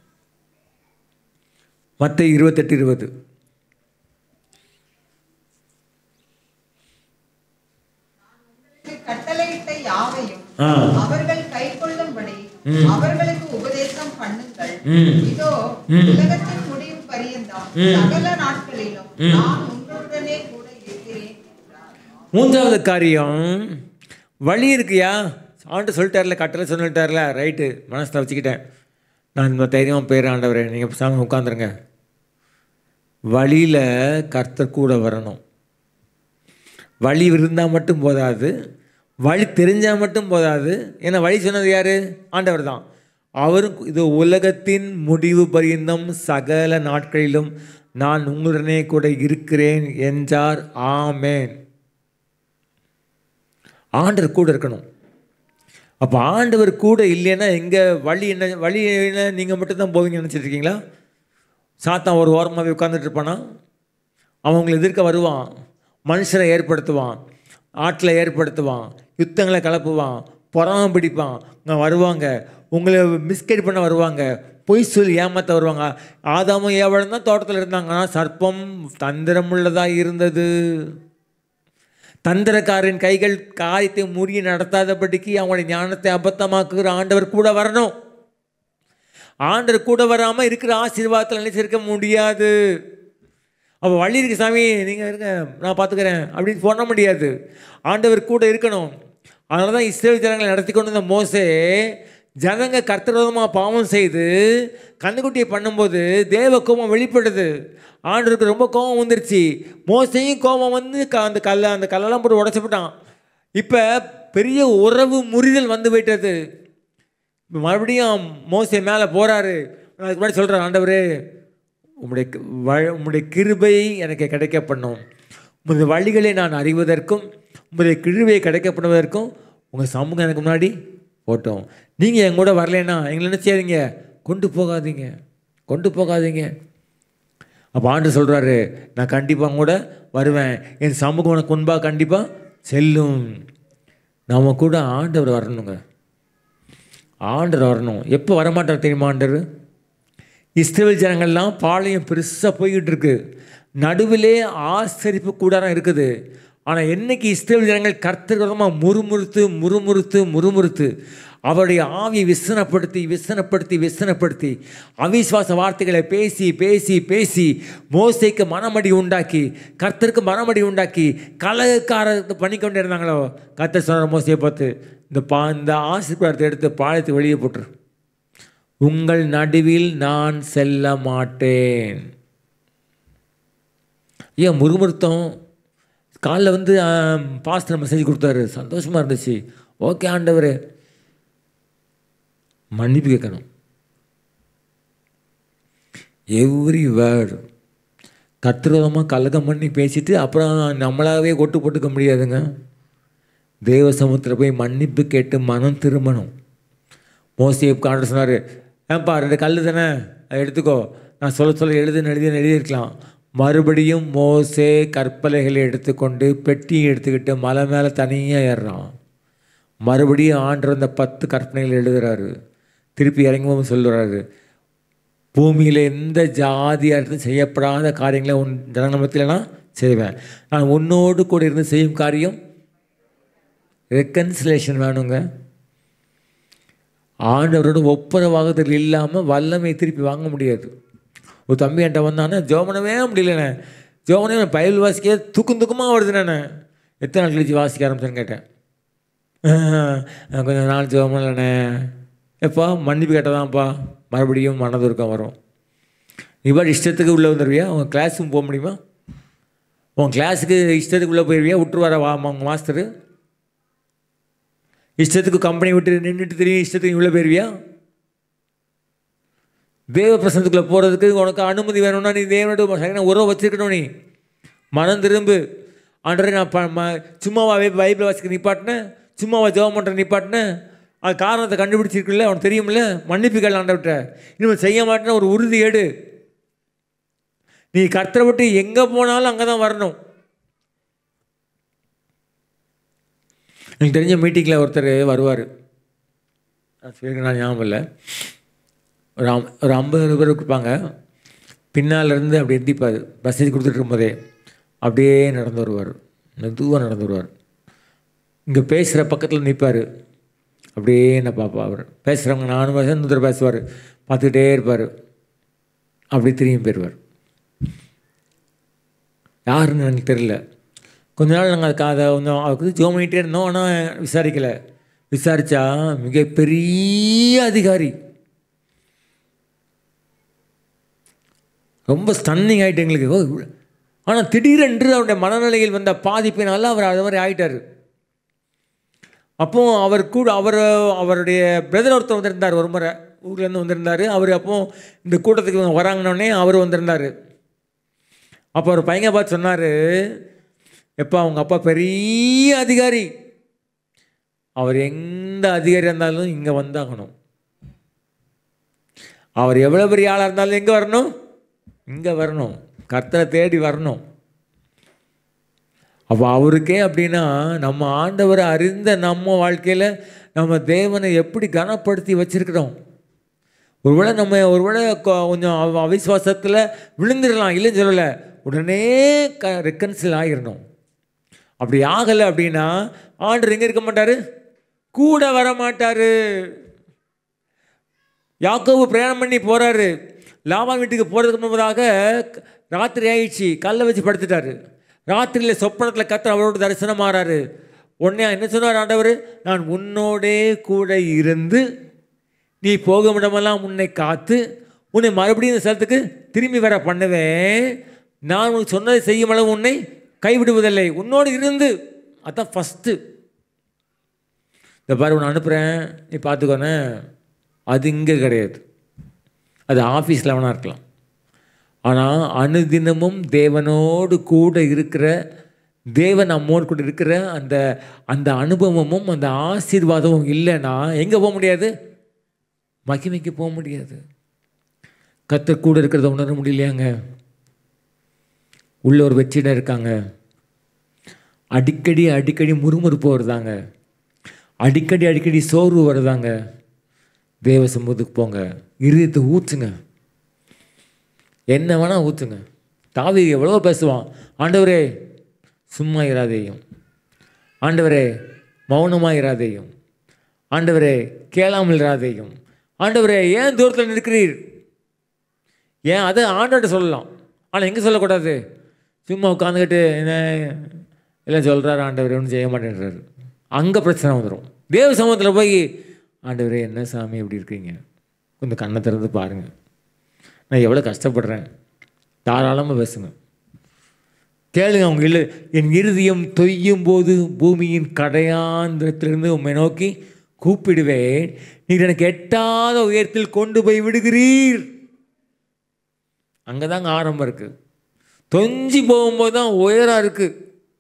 மத்தேயு இருபத்தெட்டு இருபது. கட்டளையிட்ட யாவையும் அவர்கள் கைக்கொள்ளும்படி அவர்களுக்கு உபதேசம் பண்ணுங்கள். இதோ உலகத்தின் முடிவு பரியந்தம் சகல நாட்களிலும் நான் உங்களுடனே கூட இருக்கிறேன். மூன்றாவது காரியம் வழி இருக்குயா. ஆண்டு சொல்லிட்டார்ல, கட்டளை சொல்லிட்டார்ல, ரைட்டு, மனசில் வச்சுக்கிட்டேன். நான் இந்த தைரியமாக போயிடுறேன் ஆண்டவரே, நீங்கள் சாமி உட்காந்துருங்க. வழியில் கர்த்தர் கூட வரணும். வழி இருந்தால் மட்டும் போதாது, வழி தெரிஞ்சால் மட்டும் போதாது. ஏன்னா வழி சொன்னது யார்? ஆண்டவர் தான். அவரும் இது உலகத்தின் முடிவு பரியந்தம் சகல நாட்களிலும் நான் உங்களுடனே கூட இருக்கிறேன் என்றார். ஆமேன். ஆண்டவர் கூட இருக்கணும். அப்போ ஆண்டவர் கூட இல்லைன்னா எங்கே வழி என்ன வழி என்ன நீங்கள் மட்டும்தான் போவீங்கன்னு நினச்சிட்டு இருக்கீங்களா? சாத்தான் ஒரு ஓரமாகவே உட்காந்துட்டு இருப்பானா? அவன் உங்களை எதிர்க்க வருவான், மனுஷனை ஏற்படுத்துவான், ஆட்டில் ஏற்படுத்துவான், யுத்தங்களை கலப்புவான், பொறாம பிடிப்பான். அங்கே வருவாங்க, உங்களை மிஸ்கைட் பண்ண வருவாங்க, பொய் சொல்லி ஏமாற்ற வருவாங்க. ஆதாமும் ஏவாளும் தான் தோட்டத்தில் இருந்தாங்க. ஆனால் சர்ப்பம் தந்திரமுள்ளதாக இருந்தது. தந்திரக்காரின் கைகள் காரியத்தை முறிய நடத்தாதபடிக்கு அவங்களுடைய ஞானத்தை அபத்தமாக்குகிற ஆண்டவர் கூட வரணும். ஆண்டவர் கூட வராமல் இருக்கிற ஆசீர்வாதத்தில் நினைச்சிருக்க முடியாது. அப்போ வழி இருக்கு சாமி, நீங்கள் இருங்க நான் பார்த்துக்கிறேன் அப்படின்னு சொல்ல முடியாது. ஆண்டவர் கூட இருக்கணும். அதனால தான் இஸ்ரேல் ஜனங்களை நடத்தி கொண்டு வந்த மோசே, ஜனங்க கர்த்தரோதமாக பாவம் செய்து கண்ணுக்குட்டியை பண்ணும்போது தேவ கோபம் வெளிப்படுது. ஆண்டவருக்கு ரொம்ப கோபம் வந்துருச்சு. மோசையும் கோபம் வந்து க அந்த கல்லை அந்த கல்லெல்லாம் போட்டு உடச்சி போட்டான். இப்போ பெரிய உறவு முறிதல் வந்து போயிட்டது. இப்போ மறுபடியும் மோசை மேலே போகிறாரு. அதுக்கு முன்னாடி சொல்கிறார், ஆண்டவரே உம்முடைய வ உம்முடைய கிருபை எனக்கு கிடைக்க பண்ணும். உங்களுடைய வழிகளை நான் அறிவதற்கும் உங்களுடைய கிருபையை கிடைக்கப்படுவதற்கும் உங்கள் சமூகம் எனக்கு முன்னாடி போட்டோம். நீங்கள் என் கூட வரலைன்னா எங்களை என்ன செய்யாதீங்க, கொண்டு போகாதீங்க கொண்டு போகாதீங்க அப்போ ஆண்டு சொல்கிறாரு, நான் கண்டிப்பாக கூட வருவேன், என் சமூகம் உனக்கு முன்பாக கண்டிப்பாக செல்லும். நம்ம கூட ஆண்டவர் வரணுங்க. ஆண்டவர் வரணும். எப்போ வரமாட்டார் தெரியுமா ஆண்டவர்? இஸ்ரவேல் ஜனங்கள்லாம் பாளையம் பெருசாக போய்கிட்டு இருக்கு, நடுவிலே ஆசரிப்பு கூடாரம் இருக்குது. ஆனால் என்னைக்கு இஸ்ரவேல் ஜனங்கள் கர்த்தர் விரோதமாக முறுமுறுத்து முறுமுறுத்து முறுமுறுத்து அவருடைய ஆவியை விசனப்படுத்தி விசனப்படுத்தி விசனப்படுத்தி அவிசுவாச வார்த்தைகளை பேசி பேசி பேசி மோசைக்கு மனமடி உண்டாக்கி கர்த்தருக்கு மனமடி உண்டாக்கி கலகக்காரத்தை பண்ணிக்கொண்டே இருந்தாங்களோ, கர்த்தர் சொன்னார் மோசையை பார்த்து, இந்த பா இந்த ஆசீர்வாதத்தை எடுத்து பாளையத்தை வெளியே போட்டுரு, உங்கள் நடுவில் நான் செல்ல மாட்டேன். ஏன் முறுமுறுத்தம்? காலைல வந்து பாஸ்டர் மெசேஜ் கொடுத்தாரு, சந்தோஷமாக இருந்துச்சு. ஓகே ஆண்டவர், மன்னிப்பு கேட்கணும். எவ்ரி வேர்டு கத்திரதமாக கலகம் பண்ணி பேசிட்டு அப்புறம் நம்மளாகவே கொட்டு போட்டுக்க முடியாதுங்க. தேவ சமூகத்தில் போய் மன்னிப்பு கேட்டு மனம் திரும்பணும். மோசே ஆண்டவர் சொன்னார், ஏன்பா ரெண்டு கல் தானே அதை எடுத்துக்கோ, நான் சொல்ல சொல்ல எழுதுன்னு எழுதி எழுதியிருக்கலாம். மறுபடியும் மோசே கற்பலைகளை எடுத்துக்கொண்டு பெட்டியை எடுத்துக்கிட்டு மலை மேலே தனியாக ஏறுறான். மறுபடியும் ஆண்டவர் அந்த பத்து கற்பனைகள் எழுதுகிறாரு. திருப்பி இறங்கும்போது சொல்லுறாரு, பூமியில் எந்த ஜாதியாக செய்யப்படாத காரியங்களை உன் ஜனநமத்தில் நான் செய்வேன். நான் உன்னோடு கூட இருந்து செய்யும் காரியம் ரெக்கன்சிலேஷன் வேணுங்க. ஆண்டவரோட ஒப்புரவாகுதல் இல்லாமல் வல்லமை திருப்பி வாங்க முடியாது. ஒரு தம்பி என்கிட்ட வந்தானே, ஜோமனவே முடியலண்ணே, ஜோமனே பைபிள் வாசிக்க தூக்கம் தூக்கமாக வருதுண்ணே. எத்தனை நாள் கழிச்சு வாசிக்க ஆரம்பிச்சேன்னு கேட்டேன். கொஞ்சம் நாள் ஜோமனண்ணே. எப்பா மன்னிப்பு கேட்டதான்ப்பா, மறுபடியும் மனதுருக்கம் வரும். நீ பாட்டு இஷ்டத்துக்கு உள்ளே வந்துடுவியா? உங்கள் கிளாஸுக்கும் போக முடியுமா? உன் கிளாஸுக்கு இஷ்டத்துக்கு உள்ளே போயிடுவியா? விட்டுருவார வா உங்கள் மாஸ்டரு? இஷ்டத்துக்கு கம்பெனி விட்டு நின்றுட்டு தெரியும் இஷ்டத்துக்கு உள்ளே போயிடுவியா? தேவ பிரசனத்துக்குள்ளே போகிறதுக்கு உனக்கு அனுமதி வேணும்னா நீ தேவனோட உறவு வச்சுருக்கணும். நீ மனம் திரும்பு. ஆண்டவரே நான் ப ம சும்மாவா பைபிள் வாசிக்க நிப்பாட்டினேன், சும்மாவா ஜெபம் பண்ணுற நிப்பாட்டினேன், அது காரணத்தை கண்டுபிடிச்சிருக்குல்ல, அவனுக்கு தெரியுமில்ல, மன்னிப்புகள் ஆண்டவர்கிட்ட. இனிமேல் செய்ய மாட்டேன்னா ஒரு உறுதி ஏடு. நீ கர்த்தரை விட்டு எங்கே போனாலும் அங்கே தான் வரணும். எனக்கு தெரிஞ்ச மீட்டிங்கில் ஒருத்தர் வருவார், நான் ஞாபகம் இல்லை, ஒரு அம் ஒரு ஐம்பது பேர் இருப்பாங்க. பின்னாலேருந்து அப்படி எந்திப்பார், மெசேஜ் கொடுத்துட்டு இருக்கும்போதே அப்படியே நடந்து வருவார், மெதுவாக நடந்து வருவார். இங்கே பேசுகிற பக்கத்தில் நிற்பார், அப்படியே என்ன பார்ப்பா. அவர் பேசுகிறவங்க நானும் பேச இன்னொருத்தர் பேசுவார், பார்த்துக்கிட்டே இருப்பார், அப்படி திரும்பி போயிடுவார். யாருன்னு எனக்கு தெரியல. கொஞ்ச நாள் நாங்கள் அதுக்கு அதை கொஞ்சம் அதுக்கு ஜோம் பண்ணிகிட்டே இருந்தோம். ஆனால் விசாரிக்கலை. விசாரித்தா மிகப்பெரிய அதிகாரி. ரொம்ப ஸ்டன்னிங் ஆகிட்டு எங்களுக்கு. ஆனால் திடீரென்று அவருடைய மனநிலையில் வந்த பாதிப்பினால அவர் அது மாதிரி ஆகிட்டார். அப்போ அவர் கூட அவர் அவருடைய பிரதர் ஒருத்தர் வந்திருந்தார், ஒரு முறை ஊர்லேருந்து வந்திருந்தார். அவர் அப்போ இந்த கூட்டத்துக்கு வராங்கன்னொடனே அவர் வந்திருந்தார். அப்போ அவர் பையங்க பார்த்து சொன்னார், எப்பா அவங்க அப்பா பெரிய அதிகாரி, அவர் எந்த அதிகாரியாக இருந்தாலும் இங்கே வந்தாகணும். அவர் எவ்வளோ பெரிய ஆளாக இருந்தாலும் எங்கே வரணும்? இங்கே வரணும், கர்த்தரை தேடி வரணும். அப்போ அவருக்கே அப்படின்னா நம்ம ஆண்டவரை அறிந்த நம்ம வாழ்க்கையில் நம்ம தேவனை எப்படி கனப்படுத்தி வச்சுருக்கிறோம். ஒருவேளை நம்ம ஒருவேளை கொஞ்சம் அவிசுவாசத்தில் விழுந்துடலாம், இல்லைன்னு சொல்லலை, உடனே க ரெக்கன்சில் ஆகிடணும். அப்படி ஆகலை அப்படின்னா ஆண்டவர் எங்கே இருக்க மாட்டார்? கூட வர மாட்டார். யாக்கோபு பிரயாணம் பண்ணி போகிறாரு. லாபான் வீட்டுக்கு போகிறதுக்கு முன்பதாக ராத்திரி ஆயிடுச்சு, கல்லை வச்சு படுத்துட்டாரு. ராத்திரியில் சொப்பனத்தில் கர்த்தர் அவரோட தரிசனம் ஆறாரு. உடனே என்ன சொன்னார் ஆண்டவர்? நான் உன்னோடே கூட இருந்து நீ போகும் இடமெல்லாம் உன்னை காத்து உன்னை மறுபடியும் இந்த ஸ்தலத்துக்கு திரும்பி வர பண்ணுவேன். நான் உனக்கு சொன்னதை செய்யும் அளவு உன்னை கைவிடுவதில்லை, உன்னோடு இருந்து. அதுதான் ஃபஸ்ட்டு. இந்த பாரு உன்னை அனுப்புகிறேன், நீ பார்த்துக்கோனே. அது இங்கே கிடையாது, அது ஆஃபீஸில் வேணா இருக்கலாம். ஆனால் அனுதினமும் தேவனோடு கூட இருக்கிற, தேவன் நம்மோடு கூட இருக்கிற அந்த அந்த அனுபவமும் அந்த ஆசீர்வாதமும் இல்லைன்னா எங்கே போக முடியாது? மகிமைக்கு போக முடியாது. கர்த்தர் கூட இருக்கிறத உணர முடியலையாங்க. உள்ள ஒரு வெற்றிடம் இருக்காங்க. அடிக்கடி அடிக்கடி முறுமுறுப்பு வருதாங்க, அடிக்கடி அடிக்கடி சோர்வு வருதாங்க. தேவ சமூகத்துக்கு போங்க, இருதயத்தை ஊற்றுங்க, என்ன வேணால் ஊற்றுங்க. தாவி எவ்வளோ பேசுவான், ஆண்டவரே சும்மா இராதேயும், ஆண்டவரே மௌனமாக இராதேயும், ஆண்டவரே கேளாமல் இராதேயும், ஆண்டவரே ஏன் தூரத்தில் நிற்கிறீர், ஏன் அதை ஆண்டவர்கிட்ட சொல்லலாம். ஆனால் எங்கே சொல்லக்கூடாது? சும்மா உட்காந்துக்கிட்டு என்ன எல்லாம் சொல்கிறாரு, ஆண்டவரே ஒன்றும் செய்ய மாட்டேன்றாரு. அங்கே பிரச்சனை வந்துடும். தேவ சமூகத்தில் போய் ஆண்டவரே என்ன சாமி எப்படி இருக்கீங்க, கொஞ்சம் கண்ணை திறந்து பாருங்கள், நான் எவ்வளோ கஷ்டப்படுறேன், தாராளமாக பேசுங்க. கேளுங்க அவங்க இல்லை, என் இருதயம் தொய்யும் போது பூமியின் கடையாந்திரத்திலிருந்து உம்மை நோக்கி கூப்பிடுவேன், நீர் எனக்கு எட்டாத உயரத்தில் கொண்டு போய் விடுகிறீர். அங்கதாங்க ஆரம்பம் இருக்கு. தொஞ்சி போகும்போது தான் உயரம் இருக்கு.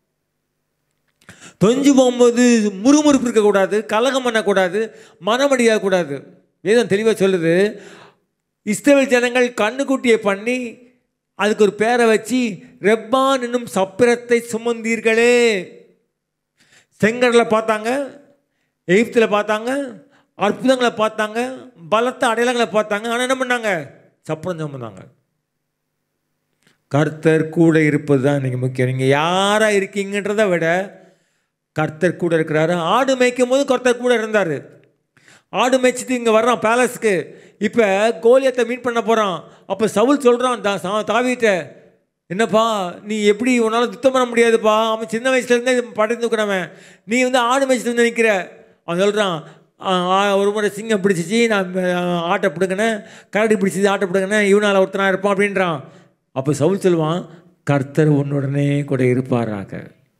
தொஞ்சி போகும்போது முறுமுறுப்பு இருக்கக்கூடாது, கலகம் பண்ணக்கூடாது, மனமடியாகக்கூடாது. வேதம் தெளிவாக சொல்லுது, இஸ்ரவேல் ஜனங்கள் கண்ணுக்குட்டியை பண்ணி அதுக்கு ஒரு பேரை வச்சு ரெப்பான் என்னும் சப்பிரத்தை சுமந்தீர்களே. செங்கடலை பார்த்தாங்க, எகிப்தில் பார்த்தாங்க, அற்புதங்களை பார்த்தாங்க, பலத்த அடையாளங்களை பார்த்தாங்க. ஆனால் என்ன பண்ணாங்க? சப்பரம் சுமந்தாங்க. கர்த்தர் கூட இருப்பது தான் நீங்கள் முக்கியம். நீங்கள் யாராக இருக்கீங்கன்றதை விட கர்த்தர் கூட இருக்கிறாரு. ஆடு மேய்க்கும் போது கர்த்தர் கூட இருந்தார். ஆடு மேய்ச்சிட்டு இங்கே வர்றான் பேலஸ்க்கு. இப்போ கோலியத்தை மீட் பண்ண போகிறான். அப்போ சவுல் சொல்கிறான் தா தாவீட்ட, என்னப்பா நீ எப்படி உன்னால் சுத்தம் பண்ண முடியாதுப்பா, அவன் சின்ன வயசுலேருந்தே படைந்து தூக்குறவன், நீ வந்து ஆடு மேய்ச்சிட்டு வந்து நிற்கிற. அவன் சொல்கிறான், ஒரு முறை சிங்கம் பிடிச்சிச்சு, நான் ஆட்டை பிடுங்கினேன், கரடி பிடிச்சிச்சு ஆட்டை பிடுங்கினேன், இவனால் ஒருத்தனாக இருப்பான் அப்படின்றான். அப்போ சவுல் சொல்லுவான், கர்த்தர் உன்னுடனே கூட இருப்பாராக.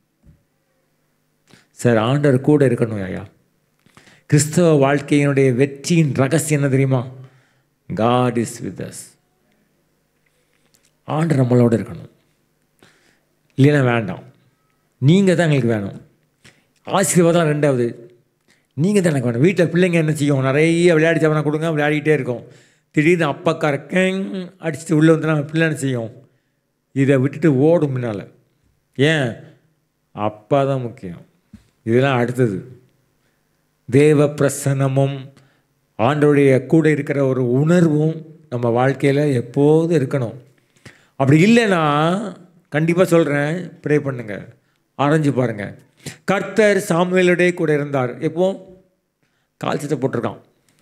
சார், ஆண்டவர் கூட இருக்கணும் ஐயா. கிறிஸ்தவ வாழ்க்கையினுடைய வெற்றியின் ரகசியம் என்ன தெரியுமா? God is with us. ஆண்டவர் நம்மளோட இருக்கணும். இல்லைன்னா வேண்டாம், நீங்கள் தான் எங்களுக்கு வேணும். ஆசீர்வாதம் ரெண்டாவது, நீங்கள் தான் எனக்கு வேணும். வீட்டில் பிள்ளைங்க என்ன செய்யும்? நிறைய விளையாடி சாப்பிட கொடுங்க, விளையாடிக்கிட்டே இருக்கும். திடீர்னு அப்பக்கா இருக்கேன் அடிச்சுட்டு உள்ளே வந்து நம்ம பிள்ளை என்ன செய்யும்? இதை விட்டுட்டு ஓடும் முன்னால். ஏன்? அப்பா தான் முக்கியம். இதெல்லாம் அடுத்தது. தேவ பிரசன்னமும் ஆண்டவருடைய கூட இருக்கிற ஒரு உணர்வும் நம்ம வாழ்க்கையில் எப்போதும் இருக்கணும். அப்படி இல்லைன்னா கண்டிப்பாக சொல்கிறேன், ப்ரே பண்ணுங்க, ஆரஞ்சு பாருங்கள். கர்த்தர் சாமுவேலுடைய கூட இருந்தார். எப்போ? கால் சட்டை போட்டிருக்கான்,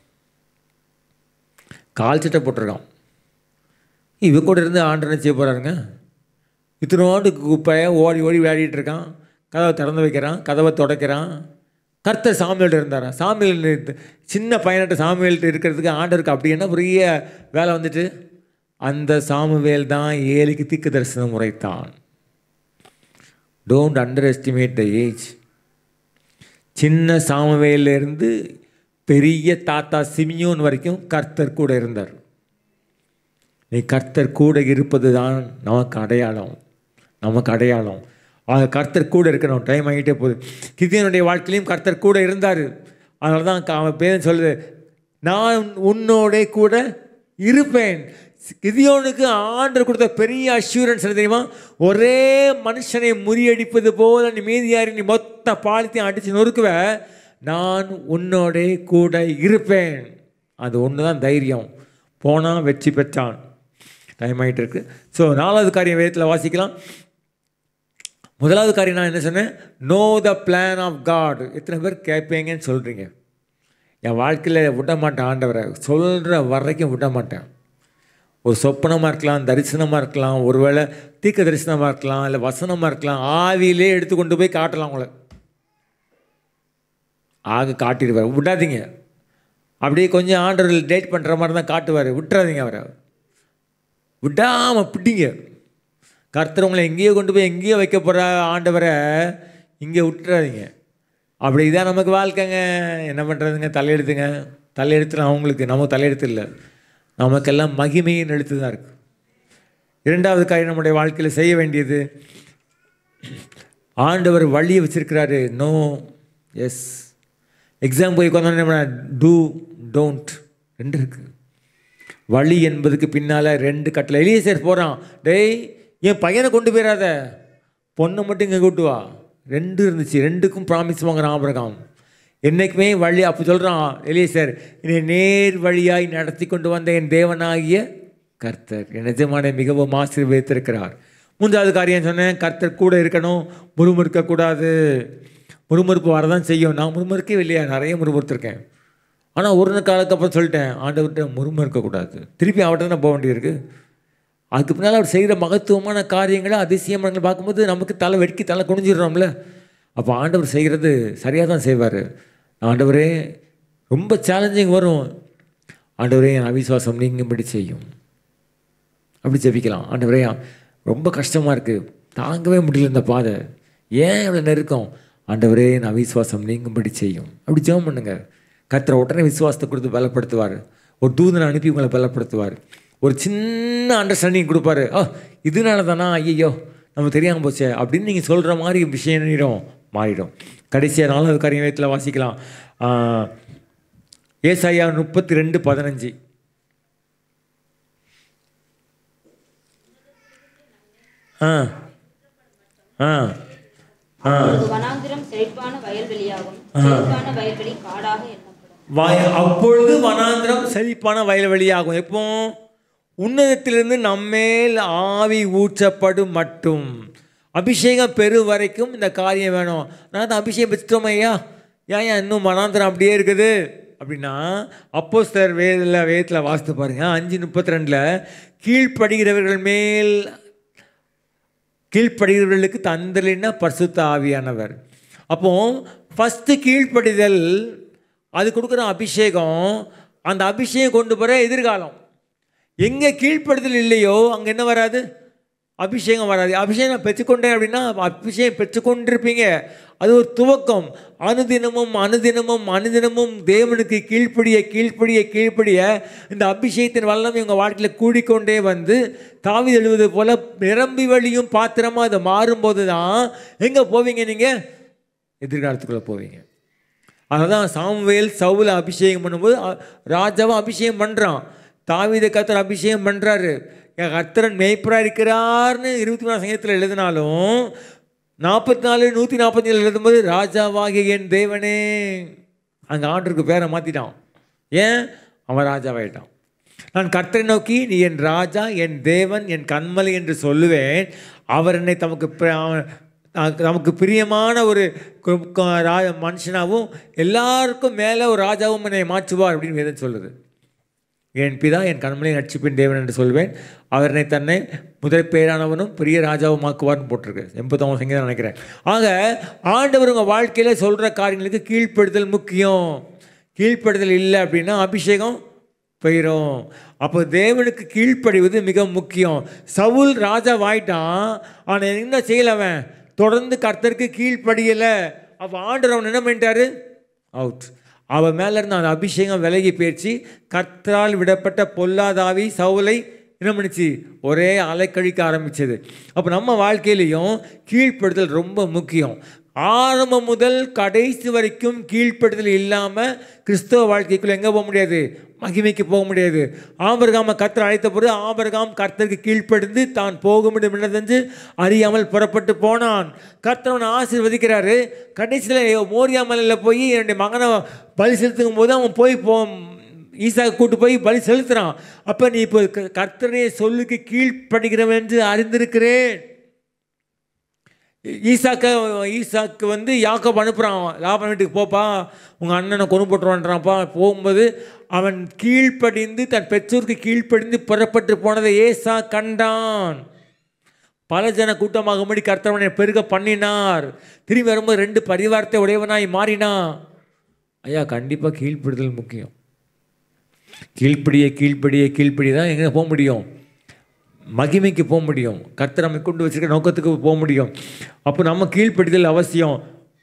கால் சட்டை போட்டிருக்கான். இவ கூட இருந்து ஆண்டனை செய்ய போகிறாருங்க. இத்தனோடு குப்பையை ஓடி ஓடி விளையாடிட்டு இருக்கான். கதவை திறந்து வைக்கிறான், கதவை துடைக்கிறான். கர்த்தர் சாமுவேல்கிட்ட இருந்தாரா? சாமுவேல் சின்ன பையன்கிட்ட சாமுவேல்கிட்ட இருக்கிறதுக்கு ஆண்டருக்கு அப்படி என்ன பெரிய வேலை வந்துட்டு, அந்த சாமுவேல் தான் ஏலிக்கு தீர்க்க தரிசனம் உரைத்தான். Don't underestimate the age. சின்ன சாமுவேலிருந்து பெரிய தாத்தா சிமியோன் வரைக்கும் கர்த்தர் கூட இருந்தார். நீ கர்த்தர் கூட இருப்பது தான் நமக்கு அடையாளம், நமக்கு அடையாளம். ஆக கர்த்தர் கூட இருக்கணும். டைம் ஆகிட்டே போகுது. கிதியோனுடைய வாழ்க்கையிலையும் கர்த்தர் கூட இருந்தார். அதனால தான் அவன் பேர் சொல்லுது, நான் உன்னோட கூட இருப்பேன். கிதியோனுக்கு ஆண்டவர் கொடுத்த பெரிய அஷூரன்ஸ் என்ன தெரியுமா? ஒரே மனுஷனை முறியடிப்பது போல நீ மீதியாரி நீ மொத்த பாலத்தையும் அடித்து நொறுக்குவ, நான் உன்னோட கூட இருப்பேன். அது ஒன்று தான் தைரியம். போனால் வெற்றி பெற்றான். டைம் ஆகிட்டு இருக்கு. ஸோ நாலாவது காரியம் வேதத்தில் வாசிக்கலாம். முதலாவது காரியம் நான் என்ன சொன்னேன்? Know the plan of God. எத்தனை பேர் கேட்பீங்கன்னு சொல்கிறீங்க? என் வாழ்க்கையில் விட மாட்டேன், ஆண்டவரை சொல்கிற வரைக்கும் விட மாட்டேன். ஒரு சொப்பனமாக இருக்கலாம், தரிசனமாக இருக்கலாம், ஒருவேளை தீர்க்க தரிசனமாக இருக்கலாம், இல்லை வசனமாக இருக்கலாம், ஆவியிலே எடுத்து கொண்டு போய் காட்டலாம் உங்களை. ஆக காட்டிடுவார், விடாதீங்க. அப்படியே கொஞ்சம் ஆண்டவர் டேட் பண்ணுற மாதிரி தான் காட்டுவார், விட்டுறாதீங்க அவரை. விடாமல் பிடிங்க. கர்த்தர் உங்களை எங்கேயோ கொண்டு போய் எங்கேயோ வைக்க போகிற ஆண்டவரை இங்கே விட்டுறாதீங்க. அப்படி இதான் நமக்கு வாழ்க்கைங்க. என்ன பண்ணுறதுங்க? தலையெடுத்துங்க. தலையெடுத்துலாம் அவங்களுக்கு, நமக்கு தலையெடுத்து இல்லை, நமக்கெல்லாம் மகிமையின் எழுத்து தான் இருக்குது. இரண்டாவது காரியம் நம்முடைய வாழ்க்கையில் செய்ய வேண்டியது, ஆண்டவர் வழியை வச்சிருக்கிறாரு. No, S. எக்ஸாம் போய் கொண்டாந்து டூ டோன்ட் ரெண்டு இருக்குது. வழி என்பதுக்கு பின்னால் ரெண்டு கட்டில். எலியேசர் போகிறான், டேய் என் பையனை கொண்டு போயிடாத, பொண்ணை மட்டும் இங்கே கூட்டு வா. ரெண்டு இருந்துச்சு, ரெண்டுக்கும் ப்ராமிஸ் வாங்குறான் ஆபிரகாம். என்றைக்குமே வழி. அப்போ சொல்கிறான் எலியேசர், என்னை நேர் வழியாய் நடத்தி கொண்டு வந்த என் தேவனாகிய கர்த்தர் என் எஜமானை மிகவும் ஆசீர்வதித்திருக்கிறார். மூன்றாவது காரியம் சொன்னேன், கர்த்தர் கூட இருக்கணும், முறுமுறுக்கக்கூடாது. முறுமுறுப்பு வரதான் செய்யும். நான் முறுமுறுக்கவே இல்லையா, நிறைய முறுமுறுத்திருக்கேன். ஆனால் ஒரு காலத்துக்கு அப்புறம் சொல்லிட்டேன், ஆண்டவர்கிட்ட முறுமுறுக்கக்கூடாது. திருப்பி அவர்கிட்ட தான் போக வேண்டியிருக்கு. அதுக்கு பின்னால் அவர் செய்கிற மகத்துவமான காரியங்களை, அதிசயமானங்களை பார்க்கும்போது நமக்கு தலை வெட்கி தலை குனிஞ்சிடுறோம்ல. அப்போ ஆண்டவர் செய்கிறது சரியாக தான் செய்வார். ஆண்டவரே, ரொம்ப சேலஞ்சிங் வரும். ஆண்டவரே, என் அவிசுவாசம் நீங்கும்படி செய்யும். அப்படி ஜெபிக்கலாம். ஆண்டவரே, ரொம்ப கஷ்டமாக இருக்குது, தாங்கவே முடியல இந்த பாதை, ஏன் இவ்வளோ நெருக்கம்? ஆண்டவரே நான் விசுவாசம் நீங்கும்படி செய்யும். அப்படி ஜெபம் பண்ணுங்க. கர்த்தர் உடனே விசுவாசத்தை கொடுத்து பலப்படுத்துவார். ஒரு தூதனை அனுப்பி உங்களை பலப்படுத்துவார். ஒரு சின்ன அண்டர்ஸ்டாண்டிங் கொடுப்பாரு. ஆ இதனால தானா, ஐயோ நம்ம தெரியாமல் போச்சே அப்படின்னு நீங்கள் சொல்கிற மாதிரி விஷயம் நேரம் மாறிடும். கடைசியாக நாலாவது காரியத்தில் வாசிக்கலாம். ஏசாயா முப்பத்தி ரெண்டு பதினஞ்சு. ஆ ஆ ஆ வனாந்திரம் செழிப்பான வயல்வெளியாகும், செழிப்பான வயல்வெளி காடாக எண்ணப்படும். அப்பொழுது வனாந்திரம் செழிப்பான வயல்வெளியாகும். எப்போ? உன்னதத்திலிருந்து நம்மேல் ஆவி ஊற்றப்படும் மட்டும். அபிஷேகம் பெரு வரைக்கும் இந்த காரியம் வேணும். நான் தான் அபிஷேகம் வச்சுட்டோம் ஐயா, ஏன் ஏன் இன்னும் வனாந்திரம் அப்படியே இருக்குது அப்படின்னா, அப்போஸ்தலர் வேதில் வேதத்தில் வாசித்து பாருங்க. அஞ்சு முப்பத்தி ரெண்டில் கீழ்ப்படுகிறவர்கள் மேல் கீழ்ப்படுகிறவர்களுக்கு தந்தலின பரிசுத்த ஆவியானவர். அப்போ ஃபஸ்ட்டு கீழ்ப்படிதல், அது கொடுக்குற அபிஷேகம். அந்த அபிஷேகம் கொண்டு போகிற எதிர்காலம். எங்கே கீழ்ப்படுதல் இல்லையோ அங்கே என்ன வராது? அபிஷேகம் வராது. அபிஷேகம் பெற்றுக்கொண்டேன் அப்படின்னா அபிஷேகம் பெற்றுக்கொண்டிருப்பீங்க. அது ஒரு துவக்கம். அனுதினமும் அனுதினமும் அனுதினமும் தேவனுக்கு கீழ்ப்படிய கீழ்ப்படிய கீழ்ப்படிய இந்த அபிஷேகத்தின் வல்லமை உங்கள் வாழ்க்கையில் கூடிக்கொண்டே வந்து தாவீது எழுவது போல் நிரம்பி வழியும் பாத்திரமாக அதை மாறும்போது தான் எங்கே போவீங்க? நீங்கள் எதிர்காலத்துக்குள்ளே போவீங்க. அதுதான் சாமுவேல் சவுலை அபிஷேகம் பண்ணும்போது ராஜாவை அபிஷேகம் பண்ணுறான். தாவீதை கர்த்தர் அபிஷேகம் பண்ணுறாரு. என் கர்த்தரன் மேய்ப்பராக இருக்கிறார்னு இருபத்தி மூணாம் சங்கத்தில் எழுதினாலும் நாற்பத்தி நாலு நூற்றி நாற்பத்தி ஏழு எழுதும்போது ராஜாவாகிய என் தேவனே, அங்கே ஆண்டருக்கு பேரை மாற்றிட்டான். ஏன்? அவன் ராஜாவாயிட்டான். நான் கர்த்தரை நோக்கி நீ என் ராஜா, என் தேவன், என் கண்மலை என்று சொல்லுவேன். அவர் என்னை தமக்கு நமக்கு பிரியமான ஒரு மனுஷனாகவும் எல்லாருக்கும் மேலே ஒரு ராஜாவும் என்னை மாற்றுவார் அப்படின்னு வேதம் சொல்லுது. என் பிதா என் கண்மலை நட்சிப்பின் தேவன் என்று சொல்வேன். அவரனை தன்னை முதல் பேரானவனும் பெரிய ராஜாவும் ஆக்குவார்னு போட்டிருக்கு. எண்பத்தொம்பது சங்கீதம் நினைக்கிறேன். ஆக ஆண்டவர் உங்கள் வாழ்க்கையில் சொல்கிற காரியங்களுக்கு கீழ்ப்படுதல் முக்கியம். கீழ்ப்படுதல் இல்லை அப்படின்னா அபிஷேகம் போயிடும். அப்போ தேவனுக்கு கீழ்ப்படிவது மிக முக்கியம். சவுல் ராஜா வாயிட்டான், ஆனால் என்ன செய்யலவன்? தொடர்ந்து கர்த்தருக்கு கீழ்ப்படியலை. அப்போ ஆண்டவர் அவன் என்ன பண்ணிட்டாரு? அவுட். அவன் மேலே இருந்து அந்த அபிஷேகம் விலகி போயிடுச்சு. கர்த்தரால் விடப்பட்ட பொல்லாதாவி சவுலை என்ன பண்ணிச்சு? ஒரே அலைக்கழிக்க ஆரம்பிச்சது. அப்போ நம்ம வாழ்க்கையிலையும் கீழ்ப்படுதல் ரொம்ப முக்கியம். ஆரம்பம் முதல் கடைசி வரைக்கும் கீழ்ப்படுதல் இல்லாமல் கிறிஸ்தவ வாழ்க்கைக்குள்ளே எங்கே போக முடியாது? மகிமைக்கு போக முடியாது. ஆபிரகாமை கர்த்தர் அழைத்த பொழுது ஆபிரகாம் கர்த்தருக்கு கீழ்ப்படிந்து தான் போக முடியும் என்ன செஞ்சு அறியாமல் புறப்பட்டு போனான். கர்த்தர் அவனை ஆசீர்வதிக்கிறாரு. கடைசியில் மோரியா மலையில் போய் என்னுடைய மகனை பலி செலுத்தும் போது அவன் போய் போ ஈசாக்கு கூட்டு போய் பலி செலுத்துகிறான். அப்போ நீ இப்போ கர்த்தருடைய சொல்லுக்கு கீழ்ப்படுகிறவன் என்று அறிந்திருக்கிறேன். ஈசாக்க ஈசாக்கு வந்து யாக்கோபு அனுப்புகிறான், லாபான் வீட்டுக்கு போப்பா, உங்கள் அண்ணனை கொண்டு போட்டுருவான்றான்ப்பா. போகும்போது அவன் கீழ்ப்படிந்து தன் பெற்றோருக்கு கீழ்ப்படிந்து புறப்பட்டு போனதை ஏசா கண்டான். பல ஜன கூட்டமாகும்படி கர்த்தவனை பெருக பண்ணினார். திரும்பி வரும்போது ரெண்டு பரிவாரத்தை உடையவனாய் மாறினான். ஐயா, கண்டிப்பாக கீழ்ப்படுதல் முக்கியம். கீழ்ப்படிய கீழ்ப்படிய கீழ்ப்படி தான் எங்கே போக முடியும்? மகிமைக்கு போக முடியும். கர்த்தர் நம்மை கொண்டு வச்சிருக்க நோக்கத்துக்கு போக முடியும். அப்போ நம்ம கீழ்ப்படிதல் அவசியம்.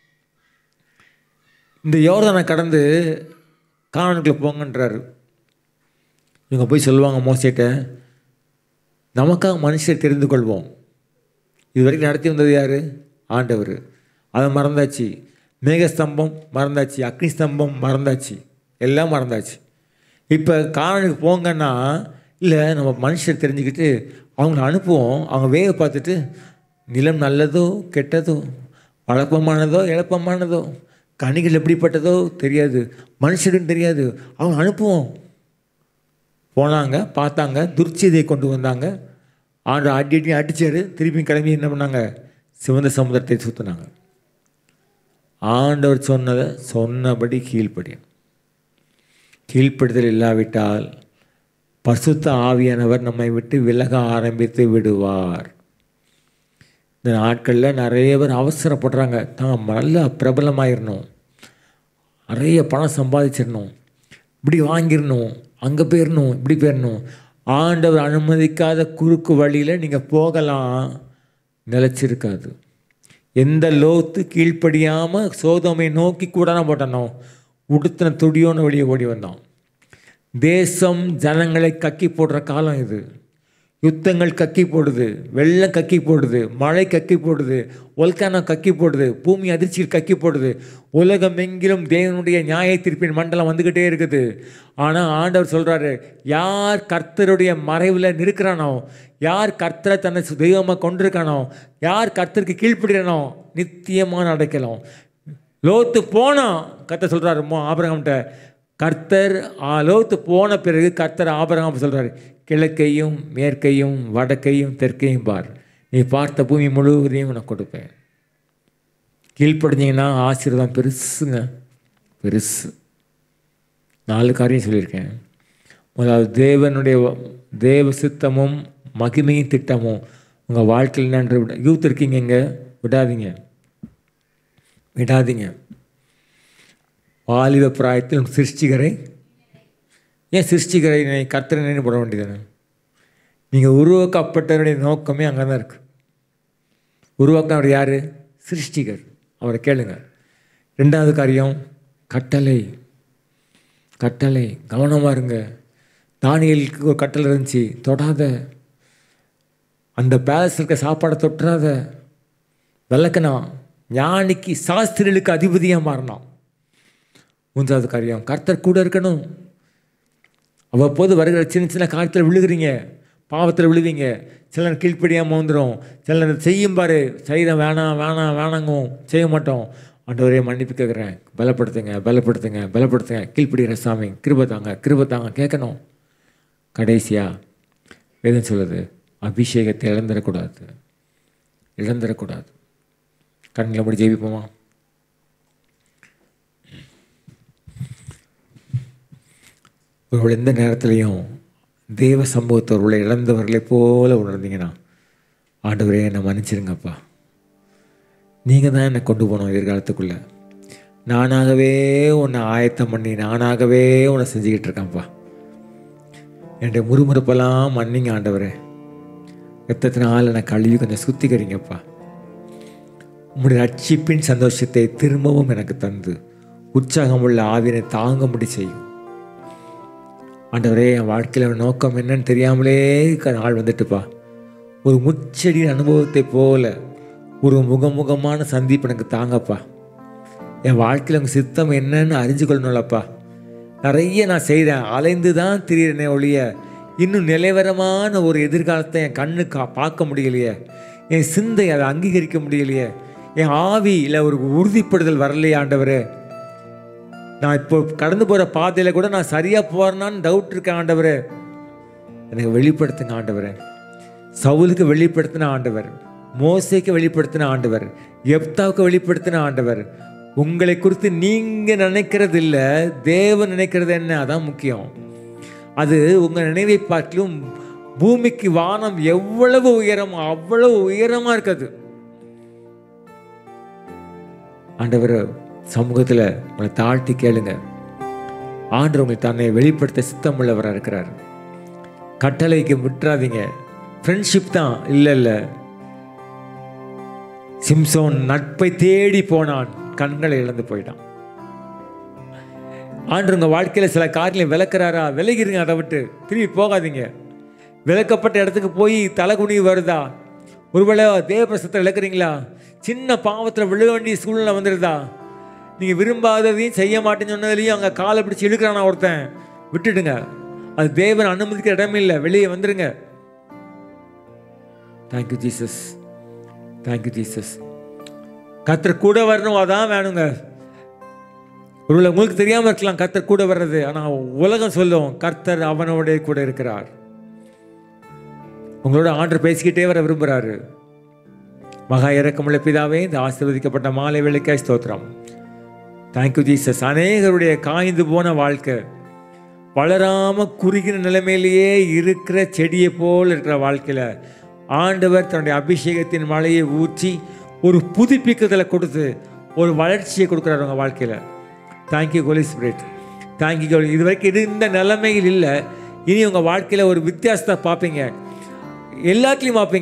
இந்த யோர்தானை கடந்து கானானுக்குள்ள போங்கன்றாரு. இவங்க போய் சொல்லுவாங்க மோசேட்ட, நமக்காக மனுஷரை தெரிந்து கொள்வோம். இது வரைக்கும் நடத்தி வந்தது யார்? ஆண்டவர். அதை மறந்தாச்சு. மேகஸ்தம்பம் மறந்தாச்சு, அக்னி ஸ்தம்பம் மறந்தாச்சு, எல்லாம் மறந்தாச்சு. இப்போ கானானுக்கு போங்கன்னா இல்லை, நம்ம மனுஷர் தெரிஞ்சுக்கிட்டு அவங்கள அனுப்புவோம். அவங்க வேக பார்த்துட்டு நிலம் நல்லதோ கெட்டதோ, வளப்பமானதோ இழப்பமானதோ, கனிகள் எப்படிப்பட்டதோ தெரியாது, மனுஷருன்னு தெரியாது. அவங்க அனுப்புவோம். போனாங்க, பார்த்தாங்க, துர்ச்செய்தியை கொண்டு வந்தாங்க. ஆண்டு அடி அடி அடிச்சாரு. திருப்பி கிளம்பி என்ன பண்ணாங்க? சிவந்த சமுதிரத்தை சுற்றினாங்க. ஆண்டவர் சொன்னதை சொன்னபடி கீழ்ப்படியும். கீழ்ப்படுதல் இல்லாவிட்டால் பரிசுத்த ஆவியானவர் நம்மை விட்டு விலக ஆரம்பித்து விடுவார். இந்த நாட்களில் நிறைய பேர் அவசரப்படுறாங்க. தான் நல்ல பிரபலமாயிடணும், நிறைய பணம் சம்பாதிச்சிடணும், இப்படி வாங்கிடணும், அங்கே போயிடணும், இப்படி போயிடணும். ஆண்டவர் அனுமதிக்காத குறுக்கு வழியில் நீங்கள் போகலாம். நிலச்சிருக்காது. எந்த லோத்து கீழ்ப்படியாமல் சோதோமை நோக்கி கூடான போட்டானோ உடுத்தின துடியோன்னு வெளியே ஓடி வந்தான். தேசம் ஜனங்களை கக்கி போடுற காலம் இது. யுத்தங்கள் கக்கி போடுது, வெள்ளம் கக்கி போடுது, மழை கக்கி போடுது, ஒல்கானோ கக்கி போடுது, பூமி அதிர்ச்சியில் கக்கி போடுது. உலகம் எங்கிலும் தேவனுடைய நியாய தீர்ப்பின் மண்டலம் வந்துக்கிட்டே இருக்குது. ஆனால் ஆண்டவர் சொல்கிறாரு, யார் கர்த்தருடைய மறைவில் நிற்கிறானோ, யார் கர்த்தரை தன்னை தெய்வமாக கொண்டிருக்கானோ, யார் கர்த்தருக்கு கீழ்ப்படுகிறானோ நித்தியமான அடைக்கலாம். லோத்து போனால் கர்த்தர் சொல்கிறாரு ஆபிரகாம்கிட்ட, கர்த்தர் லோத்து போன பிறகு கர்த்தர் ஆபிரகாம் சொல்கிறாரு, கிழக்கையும் மேற்கையும் வடக்கையும் தெற்கையும் பார், நீ பார்த்த பூமி முழுவதையும் உனக்கு கொடுப்பேன். கீழ்ப்படிஞ்சிங்கன்னா ஆசீர்வாதம் பெருசுங்க, பெருசு. நாலு காரியம் சொல்லியிருக்கேன். முதலாவது, தேவனுடைய தேவ சித்தமும் மகிமையும் திட்டமும் உங்கள் வாழ்க்கையில் நன்று விட யூத் இருக்கீங்க, இங்கே விடாதீங்க, விடாதீங்க. வாலிப பிராயத்தில் சிருஷ்டிகரை ஏன் சிருஷ்டிகரை கர்த்தரை நினைவு போட வேண்டியதானே? நீங்கள் உருவாக்கப்பட்டவருடைய நோக்கமே அங்கே தான் இருக்குது. உருவாக்கினவர் யார்? சிருஷ்டிகர். அவரை கேளுங்க. ரெண்டாவது காரியம் கட்டளை. கட்டளை கவனமாக இருங்க. தானியலுக்கு ஒரு கட்டளை இருந்துச்சு, தொடாத. அந்த பேலஸ் இருக்க சாப்பாடை தொட்டுறாத. விளக்குனா ஞானிக்கு சாஸ்திரிகளுக்கு அதிபதியாக மாறினான். மூன்றாவது காரியம் கர்த்தர் கூட இருக்கணும். அவ்வப்போது வருகிற சின்ன சின்ன காரியத்தில் விழுகிறீங்க, பாவத்தில் விழுவீங்க. சில நேரம் கீழ்ப்படியாமல் வந்துடும். சில நேரம் செய்யும் பாரு, செய்த வேணாம் வேணாம் வேணாங்கும், செய்ய மாட்டோம். ஆண்டவரே மன்னிப்பு கேட்குறேன், பலப்படுத்துங்க பலப்படுத்துங்க பலப்படுத்துங்க, கீழ்ப்படுகிற சாமி கிருபை தாங்க கிருபை தாங்க கேட்கணும். கடைசியாக வேதம் சொல்லுது, அபிஷேகத்தை இழந்துடக்கூடாது, இழந்துடக்கூடாது. கண்களை முடி ஜெபிப்போமா? ஒருவள் எந்த நேரத்துலையும் தேவ சம்பவத்தை ஒருவளை இழந்தவர்களை போல உணர்ந்தீங்கன்னா, ஆண்டவரே என்னை மன்னிச்சிருங்கப்பா, நீங்கள் தான் என்னை கொண்டு போனோம் எதிர்காலத்துக்குள்ளே. நானாகவே உன்னை ஆயத்தம் பண்ணி நானாகவே உன்னை செஞ்சுக்கிட்டு இருக்கேன்ப்பா. என்னுடைய முறுமுறுப்பெல்லாம் மன்னிங்க ஆண்டவரே. ரத்தத்தினால் என்னை கழுவி கொஞ்சம் சுத்திக்கிறீங்கப்பா. உங்களுடைய ரட்சிப்பின் சந்தோஷத்தை திரும்பவும் எனக்கு தந்து உற்சாகமுள்ள ஆவினை தாங்க முடி செய்யும். ஆண்டவரே, என் வாழ்க்கையில் நோக்கம் என்னன்னு தெரியாமலே நாள் வந்துட்டுப்பா. ஒரு முச்செடியின் அனுபவத்தை போல ஒரு முகமுகமான சந்திப்பு எனக்கு தாங்கப்பா. என் வாழ்க்கையில் உங்கள் சித்தம் என்னன்னு அறிஞ்சு கொள்ளணும்லப்பா. நிறைய நான் செய்கிறேன், அலைந்து தான் திரியிறேனே ஒழிய இன்னும் நிலைவரமான ஒரு எதிர்காலத்தை என் கண்ணுக்கு பார்க்க முடியலையே. என் சிந்தை அதை அங்கீகரிக்க முடியலையே. என் ஆவியில் ஒரு உறுதிப்படுதல் வரலையே ஆண்டவரே. நான் இப்போ கடந்து போகிற பாதையில் கூட நான் சரியாக போகிறேன்னான்னு டவுட் இருக்கேன் ஆண்டவரே. எனக்கு வெளிப்படுத்துங்க ஆண்டவரே. சவுலுக்கு வெளிப்படுத்தின ஆண்டவர், மோசேக்கு வெளிப்படுத்தின ஆண்டவர், எப்தாவுக்கு வெளிப்படுத்தின ஆண்டவர். உங்களை குறித்து நீங்கள் நினைக்கிறது இல்லை, தேவன் நினைக்கிறது என்ன, அதான் முக்கியம். அது உங்கள் நினைவை பார்க்கலும் பூமிக்கு வானம் எவ்வளவு உயரம், அவ்வளவு உயரமாக இருக்குது. ஆண்டவர் சமூகத்தில் உங்களை தாழ்த்தி கேளுங்க. ஆண்டவர் உங்களை தன்னை வெளிப்படுத்த சித்தம் உள்ளவராக இருக்கிறார். கட்டளைக்கு விட்டுறாதீங்க. ஃப்ரெண்ட்ஷிப் தான், இல்லை இல்லை. சிம்சோன் நட்பை தேடி போனான், கண்களை இழந்து போயிட்டான். ஆண்டவர் உங்கள் வாழ்க்கையில் சில காரியங்களை விளக்குறாரா, விலகிருங்க, அதை விட்டு திரும்பி போகாதீங்க. விளக்கப்பட்ட இடத்துக்கு போய் தலை குனிவு வருதா? ஒருவேளை தேவ பிரசத்தை விளக்குறீங்களா? சின்ன பாவத்தில் விழ வேண்டிய சூழ்நிலை வந்துடுதா? நீங்கள் விரும்பாததையும் செய்ய மாட்டேன்னு சொன்னதுலையும் அங்கே காலை பிடிச்சி இழுக்கிறானா ஒருத்தன், விட்டுடுங்க. அது தேவன் அனுமதிக்கிற இடமே இல்லை, வெளியே வந்துடுங்க. Thank you Jesus, thank you Jesus. கர்த்தர் கூட வரணும், அதான் வேணுங்க. ஒருவேளை உங்களுக்கு தெரியாமல் இருக்கலாம் கர்த்தர் கூட வர்றது, ஆனால் உலகம் சொல்லும் கர்த்தர் அவனோட கூட இருக்கிறார். உங்களோட ஆண்டவர் பேசிக்கிட்டே வர விரும்புகிறாரு. மகா இறக்கமுள்ள பிதாவே, இந்த ஆசீர்வதிக்கப்பட்ட மாலை வேளைக்காய் ஸ்தோத்திரம். Thank you Jesus. அநேகருடைய காய்ந்து போன வாழ்க்கை, வளராமல் குறுகின நிலைமையிலேயே இருக்கிற செடியை போல் இருக்கிற வாழ்க்கையில் ஆண்டவர் தன்னுடைய அபிஷேகத்தின் மழையை ஊற்றி ஒரு புதுப்பிக்குதலை கொடுத்து ஒரு வளர்ச்சியை கொடுக்குறாரு உங்கள் வாழ்க்கையில். Thank you holy spirit, thank you holy. இது வரைக்கும் இது இந்த நிலைமையில் இல்லை, இனி உங்கள் வாழ்க்கையில் ஒரு வித்தியாசத்தை பார்ப்பீங்க. எல்லாத்துலேயும் பார்ப்பீங்க.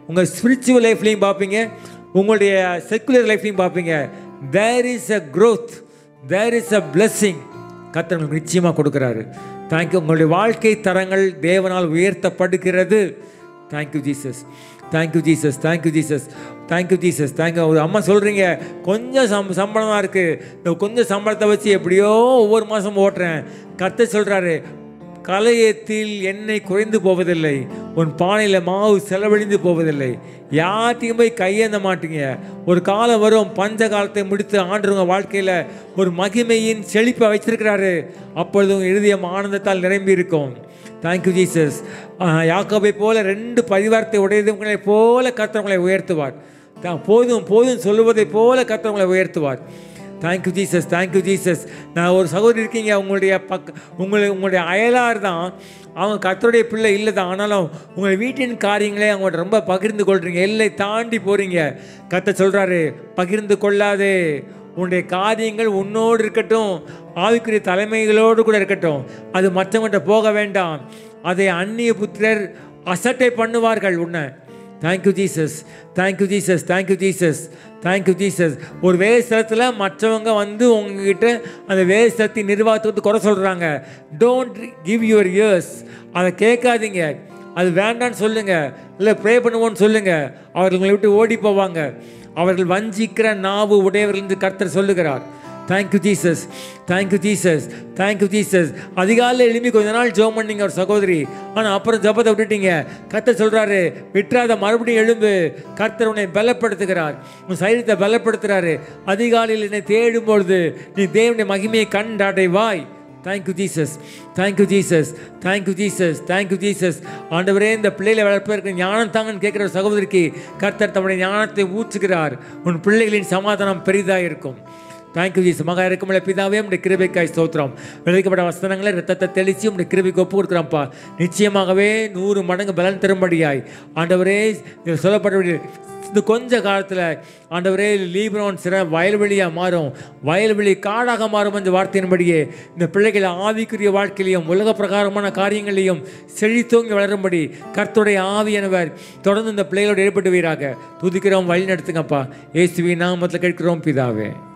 உங்கள் ஸ்பிரிச்சுவல் லைஃப்லையும் பார்ப்பீங்க, உங்களுடைய செக்குலர் லைஃப்லையும் பார்ப்பீங்க. There is a growth, there is a blessing கர்த்தர் உங்களுக்கு நிச்சயமாக கொடுக்குறாரு. தேங்க்யூ. உங்களுடைய வாழ்க்கை தரங்கள் தேவனால் உயர்த்தப்படுகிறது. Thank you Jesus, thank you Jesus, thank you Jesus, thank you Jesus, thank you. ஒரு அம்மா சொல்கிறீங்க கொஞ்சம் சம் சம்பளம் தான் இருக்குது, இந்த கொஞ்சம் சம்பளத்தை வச்சு எப்படியோ ஒவ்வொரு மாதம் ஓட்டுறேன். கர்த்தர் சொல்கிறாரு, கலையத்தில் எண்ணெய் குறைந்து போவதில்லை, உன் பானையில் மாவு செலவழிந்து போவதில்லை. யார்ட்டையும் போய் கையேந்த மாட்டீங்க. ஒரு காலம் வரும், பஞ்ச காலத்தை முடித்து ஆண்டுருங்க வாழ்க்கையில் ஒரு மகிமையின் செழிப்பை வச்சிருக்கிறாரு. அப்பொழுது உங்கள் இருதயம் ஆனந்தத்தால் நிரம்பி இருக்கும். Thank you Jesus. யாக்கோபை போல ரெண்டு பரிவாரத்தை உடையதுங்களை போல கர்த்தர் உங்களை உயர்த்துவார். போதும் போதும் சொல்லுவதை போல கர்த்தர் உங்களை உயர்த்துவார். Thank you Jesus, thank you Jesus. நான் ஒரு சகோதரி இருக்கீங்க, உங்களுடைய பக் உங்களுடைய உங்களுடைய அயலார் தான், அவங்க கர்த்தருடைய பிள்ளை இல்லை தான், ஆனாலும் உங்கள் வீட்டின் காரியங்களே அவங்கள்ட்ட ரொம்ப பகிர்ந்து கொள்கிறீங்க, எல்லை தாண்டி போகிறீங்க. கர்த்தர் சொல்கிறாரு, பகிர்ந்து கொள்ளாதே, உன்னுடைய காரியங்கள் உன்னோடு இருக்கட்டும், ஆவிக்குரிய தலைமைகளோடு கூட இருக்கட்டும், அது மற்றவங்கள்ட்ட போக வேண்டாம். அதை அந்நிய புத்திரர் அசட்டை பண்ணுவார்கள் உன்னை. Thank you Jesus, thank you Jesus, thank you Jesus, thank you Jesus. ஒரு வேலை ஸ்தலத்தில் மற்றவங்க வந்து உங்ககிட்ட அந்த வேலை ஸ்தலத்தின் நிர்வாகத்துக்கு குறை சொல்கிறாங்க. டோன்ட் கிவ் யுவர் இயர்ஸ், அதை கேட்காதீங்க, அது வேண்டான்னு சொல்லுங்கள், இல்லை ப்ரே பண்ணுவோன்னு சொல்லுங்கள். அவர்கள் உங்களை விட்டு ஓடி போவாங்க. அவர்கள் வஞ்சிக்கிற நாவு உடையவர்கள் என்று கர்த்தர் சொல்லுகிறார். Thank you Jesus, thank you Jesus, thank you Jesus. அதிகாலையில் எழுப்பி கொஞ்ச நாள் ஜெபம் பண்ணீங்க ஒரு சகோதரி, ஆனால் அப்புறம் ஜெபத்தை விட்டுட்டீங்க. கர்த்தர் சொல்கிறாரு, விட்டுறாத, மறுபடியும் எழும்பு. கர்த்தர் உன்னை பலப்படுத்துகிறார், உன் சரீரத்தை பலப்படுத்துகிறாரு. அதிகாலையில் என்னை தேடும் பொழுது நீ தேவனுடைய மகிமையை கண்டடைவாய். Thank you Jesus, thank you Jesus, thank you Jesus, thank you Jesus. ஆண்டவரே, இந்த பிள்ளைகளை வளர்ப்பதற்கு ஞானம் தாங்கன்னு கேட்குற சகோதரிக்கு கர்த்தர் தம்முடைய ஞானத்தை ஊற்றுகிறார். உன் பிள்ளைகளின் சமாதானம் பெரிதாக இருக்கும். Thank you Jesus. மகா இருக்கும்போது பிதாவே, உடைய கிருபைக்காய் ஸ்தோத்திரம். விளைவிக்கப்பட்ட வசனங்களை ரத்தத்தை தெளித்து உடைய கிருபைக்கு ஒப்பு கொடுக்குறான்ப்பா. நிச்சயமாகவே நூறு மடங்கு பலன் தரும்படியாய் ஆண்டவரே சொல்லப்பட்ட இந்த கொஞ்ச காலத்தில் ஆண்டவரே லீபனோன் சிற வயல்வெளியாக மாறும், வயல்வெளி காடாக மாறும் என்ற வார்த்தையின்படியே இந்த பிள்ளைகள் ஆவிக்குரிய வாழ்க்கையிலையும் உலக பிரகாரமான காரியங்களையும் செழித்தோங்கி வளரும்படி கர்த்தருடைய ஆவியானவர் தொடர்ந்து இந்த பிள்ளைகளோடு ஏற்பட்டு வீராக துதிக்கிறோம். வழி நடத்துங்கப்பா. இயேசுவின் நாமத்தில் கேட்கிறோம் பிதாவே.